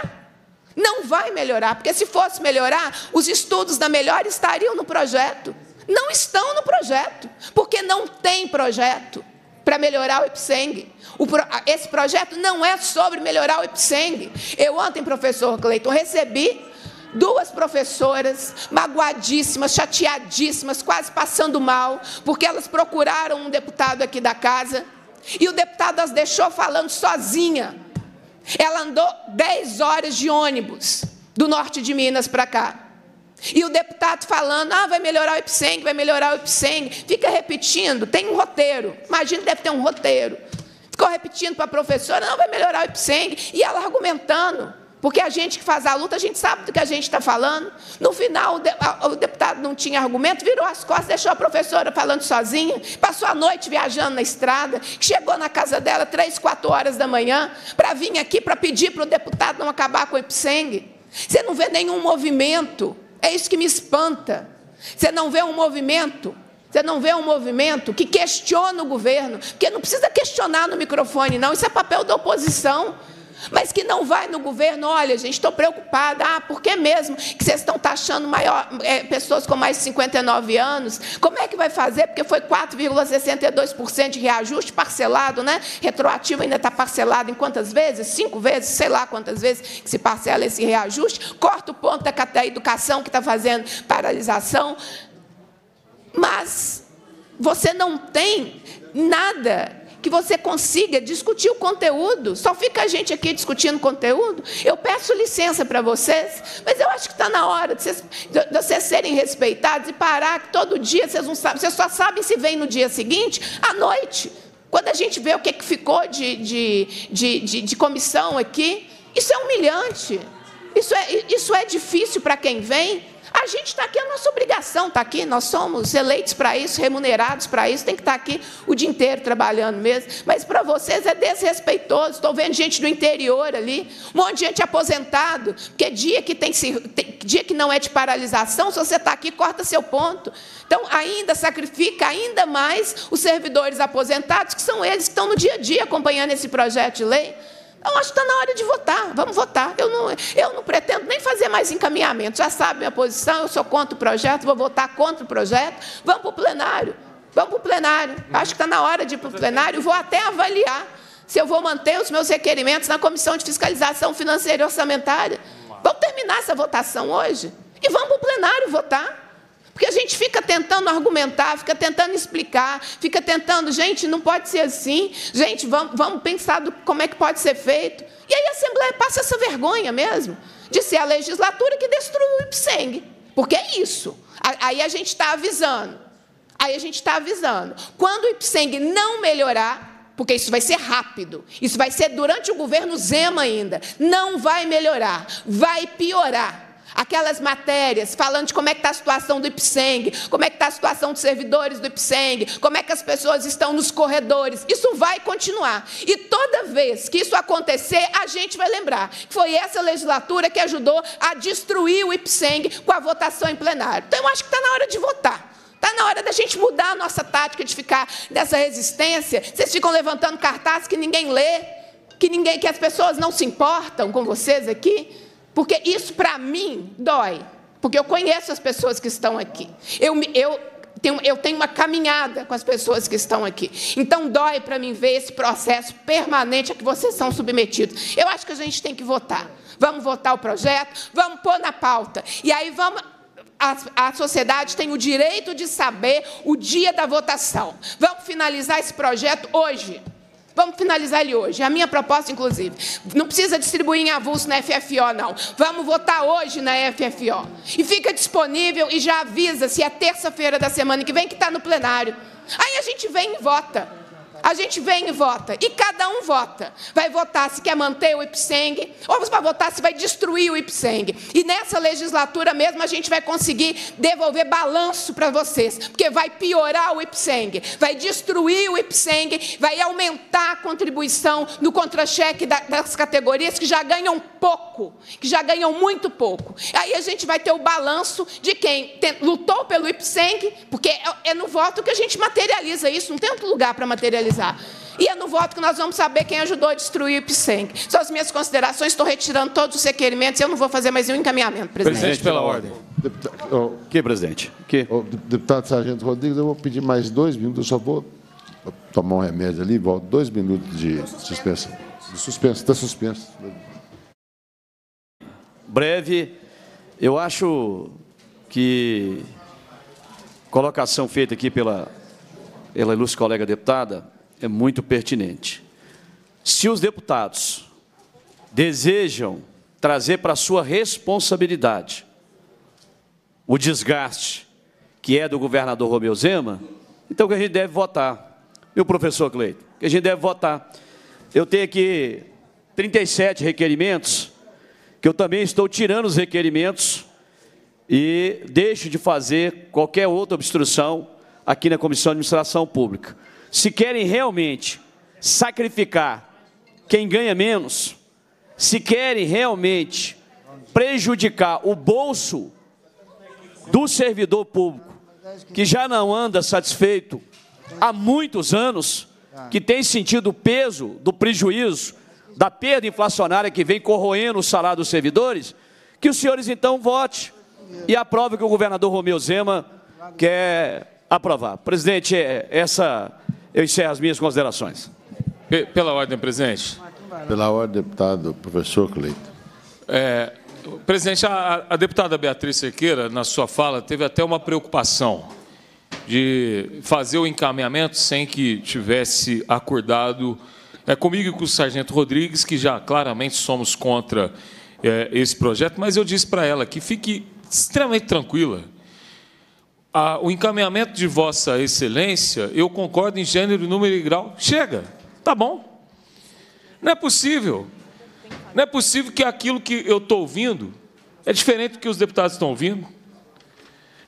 melhorar, porque se fosse melhorar, os estudos da Melhor estariam no projeto. Não estão no projeto, porque não tem projeto para melhorar o IPSENG. Esse projeto não é sobre melhorar o IPSENG. Eu ontem, professor Cleiton, recebi 2 professoras magoadíssimas, chateadíssimas, quase passando mal, porque elas procuraram um deputado aqui da casa, e o deputado as deixou falando sozinha. Ela andou 10 horas de ônibus do norte de Minas para cá. E o deputado falando, vai melhorar o IPSENG, vai melhorar o IPSENG. Fica repetindo, tem um roteiro. Imagina, deve ter um roteiro. Ficou repetindo para a professora, não, vai melhorar o IPSENG. E ela argumentando, porque a gente que faz a luta, a gente sabe do que a gente está falando. No final, o deputado não tinha argumento, virou as costas, deixou a professora falando sozinha, passou a noite viajando na estrada, chegou na casa dela 3, 4 horas da manhã, para vir aqui para pedir para o deputado não acabar com o IPSENG. Você não vê nenhum movimento. É isso que me espanta. Você não vê um movimento que questiona o governo, porque não precisa questionar no microfone, não, isso é papel da oposição, mas que não vai no governo, olha, gente, estou preocupada, por que mesmo que vocês estão taxando pessoas com mais de 59 anos? Como é que vai fazer? Porque foi 4,62% de reajuste parcelado, né? Retroativo ainda está parcelado em quantas vezes? 5 vezes, sei lá quantas vezes que se parcela esse reajuste, corta o ponto da educação que está fazendo paralisação, mas você não tem nada que você consiga discutir o conteúdo, só fica a gente aqui discutindo conteúdo. Eu peço licença para vocês, mas eu acho que está na hora de vocês serem respeitados e parar que todo dia vocês não sabem, vocês só sabem se vem no dia seguinte, à noite, quando a gente vê o que ficou de comissão aqui. Isso é humilhante, isso é difícil para quem vem. A gente está aqui, é a nossa obrigação está aqui, nós somos eleitos para isso, remunerados para isso, tem que estar aqui o dia inteiro trabalhando mesmo. Mas para vocês é desrespeitoso. Estou vendo gente do interior ali, um monte de gente aposentado, porque dia que dia que não é de paralisação, se você está aqui, corta seu ponto. Então, ainda sacrifica ainda mais os servidores aposentados, que são eles que estão no dia a dia acompanhando esse projeto de lei. Eu acho que está na hora de votar. Vamos votar. Eu não pretendo nem fazer mais encaminhamento. Já sabe minha posição, eu sou contra o projeto, vou votar contra o projeto. Vamos para o plenário. Vamos para o plenário. Acho que está na hora de ir para o plenário. Vou até avaliar se eu vou manter os meus requerimentos na Comissão de Fiscalização Financeira e Orçamentária. Vamos terminar essa votação hoje e vamos para o plenário votar. Porque a gente fica tentando argumentar, fica tentando explicar, fica tentando, gente, não pode ser assim, gente, vamos pensar como é que pode ser feito. E aí a Assembleia passa essa vergonha mesmo, de ser a legislatura que destruiu o IPSENG. Porque é isso. Aí a gente está avisando. Quando o IPSENG não melhorar, porque isso vai ser rápido, isso vai ser durante o governo Zema ainda, não vai melhorar, vai piorar. Aquelas matérias falando de como é que está a situação do IPSENG, como é que está a situação dos servidores do IPSENG, como é que as pessoas estão nos corredores, isso vai continuar. E toda vez que isso acontecer, a gente vai lembrar que foi essa legislatura que ajudou a destruir o IPSENG com a votação em plenário. Então, eu acho que está na hora de votar. Está na hora da gente mudar a nossa tática de ficar nessa resistência. Vocês ficam levantando cartazes que ninguém lê, que as pessoas não se importam com vocês aqui. Porque isso, para mim, dói. Porque eu conheço as pessoas que estão aqui. Eu tenho uma caminhada com as pessoas que estão aqui. Então, dói para mim ver esse processo permanente a que vocês são submetidos. Eu acho que a gente tem que votar. Vamos votar o projeto, vamos pôr na pauta. E aí vamos... A sociedade tem o direito de saber o dia da votação. Vamos finalizar esse projeto hoje. Vamos finalizar ele hoje. A minha proposta, inclusive, não precisa distribuir em avulso na FFO, não. Vamos votar hoje na FFO. E fica disponível e já avisa se é terça-feira da semana que vem que está no plenário. Aí a gente vem e vota. E cada um vota. Vai votar se quer manter o IPSENG, ou vai votar se vai destruir o IPSENG. E nessa legislatura mesmo a gente vai conseguir devolver balanço para vocês, porque vai piorar o IPSENG, vai destruir o IPSENG, vai aumentar a contribuição no contra-cheque das categorias que já ganham pouco, que já ganham muito pouco. Aí a gente vai ter o balanço de quem lutou pelo IPSENG, porque é no voto que a gente materializa isso, não tem outro lugar para materializar. E é no voto que nós vamos saber quem ajudou a destruir o IPSENG. São as minhas considerações, estou retirando todos os requerimentos, eu não vou fazer mais nenhum encaminhamento, presidente. Presidente, pela ordem. Que, presidente? Que? Deputado Sargento Rodrigues, eu vou pedir mais 2 minutos, eu só vou tomar um remédio ali, volto 2 minutos de suspensão. Está suspenso. Breve, eu acho que colocação feita aqui pela ilustre colega deputada é muito pertinente. Se os deputados desejam trazer para a sua responsabilidade o desgaste que é do governador Romeu Zema, então que a gente deve votar. E o professor Cleiton, que a gente deve votar. Eu tenho aqui 37 requerimentos, que eu também estou tirando os requerimentos e deixo de fazer qualquer outra obstrução aqui na Comissão de Administração Pública. Se querem realmente sacrificar quem ganha menos, se querem realmente prejudicar o bolso do servidor público, que já não anda satisfeito há muitos anos, que tem sentido o peso do prejuízo, da perda inflacionária que vem corroendo o salário dos servidores, que os senhores então votem e aprovem o que o governador Romeu Zema quer aprovar. Presidente, eu encerro as minhas considerações. Pela ordem, presidente. Pela ordem, deputado professor Cleiton. Presidente, a deputada Beatriz Cerqueira, na sua fala, teve até uma preocupação de fazer o encaminhamento sem que tivesse acordado comigo e com o Sargento Rodrigues, que já claramente somos contra esse projeto, mas eu disse para ela que fique extremamente tranquila. O encaminhamento de Vossa Excelência, eu concordo em gênero, número e grau. Chega, tá bom. Não é possível. Não é possível que aquilo que eu estou ouvindo é diferente do que os deputados estão ouvindo.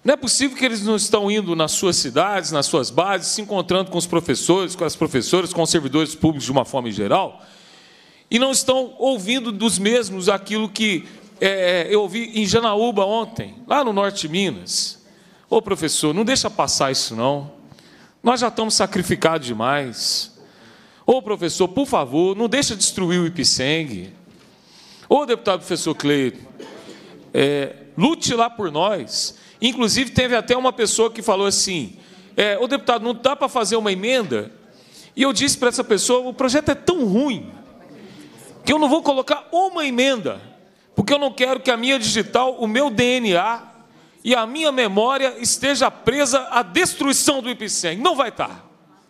Não é possível que eles não estão indo nas suas cidades, nas suas bases, se encontrando com os professores, com as professoras, com os servidores públicos de uma forma geral, e não estão ouvindo dos mesmos aquilo que eu ouvi em Janaúba ontem, lá no norte de Minas. Ô, professor, não deixa passar isso, não. Nós já estamos sacrificados demais. Ô, professor, por favor, não deixa destruir o IPSENG. Ô, deputado professor Cleito, lute lá por nós. Inclusive, teve até uma pessoa que falou assim, ô, deputado, não dá para fazer uma emenda? E eu disse para essa pessoa, o projeto é tão ruim, que eu não vou colocar uma emenda, porque eu não quero que a minha digital, o meu DNA e a minha memória esteja presa à destruição do IPSENG. Não vai estar.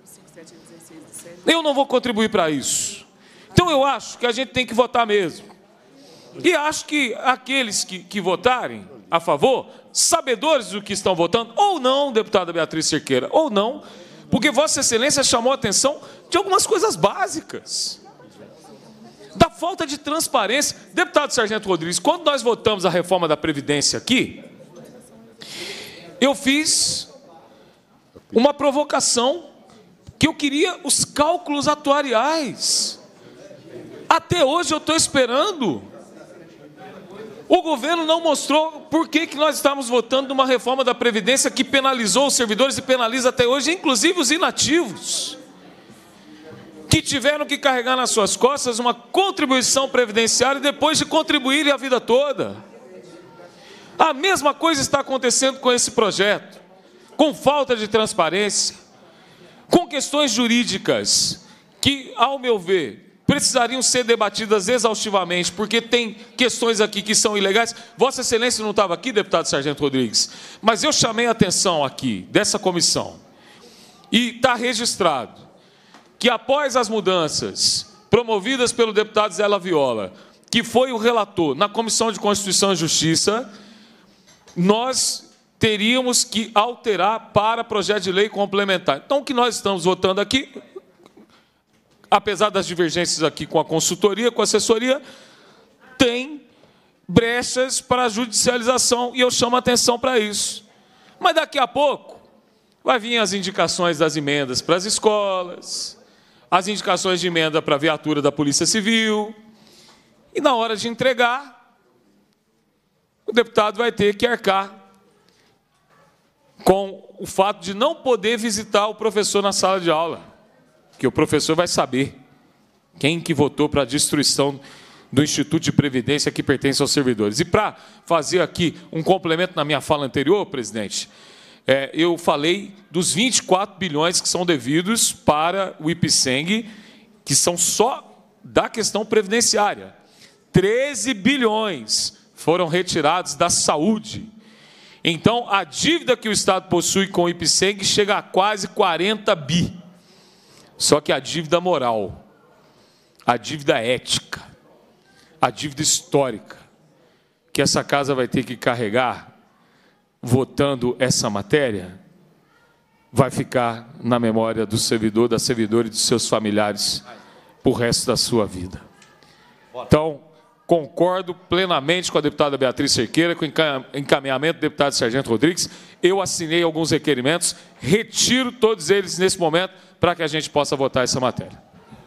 Eu não vou contribuir para isso. Então, eu acho que a gente tem que votar mesmo. E acho que aqueles que votarem a favor, sabedores do que estão votando, ou não, deputada Beatriz Cerqueira, ou não, porque Vossa Excelência chamou a atenção de algumas coisas básicas. Da falta de transparência. Deputado Sargento Rodrigues, quando nós votamos a reforma da Previdência aqui, eu fiz uma provocação que eu queria os cálculos atuariais. Até hoje eu estou esperando. O governo não mostrou por que nós estamos votando numa reforma da Previdência que penalizou os servidores e penaliza até hoje, inclusive os inativos, que tiveram que carregar nas suas costas uma contribuição previdenciária depois de contribuírem a vida toda. A mesma coisa está acontecendo com esse projeto, com falta de transparência, com questões jurídicas que, ao meu ver, precisariam ser debatidas exaustivamente, porque tem questões aqui que são ilegais. Vossa Excelência não estava aqui, deputado Sargento Rodrigues, mas eu chamei a atenção aqui dessa comissão, e está registrado, que após as mudanças promovidas pelo deputado Zé Laviola, que foi o relator na Comissão de Constituição e Justiça, nós teríamos que alterar para projeto de lei complementar. Então, o que nós estamos votando aqui, apesar das divergências aqui com a consultoria, com a assessoria, tem brechas para a judicialização, e eu chamo a atenção para isso. Mas daqui a pouco vai vir as indicações das emendas para as escolas, as indicações de emenda para a viatura da Polícia Civil, e na hora de entregar, o deputado vai ter que arcar com o fato de não poder visitar o professor na sala de aula, que o professor vai saber quem que votou para a destruição do Instituto de Previdência que pertence aos servidores. E para fazer aqui um complemento na minha fala anterior, presidente, eu falei dos 24 bilhões que são devidos para o IPSENG, que são só da questão previdenciária. 13 bilhões foram retirados da saúde. Então, a dívida que o Estado possui com o IPSENG chega a quase 40 bi. Só que a dívida moral, a dívida ética, a dívida histórica, que essa casa vai ter que carregar, votando essa matéria, vai ficar na memória do servidor, da servidora e dos seus familiares para o resto da sua vida. Então, concordo plenamente com a deputada Beatriz Cerqueira, com o encaminhamento do deputado Sargento Rodrigues. Eu assinei alguns requerimentos, retiro todos eles nesse momento, para que a gente possa votar essa matéria.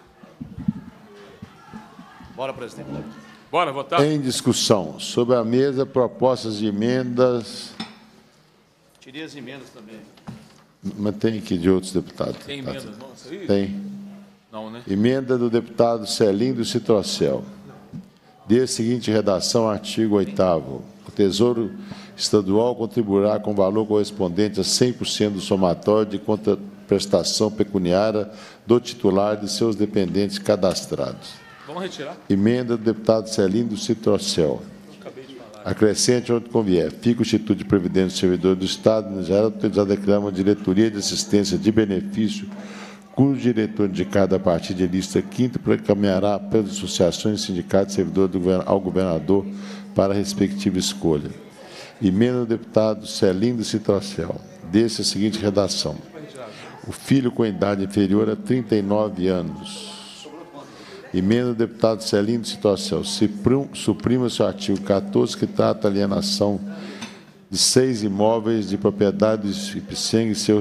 Bora, presidente. Bora votar? Em discussão. Sobre a mesa, propostas de emendas. Tirei as emendas também. Mas tem aqui de outros deputados. Tem emenda, não? Isso aí? Tem. Não, né? Emenda do deputado Celindo Citrocel. Dê a seguinte redação, artigo 8º. O Tesouro Estadual contribuirá com valor correspondente a 100% do somatório de contraprestação pecuniária do titular e de seus dependentes cadastrados. Vamos retirar? Emenda do deputado Celindo Citrocel. Acrescente onde convier. Fica o Instituto de Previdência do Servidor do Estado, já autorizado a criar uma diretoria de assistência de benefício, cujo diretor indicado a partir de lista 5ª encaminhará pelas associações e sindicatos de servidores ao governador para a respectiva escolha. Emenda do deputado Celindo Citrocel. Desse a seguinte redação. O filho com idade inferior a 39 anos. Emenda do deputado Celindo Citrocel. Suprima-se o artigo 14, que trata a alienação de 6 imóveis de propriedade do IPSENG e seu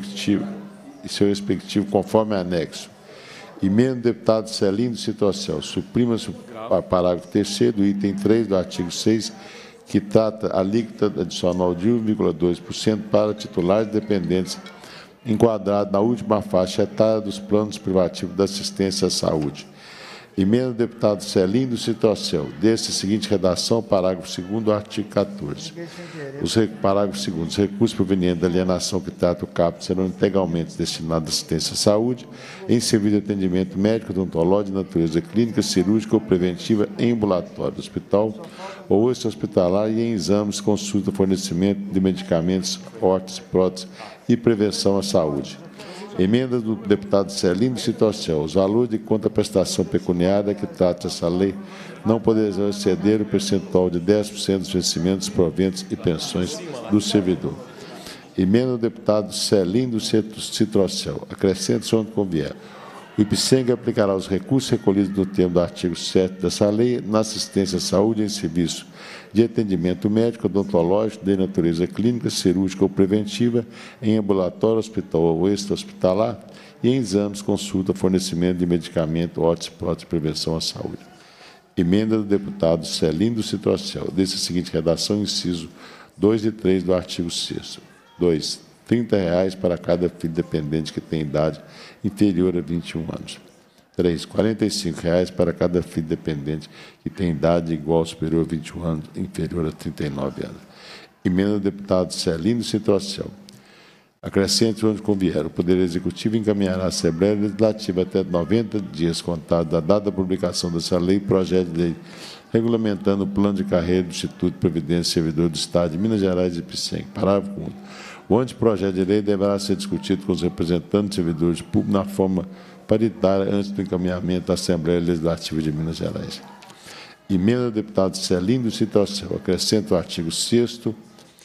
respectivo conforme anexo. Emenda do deputado Celino Citrocel. Suprima-se o parágrafo 3º do item 3 do artigo 6, que trata a alíquota adicional de 1,2% para titulares dependentes enquadrados na última faixa etária dos planos privativos da assistência à saúde. Emenda do deputado Celino Citrocel. Desse seguinte redação, parágrafo 2º do artigo 14. Parágrafo 2º. Os recursos provenientes da alienação que trata o caput serão integralmente destinados à assistência à saúde, em serviço de atendimento médico, odontológico de natureza clínica, cirúrgica ou preventiva em ambulatório, hospital ou extra-hospitalar e em exames, consulta, fornecimento de medicamentos, órteses, próteses e prevenção à saúde. Emenda do deputado Celino Citrocel. Os valores de contraprestação pecuniária que trata essa lei não poderão exceder o percentual de 10% dos vencimentos, proventos e pensões do servidor. Emenda do deputado Celino Citrocel. Acrescente-se onde convier. O IPSENG aplicará os recursos recolhidos no termo do artigo 7 dessa lei na assistência à saúde em serviço de atendimento médico, odontológico, de natureza clínica, cirúrgica ou preventiva, em ambulatório, hospital ou extra-hospitalar, e em exames, consulta, fornecimento de medicamento, órteses, prótese e prevenção à saúde. Emenda do deputado Celino Citrocel. Desse seguinte redação, inciso 2 e 3 do artigo 6º. 2. R$30 para cada filho dependente que tem idade inferior a 21 anos. 3. R$45 para cada filho dependente que tem idade igual ou superior a 21 anos, inferior a 39 anos. Emenda do deputado Celino Citrocel. Acrescente onde convier. O Poder Executivo encaminhará à Assembleia Legislativa até 90 dias contados da data da publicação dessa lei, projeto de lei regulamentando o plano de carreira do Instituto de Previdência e Servidor do Estado de Minas Gerais e IPSENG. Parágrafo 1º. O anteprojeto de lei deverá ser discutido com os representantes de servidores públicos na forma paritária antes do encaminhamento à Assembleia Legislativa de Minas Gerais. Emenda do deputado Celino Citrocel. Acrescenta o artigo 6º.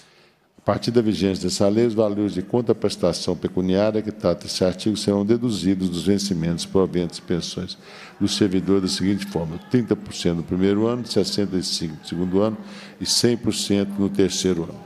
A partir da vigência dessa lei, os valores de contraprestação pecuniária que trata esse artigo serão deduzidos dos vencimentos, proventos e pensões do servidor da seguinte forma: 30% no primeiro ano, 65% no segundo ano e 100% no terceiro ano.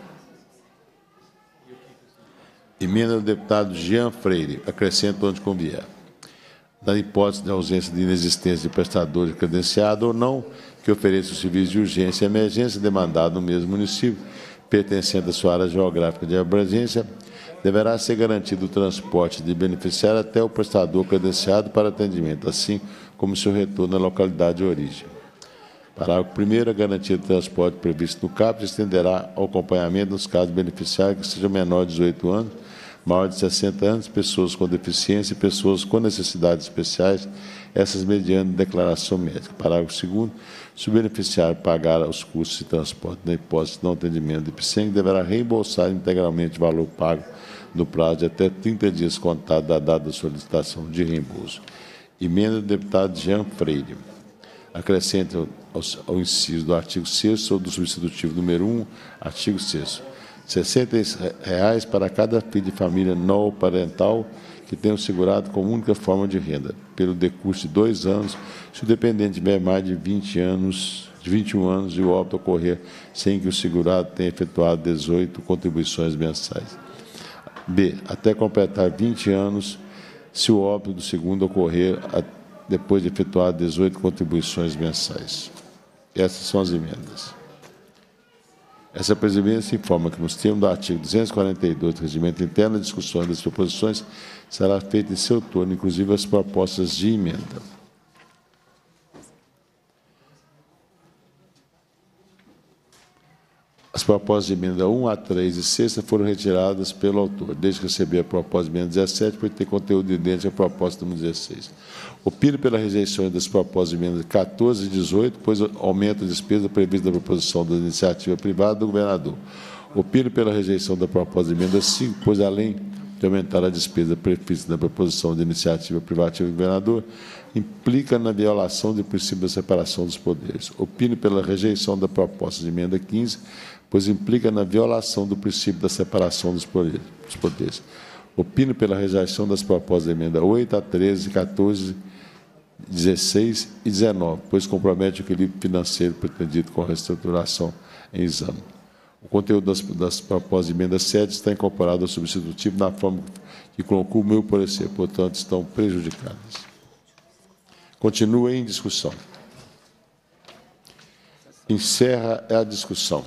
Emenda do deputado Jean Freire. Acrescenta onde convier. Na hipótese de ausência de inexistência de prestador credenciado ou não, que ofereça o serviço de urgência e emergência demandado no mesmo município, pertencente à sua área geográfica de abrangência, deverá ser garantido o transporte de beneficiário até o prestador credenciado para atendimento, assim como seu retorno à localidade de origem. Parágrafo 1º. A garantia de transporte prevista no CAPT estenderá ao acompanhamento nos casos de beneficiário que sejam menores de 18 anos, maior de 60 anos, pessoas com deficiência e pessoas com necessidades especiais, essas mediante declaração médica. Parágrafo 2º. Se o beneficiário pagar os custos de transporte na hipótese de não atendimento do IPSENG, deverá reembolsar integralmente o valor pago no prazo de até 30 dias contado da data da solicitação de reembolso. Emenda do deputado Jean Freire. Acrescente ao inciso do artigo 6º ou do substitutivo número 1, artigo 6º. R$60 para cada filho de família não parental que tenha segurado como única forma de renda, pelo decurso de 2 anos, se o dependente tiver mais de 21 anos e o óbito ocorrer sem que o segurado tenha efetuado 18 contribuições mensais. B. Até completar 20 anos, se o óbito do segundo ocorrer depois de efetuar 18 contribuições mensais. Essas são as emendas. Essa presidência informa que, nos termos do artigo 242 do Regimento Interno, a discussão das proposições será feita em seu turno, inclusive as propostas de emenda. As propostas de emenda 1 a 3 e 6 foram retiradas pelo autor, desde que receber a proposta de emenda 17, por ter conteúdo idêntico à proposta número 16. Opino pela rejeição das propostas de emenda 14 e 18, pois aumenta a despesa prevista da proposição da iniciativa privada do governador. Opino pela rejeição da proposta de emenda 5, pois, além de aumentar a despesa prevista da proposição de iniciativa privativa do governador, implica na violação do princípio da separação dos poderes. Opino pela rejeição da proposta de emenda 15, pois implica na violação do princípio da separação dos poderes. Opino pela rejeição das propostas de emenda 8 a 13, 14, 16 e 19, pois compromete o equilíbrio financeiro pretendido com a reestruturação em exame. O conteúdo das propostas de emenda 7 está incorporado ao substitutivo na forma que colocou o meu parecer, portanto, estão prejudicadas. Continua em discussão. Encerra a discussão.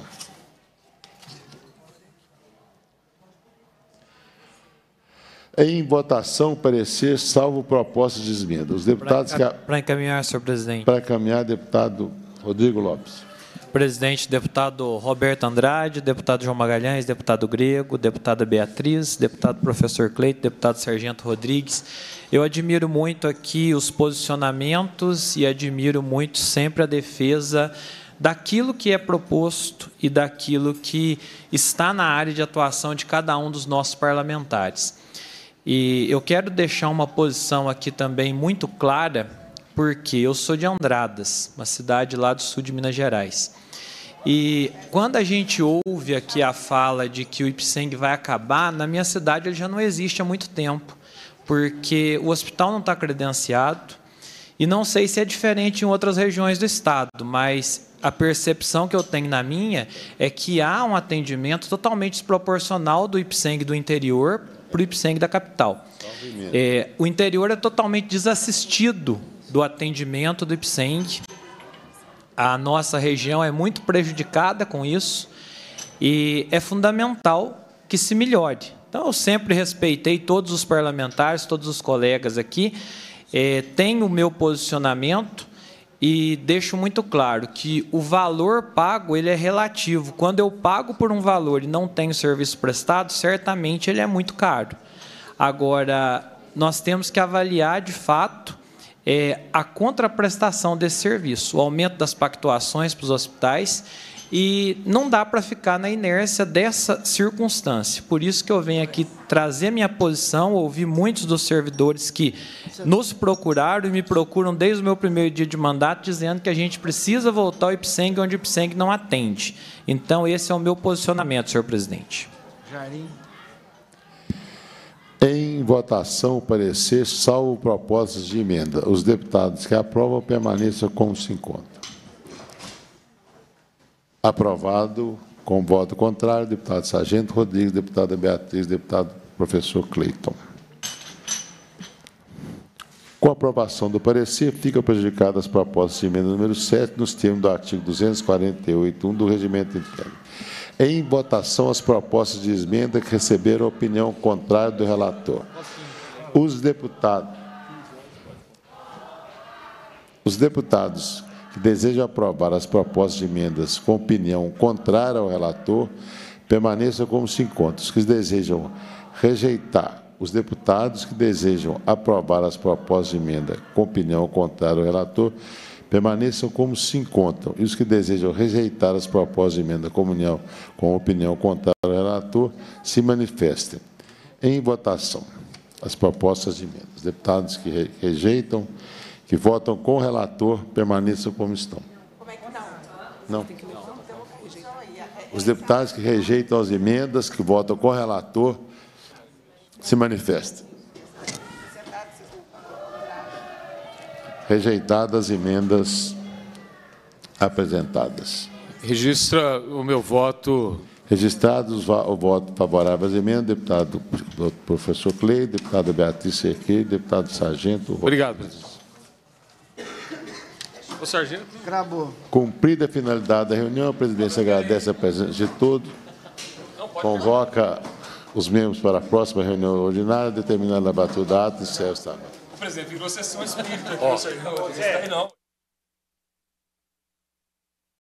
Em votação, parecer, salvo propostas de emenda. Os deputados que... Para encaminhar, senhor presidente. Para encaminhar, deputado Rodrigo Lopes. Presidente, deputado Roberto Andrade, deputado João Magalhães, deputado Grego, deputada Beatriz, deputado professor Cleito, deputado Sargento Rodrigues. Eu admiro muito aqui os posicionamentos e admiro muito sempre a defesa daquilo que é proposto e daquilo que está na área de atuação de cada um dos nossos parlamentares. E eu quero deixar uma posição aqui também muito clara, porque eu sou de Andradas, uma cidade lá do sul de Minas Gerais. E quando a gente ouve aqui a fala de que o IPSENG vai acabar, na minha cidade ele já não existe há muito tempo, porque o hospital não está credenciado, e não sei se é diferente em outras regiões do estado, mas a percepção que eu tenho na minha é que há um atendimento totalmente desproporcional do IPSENG do interior para o IPSENG da capital. O interior é totalmente desassistido do atendimento do IPSENG. A nossa região é muito prejudicada com isso e é fundamental que se melhore. Então, eu sempre respeitei todos os parlamentares, todos os colegas aqui, tenho o meu posicionamento e deixo muito claro que o valor pago ele é relativo. Quando eu pago por um valor e não tenho serviço prestado, certamente ele é muito caro. Agora, nós temos que avaliar, de fato, a contraprestação desse serviço, o aumento das pactuações para os hospitais, e não dá para ficar na inércia dessa circunstância. Por isso que eu venho aqui trazer minha posição, ouvi muitos dos servidores que nos procuraram e me procuram desde o meu primeiro dia de mandato, dizendo que a gente precisa voltar ao IPSENG, onde o IPSENG não atende. Então, esse é o meu posicionamento, senhor presidente. Jarim. Em votação, o parecer, salvo propostas de emenda. Os deputados que aprovam permaneçam como se encontram. Aprovado, com voto contrário, deputado Sargento Rodrigues, deputada Beatriz, deputado professor Cleiton. Com a aprovação do parecer, ficam prejudicadas as propostas de emenda número 7, nos termos do artigo 248.1 do Regimento Interno. Em votação, as propostas de emenda que receberam a opinião contrária do relator. Os deputados que desejam aprovar as propostas de emendas com opinião contrária ao relator, permaneçam como se encontram. Os que desejam rejeitar, os deputados que desejam aprovar as propostas de emenda com opinião contrária ao relator, permaneçam como se encontram. E os que desejam rejeitar as propostas de emenda com opinião contrária ao relator, se manifestem. Em votação, as propostas de emenda. Os deputados que rejeitam, que votam com o relator, permaneçam como estão. Como é que não? Os deputados que rejeitam as emendas, que votam com o relator, se manifestem. Rejeitadas as emendas apresentadas. Registra o meu voto. Registrados o voto favorável às emendas, deputado professor Cleito, deputada Beatriz Cerqueira, deputado Sargento. Obrigado, presidente. O sargento. Acabou. Cumprida a finalidade da reunião, a presidência agradece a presença de todos, convoca os membros para a próxima reunião ordinária, determinando a abertura da ata e serve esta. Presidente, virou sessão espírita aqui, não.